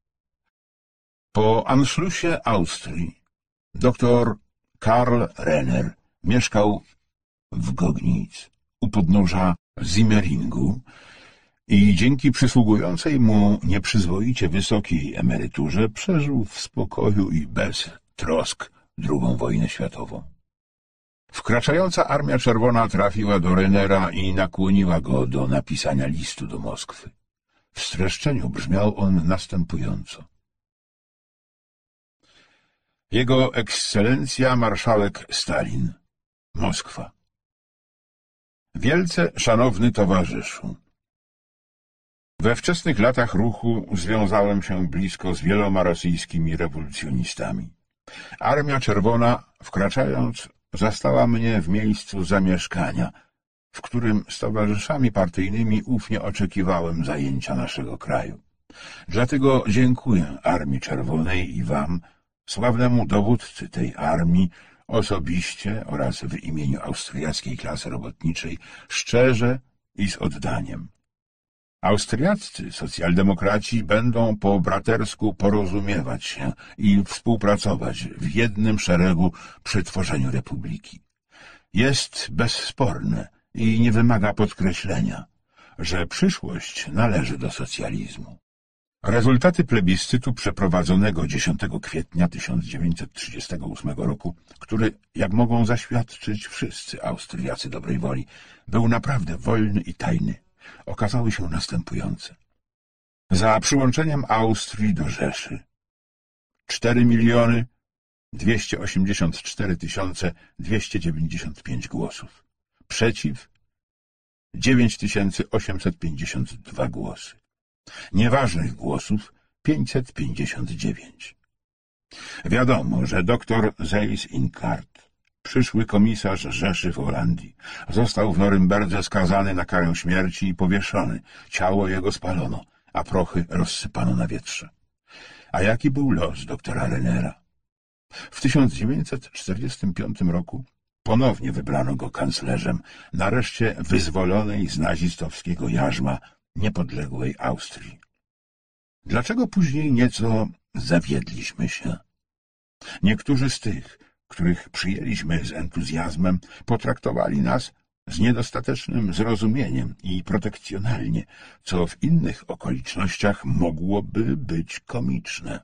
Po Anschlussie Austrii dr Karl Renner mieszkał w Gognic u podnóża Zimmeringu i dzięki przysługującej mu nieprzyzwoicie wysokiej emeryturze przeżył w spokoju i bez trosk II wojnę światową. Wkraczająca Armia Czerwona trafiła do Renera i nakłoniła go do napisania listu do Moskwy. W streszczeniu brzmiał on następująco. Jego Ekscelencja Marszałek Stalin, Moskwa. Wielce szanowny towarzyszu, we wczesnych latach ruchu związałem się blisko z wieloma rosyjskimi rewolucjonistami. Armia Czerwona, wkraczając, zastała mnie w miejscu zamieszkania, w którym z towarzyszami partyjnymi ufnie oczekiwałem zajęcia naszego kraju. Dlatego dziękuję Armii Czerwonej i wam, sławnemu dowódcy tej armii, osobiście oraz w imieniu austriackiej klasy robotniczej, szczerze i z oddaniem. Austriaccy socjaldemokraci będą po bratersku porozumiewać się i współpracować w jednym szeregu przy tworzeniu republiki. Jest bezsporne i nie wymaga podkreślenia, że przyszłość należy do socjalizmu. Rezultaty plebiscytu przeprowadzonego 10 kwietnia 1938 roku, który, jak mogą zaświadczyć wszyscy Austriacy dobrej woli, był naprawdę wolny i tajny, okazały się następujące. Za przyłączeniem Austrii do Rzeszy 4 284 295 głosów. Przeciw 9 852 głosy. Nieważnych głosów 559. Wiadomo, że dr Seyss-Inquart, przyszły komisarz Rzeszy w Holandii, został w Norymberdze skazany na karę śmierci i powieszony. Ciało jego spalono, a prochy rozsypano na wietrze. A jaki był los doktora Renera? W 1945 roku ponownie wybrano go kanclerzem, nareszcie wyzwolonej z nazistowskiego jarzma niepodległej Austrii. Dlaczego później nieco zawiedliśmy się? Niektórzy z tych, których przyjęliśmy z entuzjazmem, potraktowali nas z niedostatecznym zrozumieniem i protekcjonalnie, co w innych okolicznościach mogłoby być komiczne.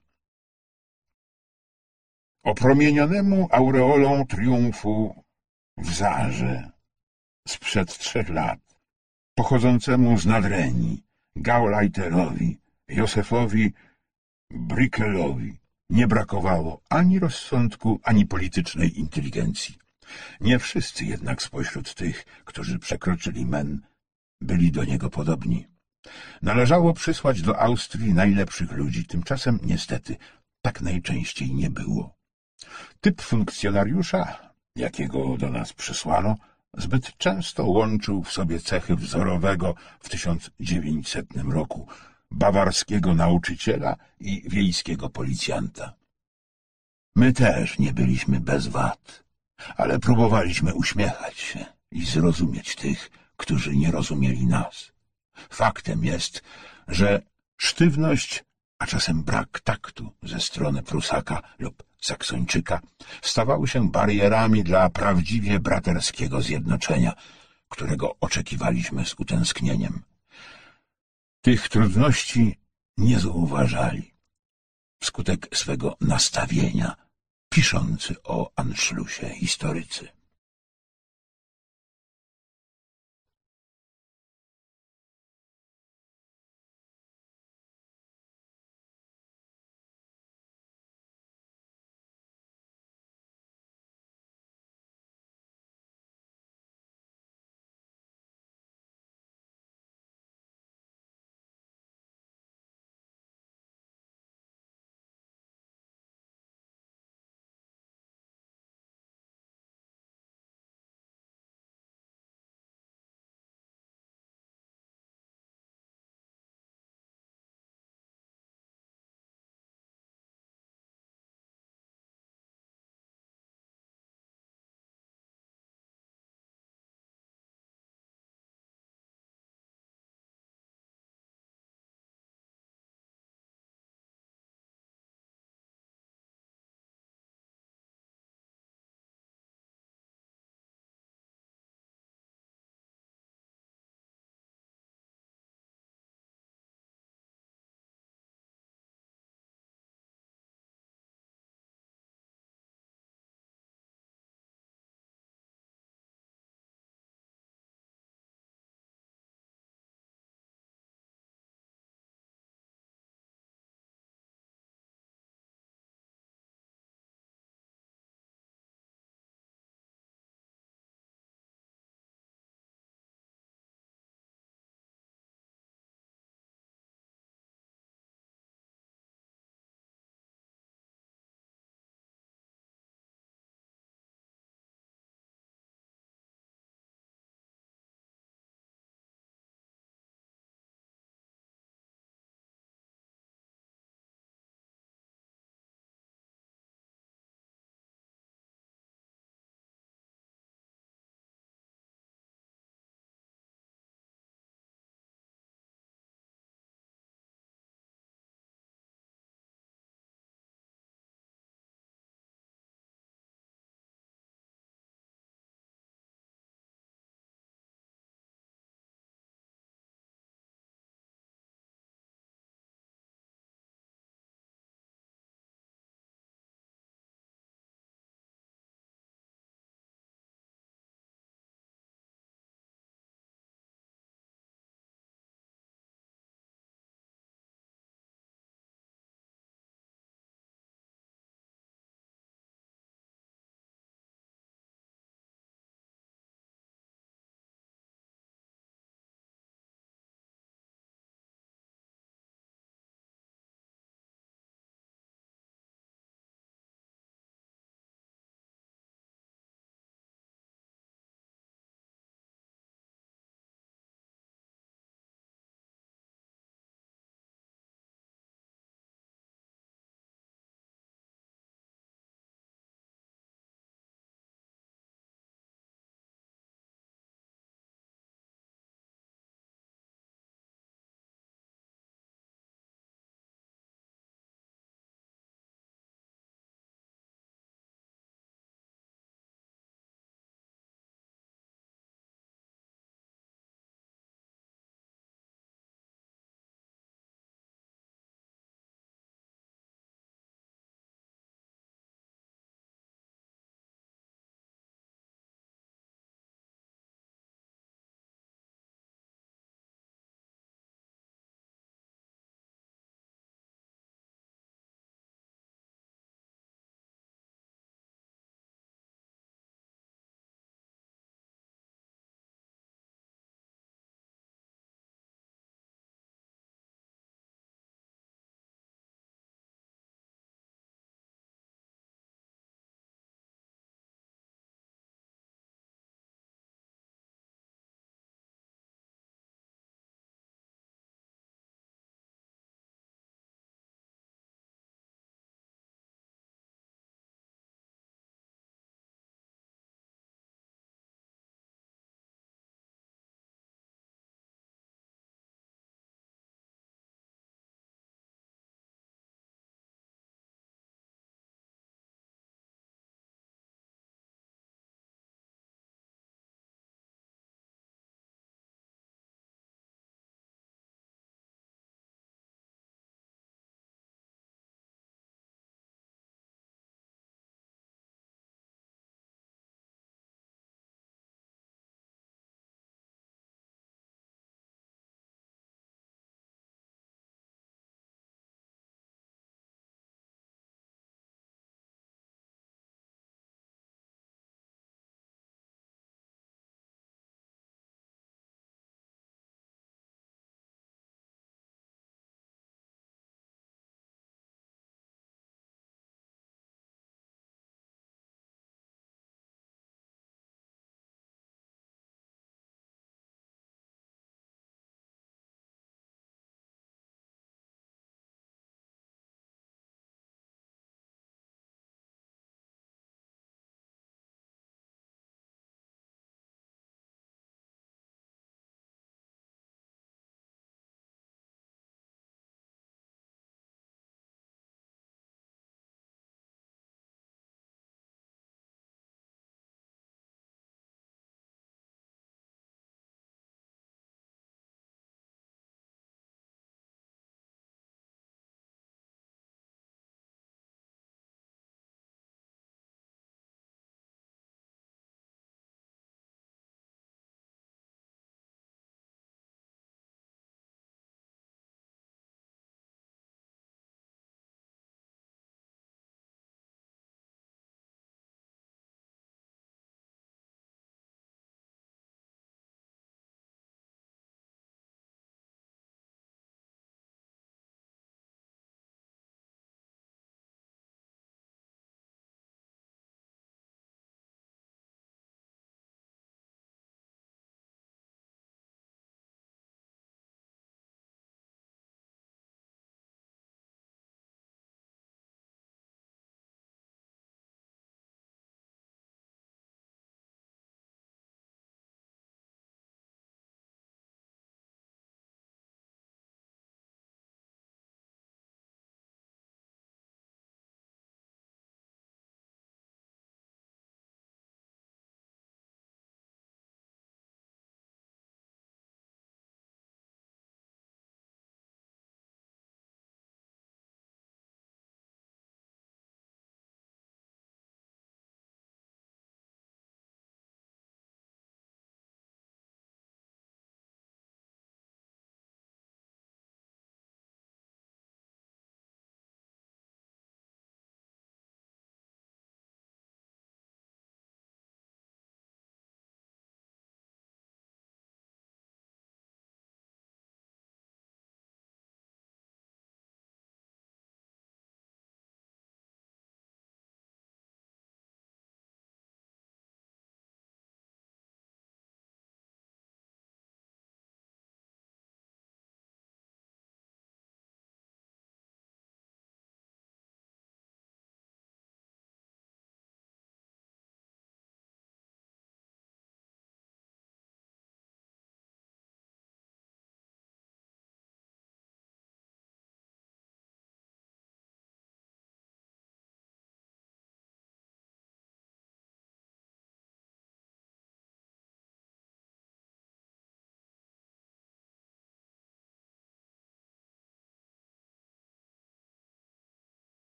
Opromienionemu aureolą triumfu w Zarze sprzed 3 lat, pochodzącemu z Nadrenii, Gauleiterowi, Józefowi Brickelowi nie brakowało ani rozsądku, ani politycznej inteligencji. Nie wszyscy jednak spośród tych, którzy przekroczyli men, byli do niego podobni. Należało przysłać do Austrii najlepszych ludzi, tymczasem niestety tak najczęściej nie było. Typ funkcjonariusza, jakiego do nas przysłano, zbyt często łączył w sobie cechy wzorowego w 1900 roku bawarskiego nauczyciela i wiejskiego policjanta. My też nie byliśmy bez wad, ale próbowaliśmy uśmiechać się i zrozumieć tych, którzy nie rozumieli nas. Faktem jest, że sztywność, a czasem brak taktu ze strony Prusaka lub Saksończyka stawały się barierami dla prawdziwie braterskiego zjednoczenia, którego oczekiwaliśmy z utęsknieniem. Tych trudności nie zauważali. Wskutek swego nastawienia piszący o Anschlussie historycy.